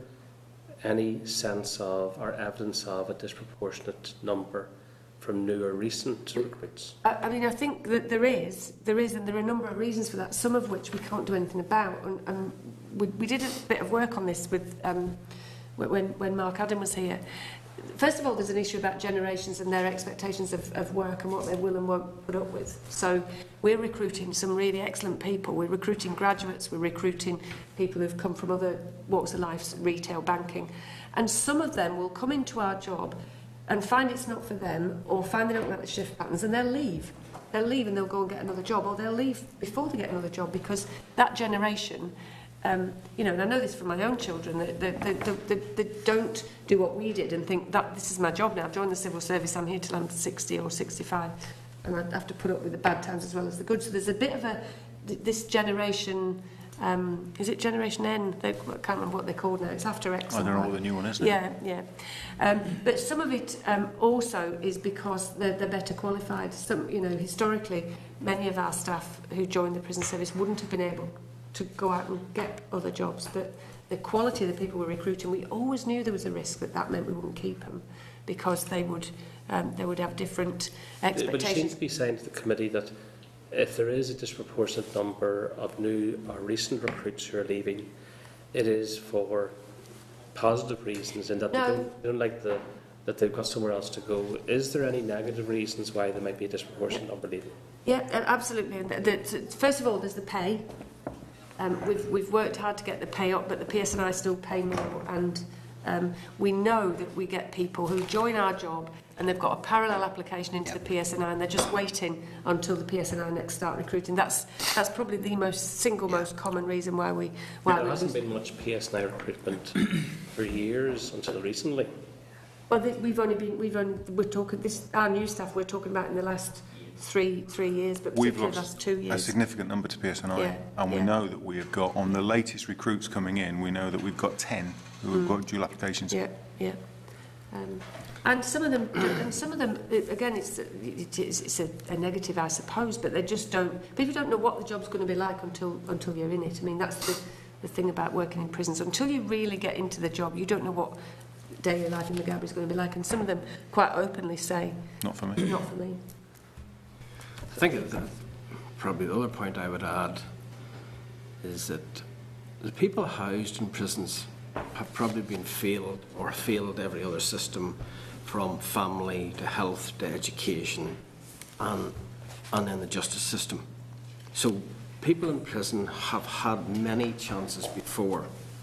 any sense of or evidence of a disproportionate number from new or recent recruits? I, I mean, I think that there is, there is, and there are a number of reasons for that. Some of which we can't do anything about. And, and we, we did a bit of work on this with um, when when Mark Adam was here. First of all, there's an issue about generations and their expectations of, of work and what they will and won't put up with. So we're recruiting some really excellent people. We're recruiting graduates. We're recruiting people who've come from other walks of life, retail, banking. And some of them will come into our job and find it's not for them, or find they don't like the shift patterns, and they'll leave. They'll leave and they'll go and get another job, or they'll leave before they get another job, because that generation, Um, you know, and I know this from my own children, that they, they, they, they, they don't do what we did and think that this is my job now. I've joined the civil service, I'm here till I'm sixty or sixty-five, and I have to put up with the bad times as well as the good. So there's a bit of a, this generation, um, is it Generation N? They, I can't remember what they're called now. It's after X. Oh, they're all the new one, isn't it? Yeah, yeah. Um, but some of it um, also is because they're, they're better qualified. Some, you know, historically, many of our staff who joined the prison service wouldn't have been able to go out and get other jobs, but the quality of the people we're recruiting, we always knew there was a risk that that meant we wouldn't keep them, because they would um, they would have different expectations. But you seem to be saying to the committee that if there is a disproportionate number of new or recent recruits who are leaving, it is for positive reasons and that No. they, don't, they don't like the that they've got somewhere else to go. Is there any negative reasons why there might be a disproportionate number leaving? Yeah, uh, absolutely. And the, the, first of all, there's the pay. Um, we've, we've worked hard to get the pay up, but the P S N I still pay more. And um, we know that we get people who join our job and they've got a parallel application into yep. the P S N I and they're just waiting until the P S N I next start recruiting. That's that's probably the most single most common reason why we why there we hasn't been much P S N I recruitment for years until recently. Well, th we've only been we've only we're talking this our new staff we're talking about in the last three three years, but we've particularly the lost last two years. a significant number to P S N I, yeah. and we yeah. know that we have got on the latest recruits coming in. We know that we've got ten who have mm. got dual applications. Yeah, yeah. Um, and some of them, and some of them, again, it's it is, it's a, a negative, I suppose, but they just don't. People don't know what the job's going to be like until until you're in it. I mean, that's the the thing about working in prisons. Until you really get into the job, you don't know what daily life in Maghaberry is going to be like, and some of them quite openly say, "Not for me." Not for me. I think that probably the other point I would add is that the people housed in prisons have probably been failed or failed every other system, from family to health to education and, and in the justice system. So people in prison have had many chances before.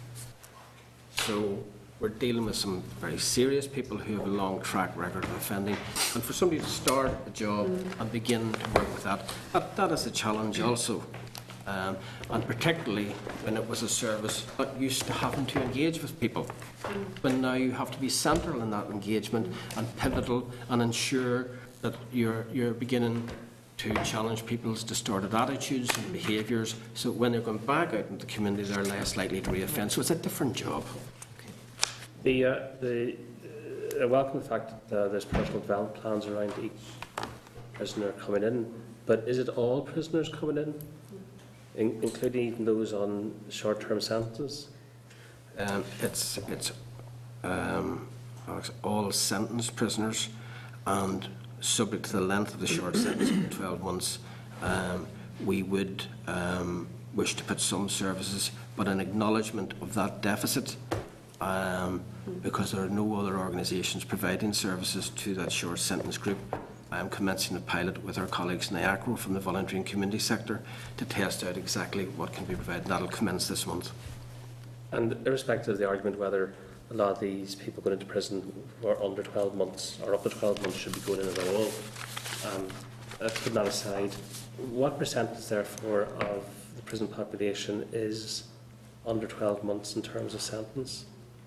So we're dealing with some very serious people who have a long track record of offending, and for somebody to start a job mm. and begin to work with that, that, that is a challenge also. Um, and particularly when it was a service that used to having to engage with people. Mm. When now you have to be central in that engagement and pivotal and ensure that you're, you're beginning to challenge people's distorted attitudes and behaviours, so when they're going back out into the community they're less likely to reoffend. So it's a different job. The, uh, the, uh, I welcome the fact that uh, there's personal development plans around each prisoner coming in, but is it all prisoners coming in, in including even those on short-term sentences? Um, it's it's um, all sentenced prisoners, and subject to the length of the short sentence, twelve months, um, we would um, wish to put some services, but an acknowledgement of that deficit. Um, because there are no other organisations providing services to that short sentence group. I am commencing a pilot with our colleagues in IACRO from the voluntary and community sector to test out exactly what can be provided. That will commence this month. And irrespective of the argument whether a lot of these people going into prison who are under twelve months or up to twelve months should be going in at all, um, putting that aside, what percentage therefore of the prison population is under twelve months in terms of sentence?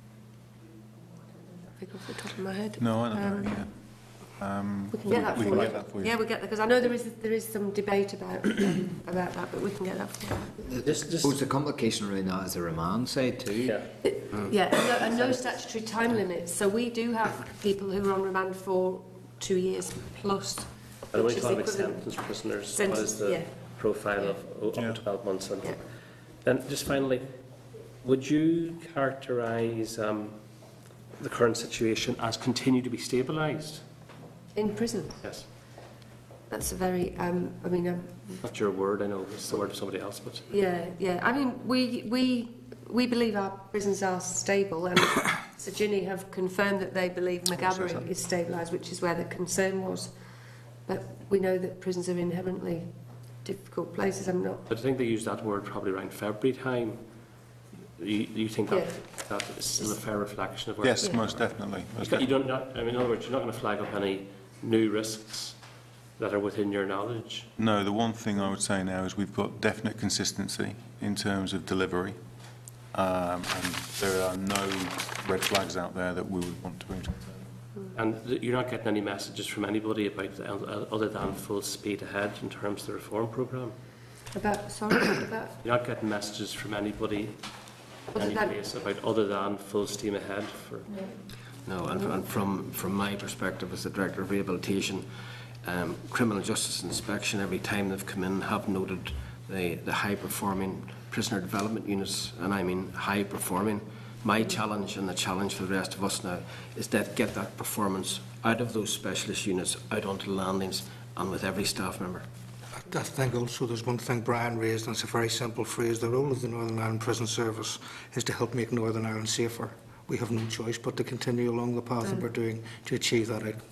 Off the top of my head. No, I don't um, know. Yeah. Um, we can get that we for can you. get that for you. Yeah, we'll get that because I know there is there is some debate about um, about that, but we can get that for you. I suppose the complication around that is the remand side too. Yeah, it, mm. yeah, and no, and no statutory time limits. So we do have people who are on remand for two years plus. And when we talk about sentenced prisoners, Sentence, what is the yeah. profile yeah. of up yeah. to twelve months? And yeah. then just finally, would you characterise um, the current situation as continue to be stabilised? In prison? Yes. That's a very, um, I mean... Um, Not your word, I know it's the word of somebody else, but... Yeah, yeah. I mean, we we we believe our prisons are stable, and Sir Ginny have confirmed that they believe Maghaberry is stabilised, which is where the concern was. But we know that prisons are inherently difficult places. I'm not... But I think they used that word probably around February time. You, you think that, yeah. that is still a fair reflection of where... Yes, yeah. most definitely. Most you don't not, I mean, in other words, you're not going to flag up any new risks that are within your knowledge? No, the one thing I would say now is we've got definite consistency in terms of delivery, um, and there are no red flags out there that we would want to bring to the table. And you're not getting any messages from anybody about uh, other than full speed ahead in terms of the reform programme? About, sorry, about... You're not getting messages from anybody, any place about other than full steam ahead for... No, and, and from, from my perspective as the Director of Rehabilitation, um, Criminal Justice Inspection, every time they've come in, have noted the, the high-performing prisoner development units, and I mean high-performing. My challenge and the challenge for the rest of us now is that get that performance out of those specialist units, out onto the landings, and with every staff member. I think also there's one thing Brian raised, and it's a very simple phrase. The role of the Northern Ireland Prison Service is to help make Northern Ireland safer. We have no choice but to continue along the path mm. that we're doing to achieve that outcome.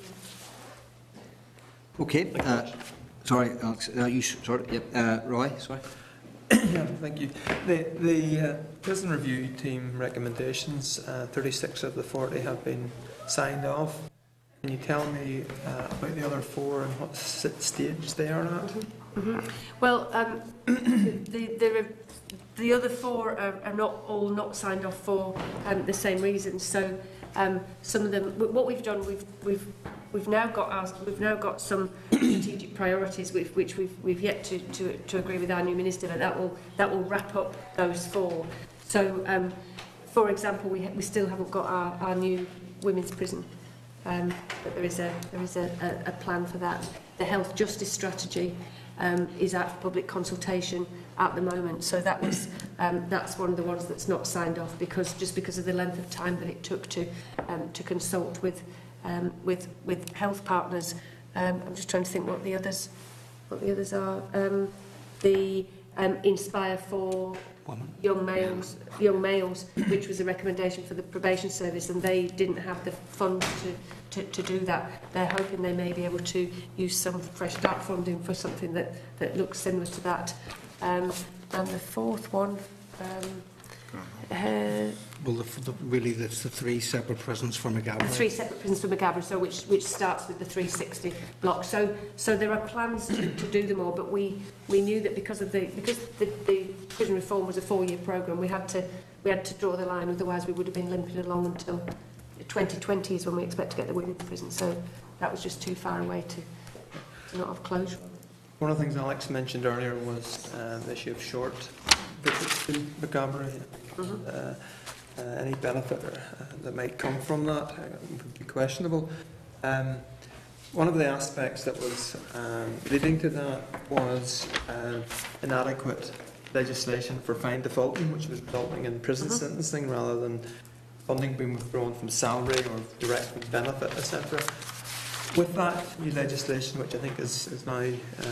Okay. Uh, sorry, Alex. Uh, you sorry. Yep. Uh, Roy. Sorry. Yeah, thank you. The the uh, prison review team recommendations, uh, thirty-six of the forty have been signed off. Can you tell me uh, about the other four and what stage they are at? Mm-hmm. Well, um, the, the the other four are, are not all not signed off for um, the same reasons. So um, some of them, what we've done, we've we've we've now got our, we've now got some strategic priorities with which we've we've yet to, to to agree with our new minister, but that will that will wrap up those four. So, um, for example, we ha we still haven't got our, our new women's prison. Um, but there is a there is a, a, a plan for that. The health justice strategy um, is out for public consultation at the moment. So that was um, that's one of the ones that's not signed off because just because of the length of time that it took to um, to consult with um, with with health partners. Um, I'm just trying to think what the others what the others are. Um, the um, Inspire for young males, young males, which was a recommendation for the probation service, and they didn't have the funds to, to, to do that. They're hoping they may be able to use some Fresh Start funding for something that, that looks similar to that. Um, and the fourth one, um, uh, well, the, the, really, that's the three separate prisons for Maghaberry. The three separate prisons for Maghaberry, so which which starts with the three sixty block. So so there are plans to, to do them all, but we we knew that because of the because the, the prison reform was a four-year programme, we had to we had to draw the line. Otherwise, we would have been limping along until twenty twenty is when we expect to get the women's prison. So that was just too far away to to not have closure. One of the things Alex mentioned earlier was uh, the issue of short visits to Maghaberry. Mm-hmm. uh, uh, any benefit or, uh, that might come from that uh, would be questionable. Um, one of the aspects that was um, leading to that was uh, inadequate legislation for fine defaulting, which was resulting in prison mm-hmm. sentencing rather than funding being withdrawn from salary or direct benefit, et cetera. With that new legislation, which I think is, is now uh,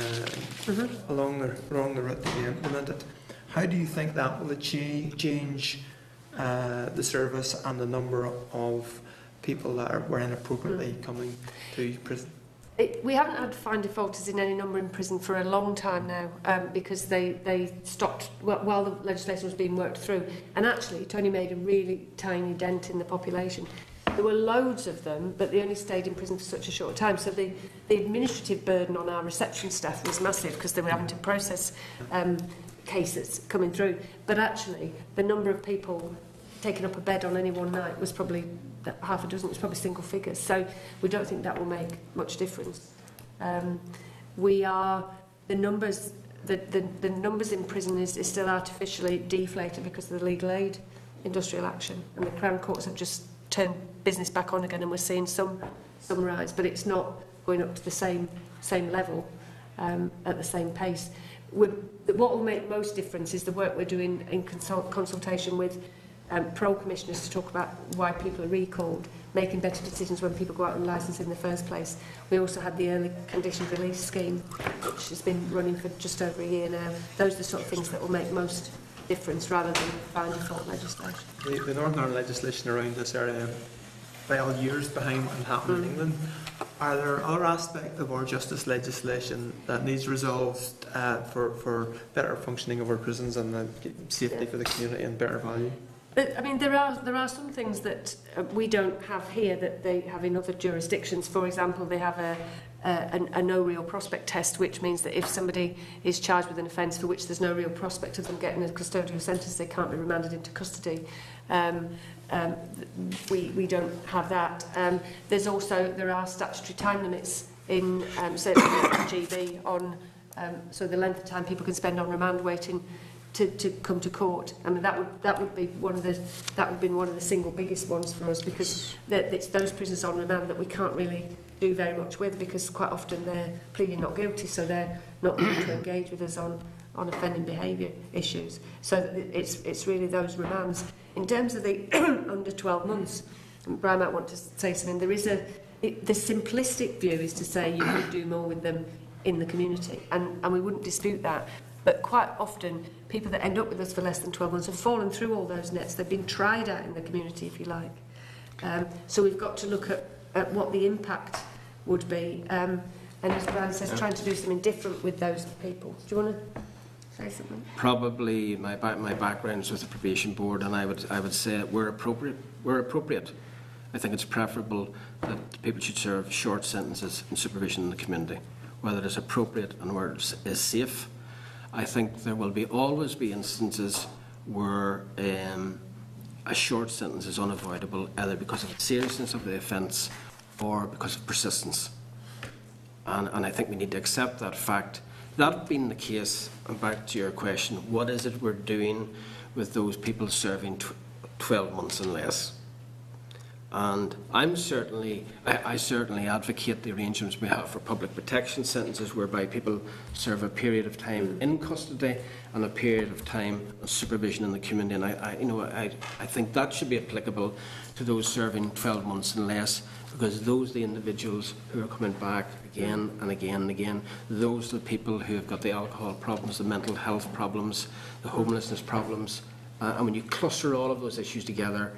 mm-hmm. along the along the route to be implemented, how do you think that will achieve, change uh, the service and the number of people that are, were inappropriately mm. coming to prison? It, we haven't had fine defaulters in any number in prison for a long time now um, because they, they stopped well, while the legislation was being worked through. And actually, it only made a really tiny dent in the population. There were loads of them, but they only stayed in prison for such a short time. So the, the administrative burden on our reception staff was massive because they were having to process um, cases coming through. But actually, the number of people taking up a bed on any one night was probably half a dozen. It was probably single figures. So we don't think that will make much difference. Um, we are the numbers. The, the, the numbers in prison is, is still artificially deflated because of the legal aid industrial action, and the Crown Courts have just turned business back on again, and we're seeing some some rise, but it's not going up to the same same level um, at the same pace. We're, what will make most difference is the work we're doing in consult, consultation with um, parole commissioners to talk about why people are recalled, making better decisions when people go out on licence in the first place. We also had the early conditioned release scheme, which has been running for just over a year now. Those are the sort of things that will make most difference rather than fine default legislation. The, the Northern Ireland legislation around this area, well, years behind what happened mm. in England. Are there other aspects of our justice legislation that needs resolved uh, for, for better functioning of our prisons and the safety yeah. for the community and better value? But, I mean, there are there are some things that uh, we don't have here that they have in other jurisdictions. For example, they have a, a, a, a no real prospect test, which means that if somebody is charged with an offence for which there's no real prospect of them getting a custodial sentence, they can't be remanded into custody. Um, um, we we don't have that. Um, there's also there are statutory time limits in um, certainly G B on um, so the length of time people can spend on remand waiting to, to come to court. I mean, that would that would be one of the that would have been one of the single biggest ones for us, because it's those prisoners on remand that we can't really do very much with, because quite often they're pleading not guilty, so they're not going to engage with us on on offending behaviour issues. So it's it's really those remands. In terms of the under twelve months, Brian might want to say something. There is a it, the simplistic view is to say you could do more with them in the community, and, and we wouldn't dispute that. But quite often, people that end up with us for less than twelve months have fallen through all those nets. They've been tried out in the community, if you like. Um, so we've got to look at, at what the impact would be. Um, and as Brian says, trying to do something different with those people. Do you want to say something? Probably my ba my background is with the probation board, and I would I would say we're appropriate. We're appropriate. I think it's preferable that people should serve short sentences in supervision in the community, whether it's appropriate and where it is safe. I think there will be always be instances where um, a short sentence is unavoidable, either because of the seriousness of the offence or because of persistence. And, and I think we need to accept that fact. That being the case, and back to your question, what is it we're doing with those people serving tw twelve months and less? And I'm certainly, I, I certainly advocate the arrangements we have for public protection sentences, whereby people serve a period of time in custody and a period of time of supervision in the community. And I, I you know, I, I think that should be applicable to those serving twelve months and less, because those are the individuals who are coming back again and again and again. Those are the people who have got the alcohol problems, the mental health problems, the homelessness problems. Uh, and when you cluster all of those issues together,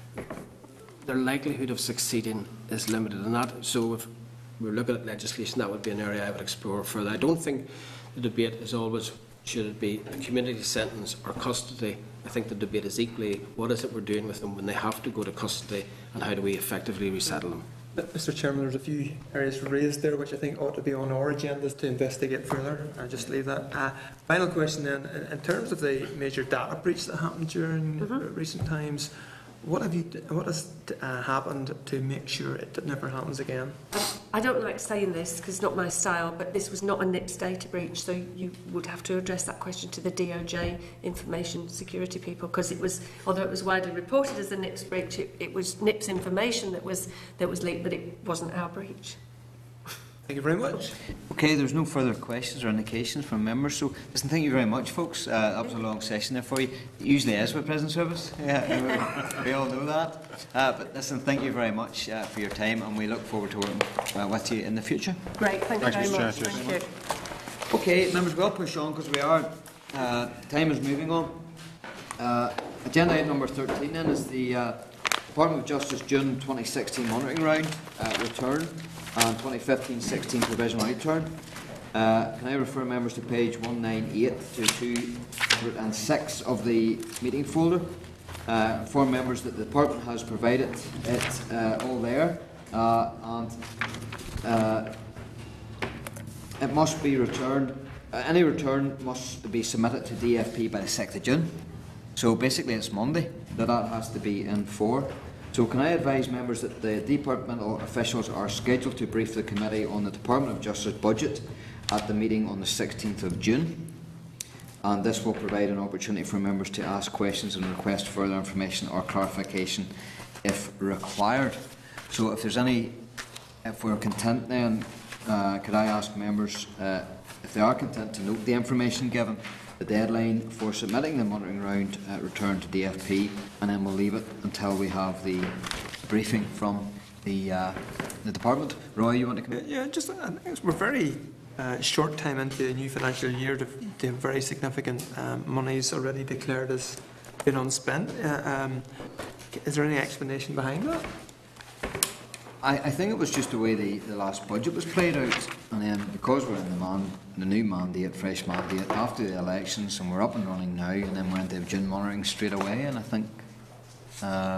their likelihood of succeeding is limited. And that, so if we're looking at legislation, that would be an area I would explore further. I don't think the debate is always, should it be a community sentence or custody? I think the debate is equally, what is it we're doing with them when they have to go to custody, and how do we effectively resettle them? Mister Chairman, there's a few areas raised there which I think ought to be on our agendas to investigate further. I'll just leave that. Uh, final question then, in, in terms of the major data breach that happened during mm-hmm. recent times, what have you, what has uh, happened to make sure it never happens again? I don't like saying this because it's not my style, but this was not a N I P S data breach, so you would have to address that question to the D O J information security people, because it was, although it was widely reported as a N I P S breach, it, it was N I P S information that was that was leaked, but it wasn't our breach. Thank you very much. Okay, there's no further questions or indications from members, so listen, thank you very much, folks. Uh, that was a long session there for you. It usually is with prison service. Yeah, we, we all know that. Uh, but listen, thank you very much uh, for your time, and we look forward to working uh, with you in the future. Great, thank you very much. Thank you. Okay, members, we'll push on because we are. Uh, time is moving on. Uh, agenda item number thirteen then is the uh, Department of Justice June twenty sixteen monitoring round uh, return and twenty fifteen sixteen provisional return. Uh, can I refer members to page one ninety-eight to two oh six of the meeting folder? Uh, inform members that the department has provided it uh, all there, uh, and uh, it must be returned. Uh, any return must be submitted to D F P by the sixth of June. So basically, it's Monday that that has to be in for. So can I advise members that the departmental officials are scheduled to brief the committee on the Department of Justice budget at the meeting on the sixteenth of June, and this will provide an opportunity for members to ask questions and request further information or clarification if required. So if there's any, if we're content then, uh, could I ask members uh, if they are content to note the information given, the deadline for submitting the monitoring round uh, return to D F P, and then we'll leave it until we have the briefing from the uh, the department. Roy, you want to come in? Yeah, just I think we're very uh, short time into the new financial year to, to have very significant um, monies already declared as being unspent. Uh, um, is there any explanation behind that? I, I think it was just the way the, the last budget was played out, and then because we're in the, man, the new mandate, fresh mandate, after the elections, and we're up and running now, and then we're into June monitoring straight away, and I think, uh,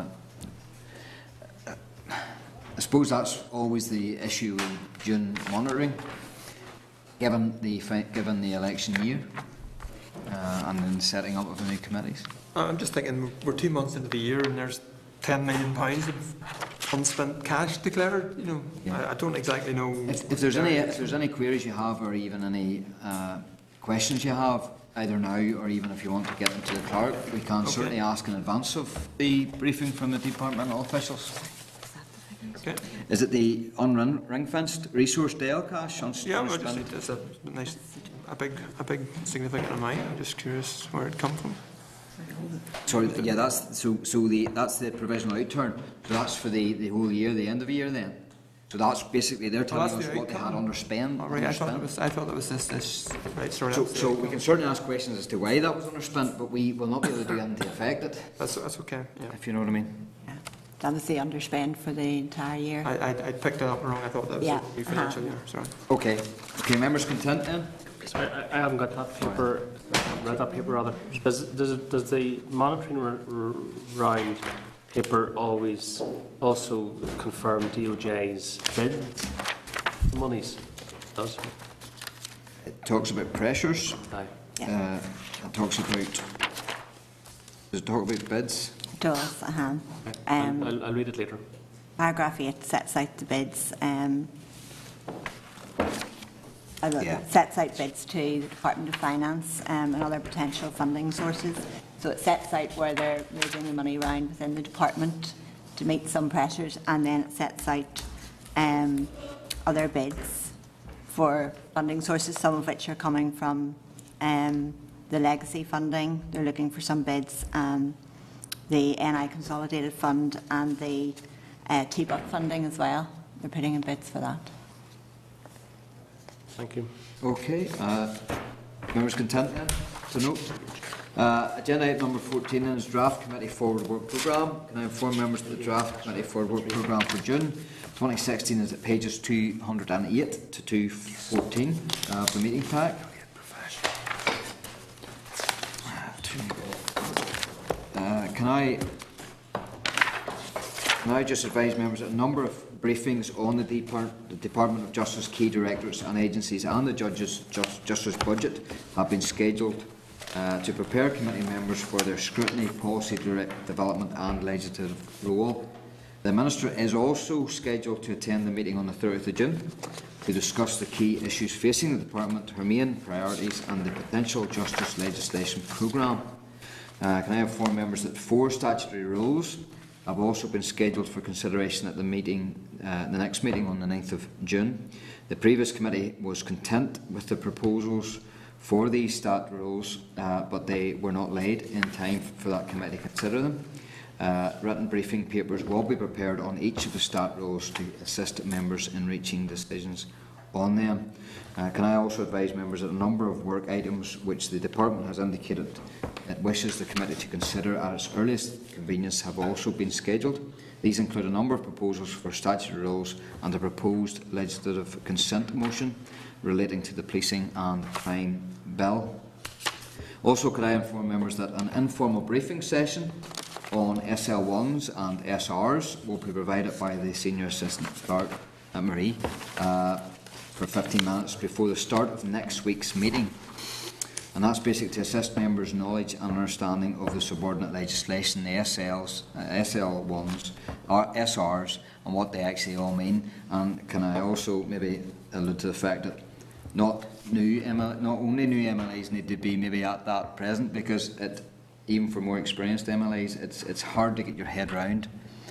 I suppose that's always the issue with June monitoring, given the given the election year, uh, and then setting up of the new committees. I'm just thinking we're two months into the year, and there's ten million pounds of unspent cash declared. You know, yeah. I, I don't exactly know. If, if there's any, if there's any queries you have, or even any uh, questions you have, either now or even if you want to get them to the clerk, we can okay. certainly ask in advance of the briefing from the departmental officials. Okay. Is it the unring-fenced resource Dale cash? Yeah, well, just, it's a nice, a big, a big significant amount. I'm just curious where it come from. Sorry, yeah, that's so. So the that's the provisional outturn. So that's for the the whole year, the end of the year, then. So that's basically, they're Well, telling that's us the what they had outcome. underspent. All right, I thought underspent. it was. I thought it was this. This right. Sorry. So, that's the so we outcome. can certainly ask questions as to why that was underspent, but we will not be able to do anything to affect it. That's that's okay. Yeah. If you know what I mean. That was the underspend for the entire year. I, I, I picked it up wrong. I thought that was Yeah. the new financial Uh-huh. year. Sorry. Okay. Okay, members content then? Sorry, I, I haven't got that paper, I haven't read that paper rather. Does, does, it- does the monitoring r- r- round paper always also confirm D O J's bids, monies? It does. It talks about pressures. Aye. Uh, it talks about, does it talk about bids? It does, uh-huh. I'll, Um, I'll, I'll read it later. Paragraph eight sets out the bids, um, uh, Yeah. sets out bids to the Department of Finance um, and other potential funding sources. So it sets out where they're moving the money around within the department to meet some pressures, and then it sets out um, other bids for funding sources, some of which are coming from um, the legacy funding. They're looking for some bids, um, the N I Consolidated Fund and the uh, T B U C funding as well. They're putting in bids for that. Thank you. Okay. Uh, members content then? To note. Uh, agenda item number fourteen then is draft committee forward work programme. Can I inform members that the draft committee forward work programme for June twenty sixteen is at pages two hundred eight to two fourteen uh, of the meeting pack. Uh, can I can I just advise members that a number of briefings on the, Depart the Department of Justice key directorates and agencies and the Judges Just Justice budget have been scheduled uh, to prepare committee members for their scrutiny, policy direct development and legislative role. The Minister is also scheduled to attend the meeting on the thirtieth of June to discuss the key issues facing the Department, her main priorities and the potential justice legislation programme. Uh, can I inform members that four statutory rules have also been scheduled for consideration at the meeting, uh, the next meeting on the ninth of June. The previous committee was content with the proposals for these stat rules, uh, but they were not laid in time for that committee to consider them. Uh, written briefing papers will be prepared on each of the stat rules to assist members in reaching decisions on them. Uh, can I also advise members that a number of work items which the Department has indicated it wishes the committee to consider at its earliest convenience have also been scheduled. These include a number of proposals for statutory rules and a proposed legislative consent motion relating to the policing and crime bill. Also, could I inform members that an informal briefing session on S L ones and S Rs will be provided by the Senior Assistant Clerk at Marie uh, for fifteen minutes before the start of next week's meeting. And that's basically to assist members' knowledge and understanding of the subordinate legislation, the S Ls, uh, S L ones, or S Rs, and what they actually all mean. And can I also maybe allude to the fact that not new M L, not only new M L As need to be maybe at that present, because it, even for more experienced M L As, it's it's hard to get your head round,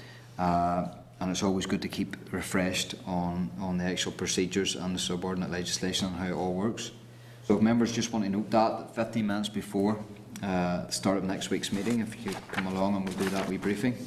uh, and it's always good to keep refreshed on on the actual procedures and the subordinate legislation and how it all works. So if members just want to note that, that fifteen minutes before uh, the start of next week's meeting, if you come along and we'll do that wee briefing.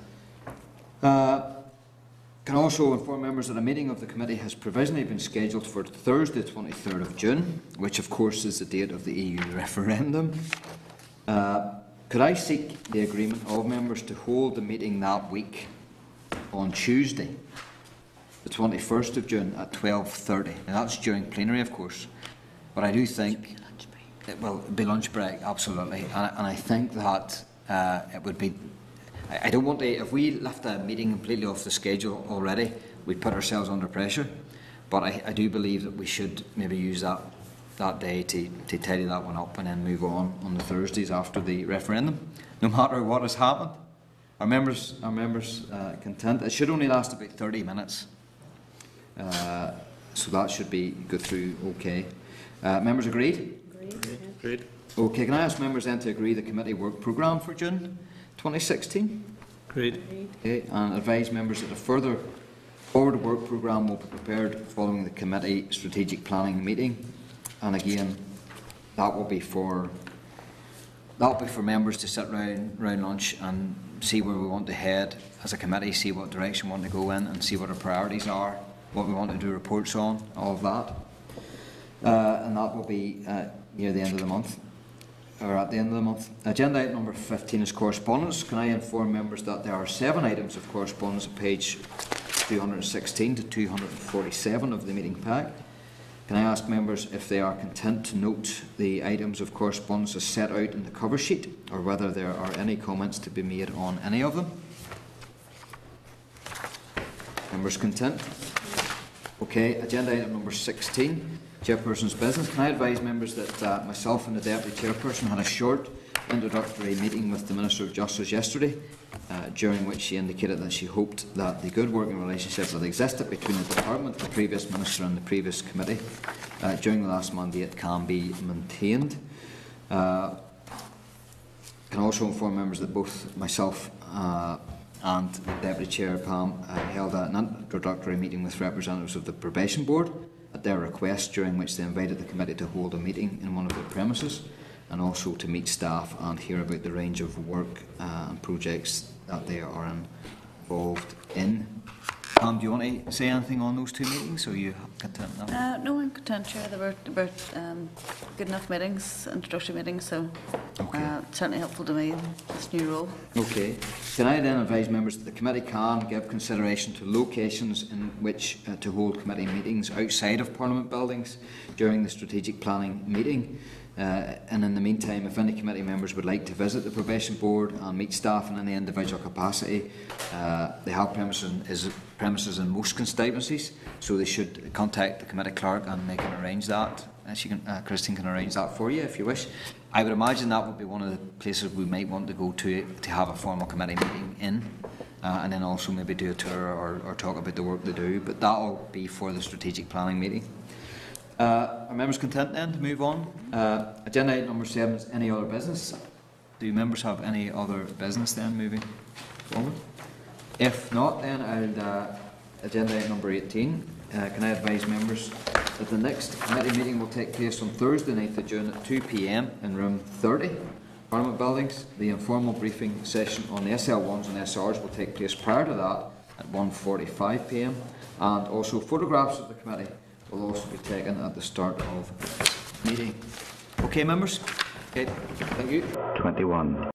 Uh, can also inform members that a meeting of the committee has provisionally been scheduled for Thursday, twenty-third of June, which of course is the date of the E U referendum. Uh, could I seek the agreement of members to hold the meeting that week on Tuesday, the twenty-first of June at twelve thirty? Now that's during plenary, of course. But I do think it will be lunch break, absolutely, and, and I think that uh, it would be. I, I don't want to. If we left a meeting completely off the schedule already, we'd put ourselves under pressure. But I, I do believe that we should maybe use that that day to to tidy that one up and then move on on the Thursdays after the referendum, no matter what has happened. Our members, our members, uh, content. It should only last about thirty minutes, uh, so that should be go through okay. Uh, members agreed? Agreed. Agreed. Okay, can I ask members then to agree the committee work programme for June twenty sixteen? Agreed. Okay, and advise members that a further forward work programme will be prepared following the committee strategic planning meeting. And again, that will be for that'll be for members to sit round, round lunch and see where we want to head as a committee, see what direction we want to go in, and see what our priorities are, what we want to do reports on, all of that. Uh, and that will be uh, near the end of the month, or at the end of the month. Agenda item number fifteen is correspondence. Can I inform members that there are seven items of correspondence at page two hundred sixteen to two hundred forty-seven of the meeting pack? Can I ask members if they are content to note the items of correspondence as set out in the cover sheet, or whether there are any comments to be made on any of them? Members content? Okay, agenda item number sixteen, Chairperson's business. Can I advise members that uh, myself and the Deputy Chairperson had a short introductory meeting with the Minister of Justice yesterday, uh, during which she indicated that she hoped that the good working relationship that existed between the Department, the previous Minister and the previous committee uh, during the last mandate can be maintained. Uh, I can also inform members that both myself uh, and the Deputy Chair, Pam, uh, held an introductory meeting with representatives of the Probation Board at their request, during which they invited the committee to hold a meeting in one of their premises, and also to meet staff and hear about the range of work uh, and projects that they are involved in. Pam, do you want to say anything on those two meetings, or are you content now? Uh, no, I'm content, Chair. They were, they were um, good enough meetings, introductory meetings, so okay. uh, certainly helpful to me in this new role. Okay. Can I then advise members that the committee can give consideration to locations in which uh, to hold committee meetings outside of Parliament buildings during the strategic planning meeting? Uh, and in the meantime, if any committee members would like to visit the Probation Board and meet staff in any individual capacity, uh, they have premises in, is premises in most constituencies, so they should contact the committee clerk and they can arrange that. Uh, she can, uh, Christine can arrange that for you if you wish. I would imagine that would be one of the places we might want to go to to have a formal committee meeting in, uh, and then also maybe do a tour or, or talk about the work they do, but that will be for the strategic planning meeting. Uh, are members content then to move on? Uh, agenda item number seven is any other business. Do members have any other business then moving forward? If not, then I'll uh, agenda item number eighteen. Uh, can I advise members that the next committee meeting will take place on Thursday, ninth of June at two p m in room thirty, Parliament Buildings. The informal briefing session on the S L ones and S Rs will take place prior to that at one forty-five p m, and also photographs of the committee will also be taken at the start of this meeting. Okay, members? Okay, thank you. twenty-one.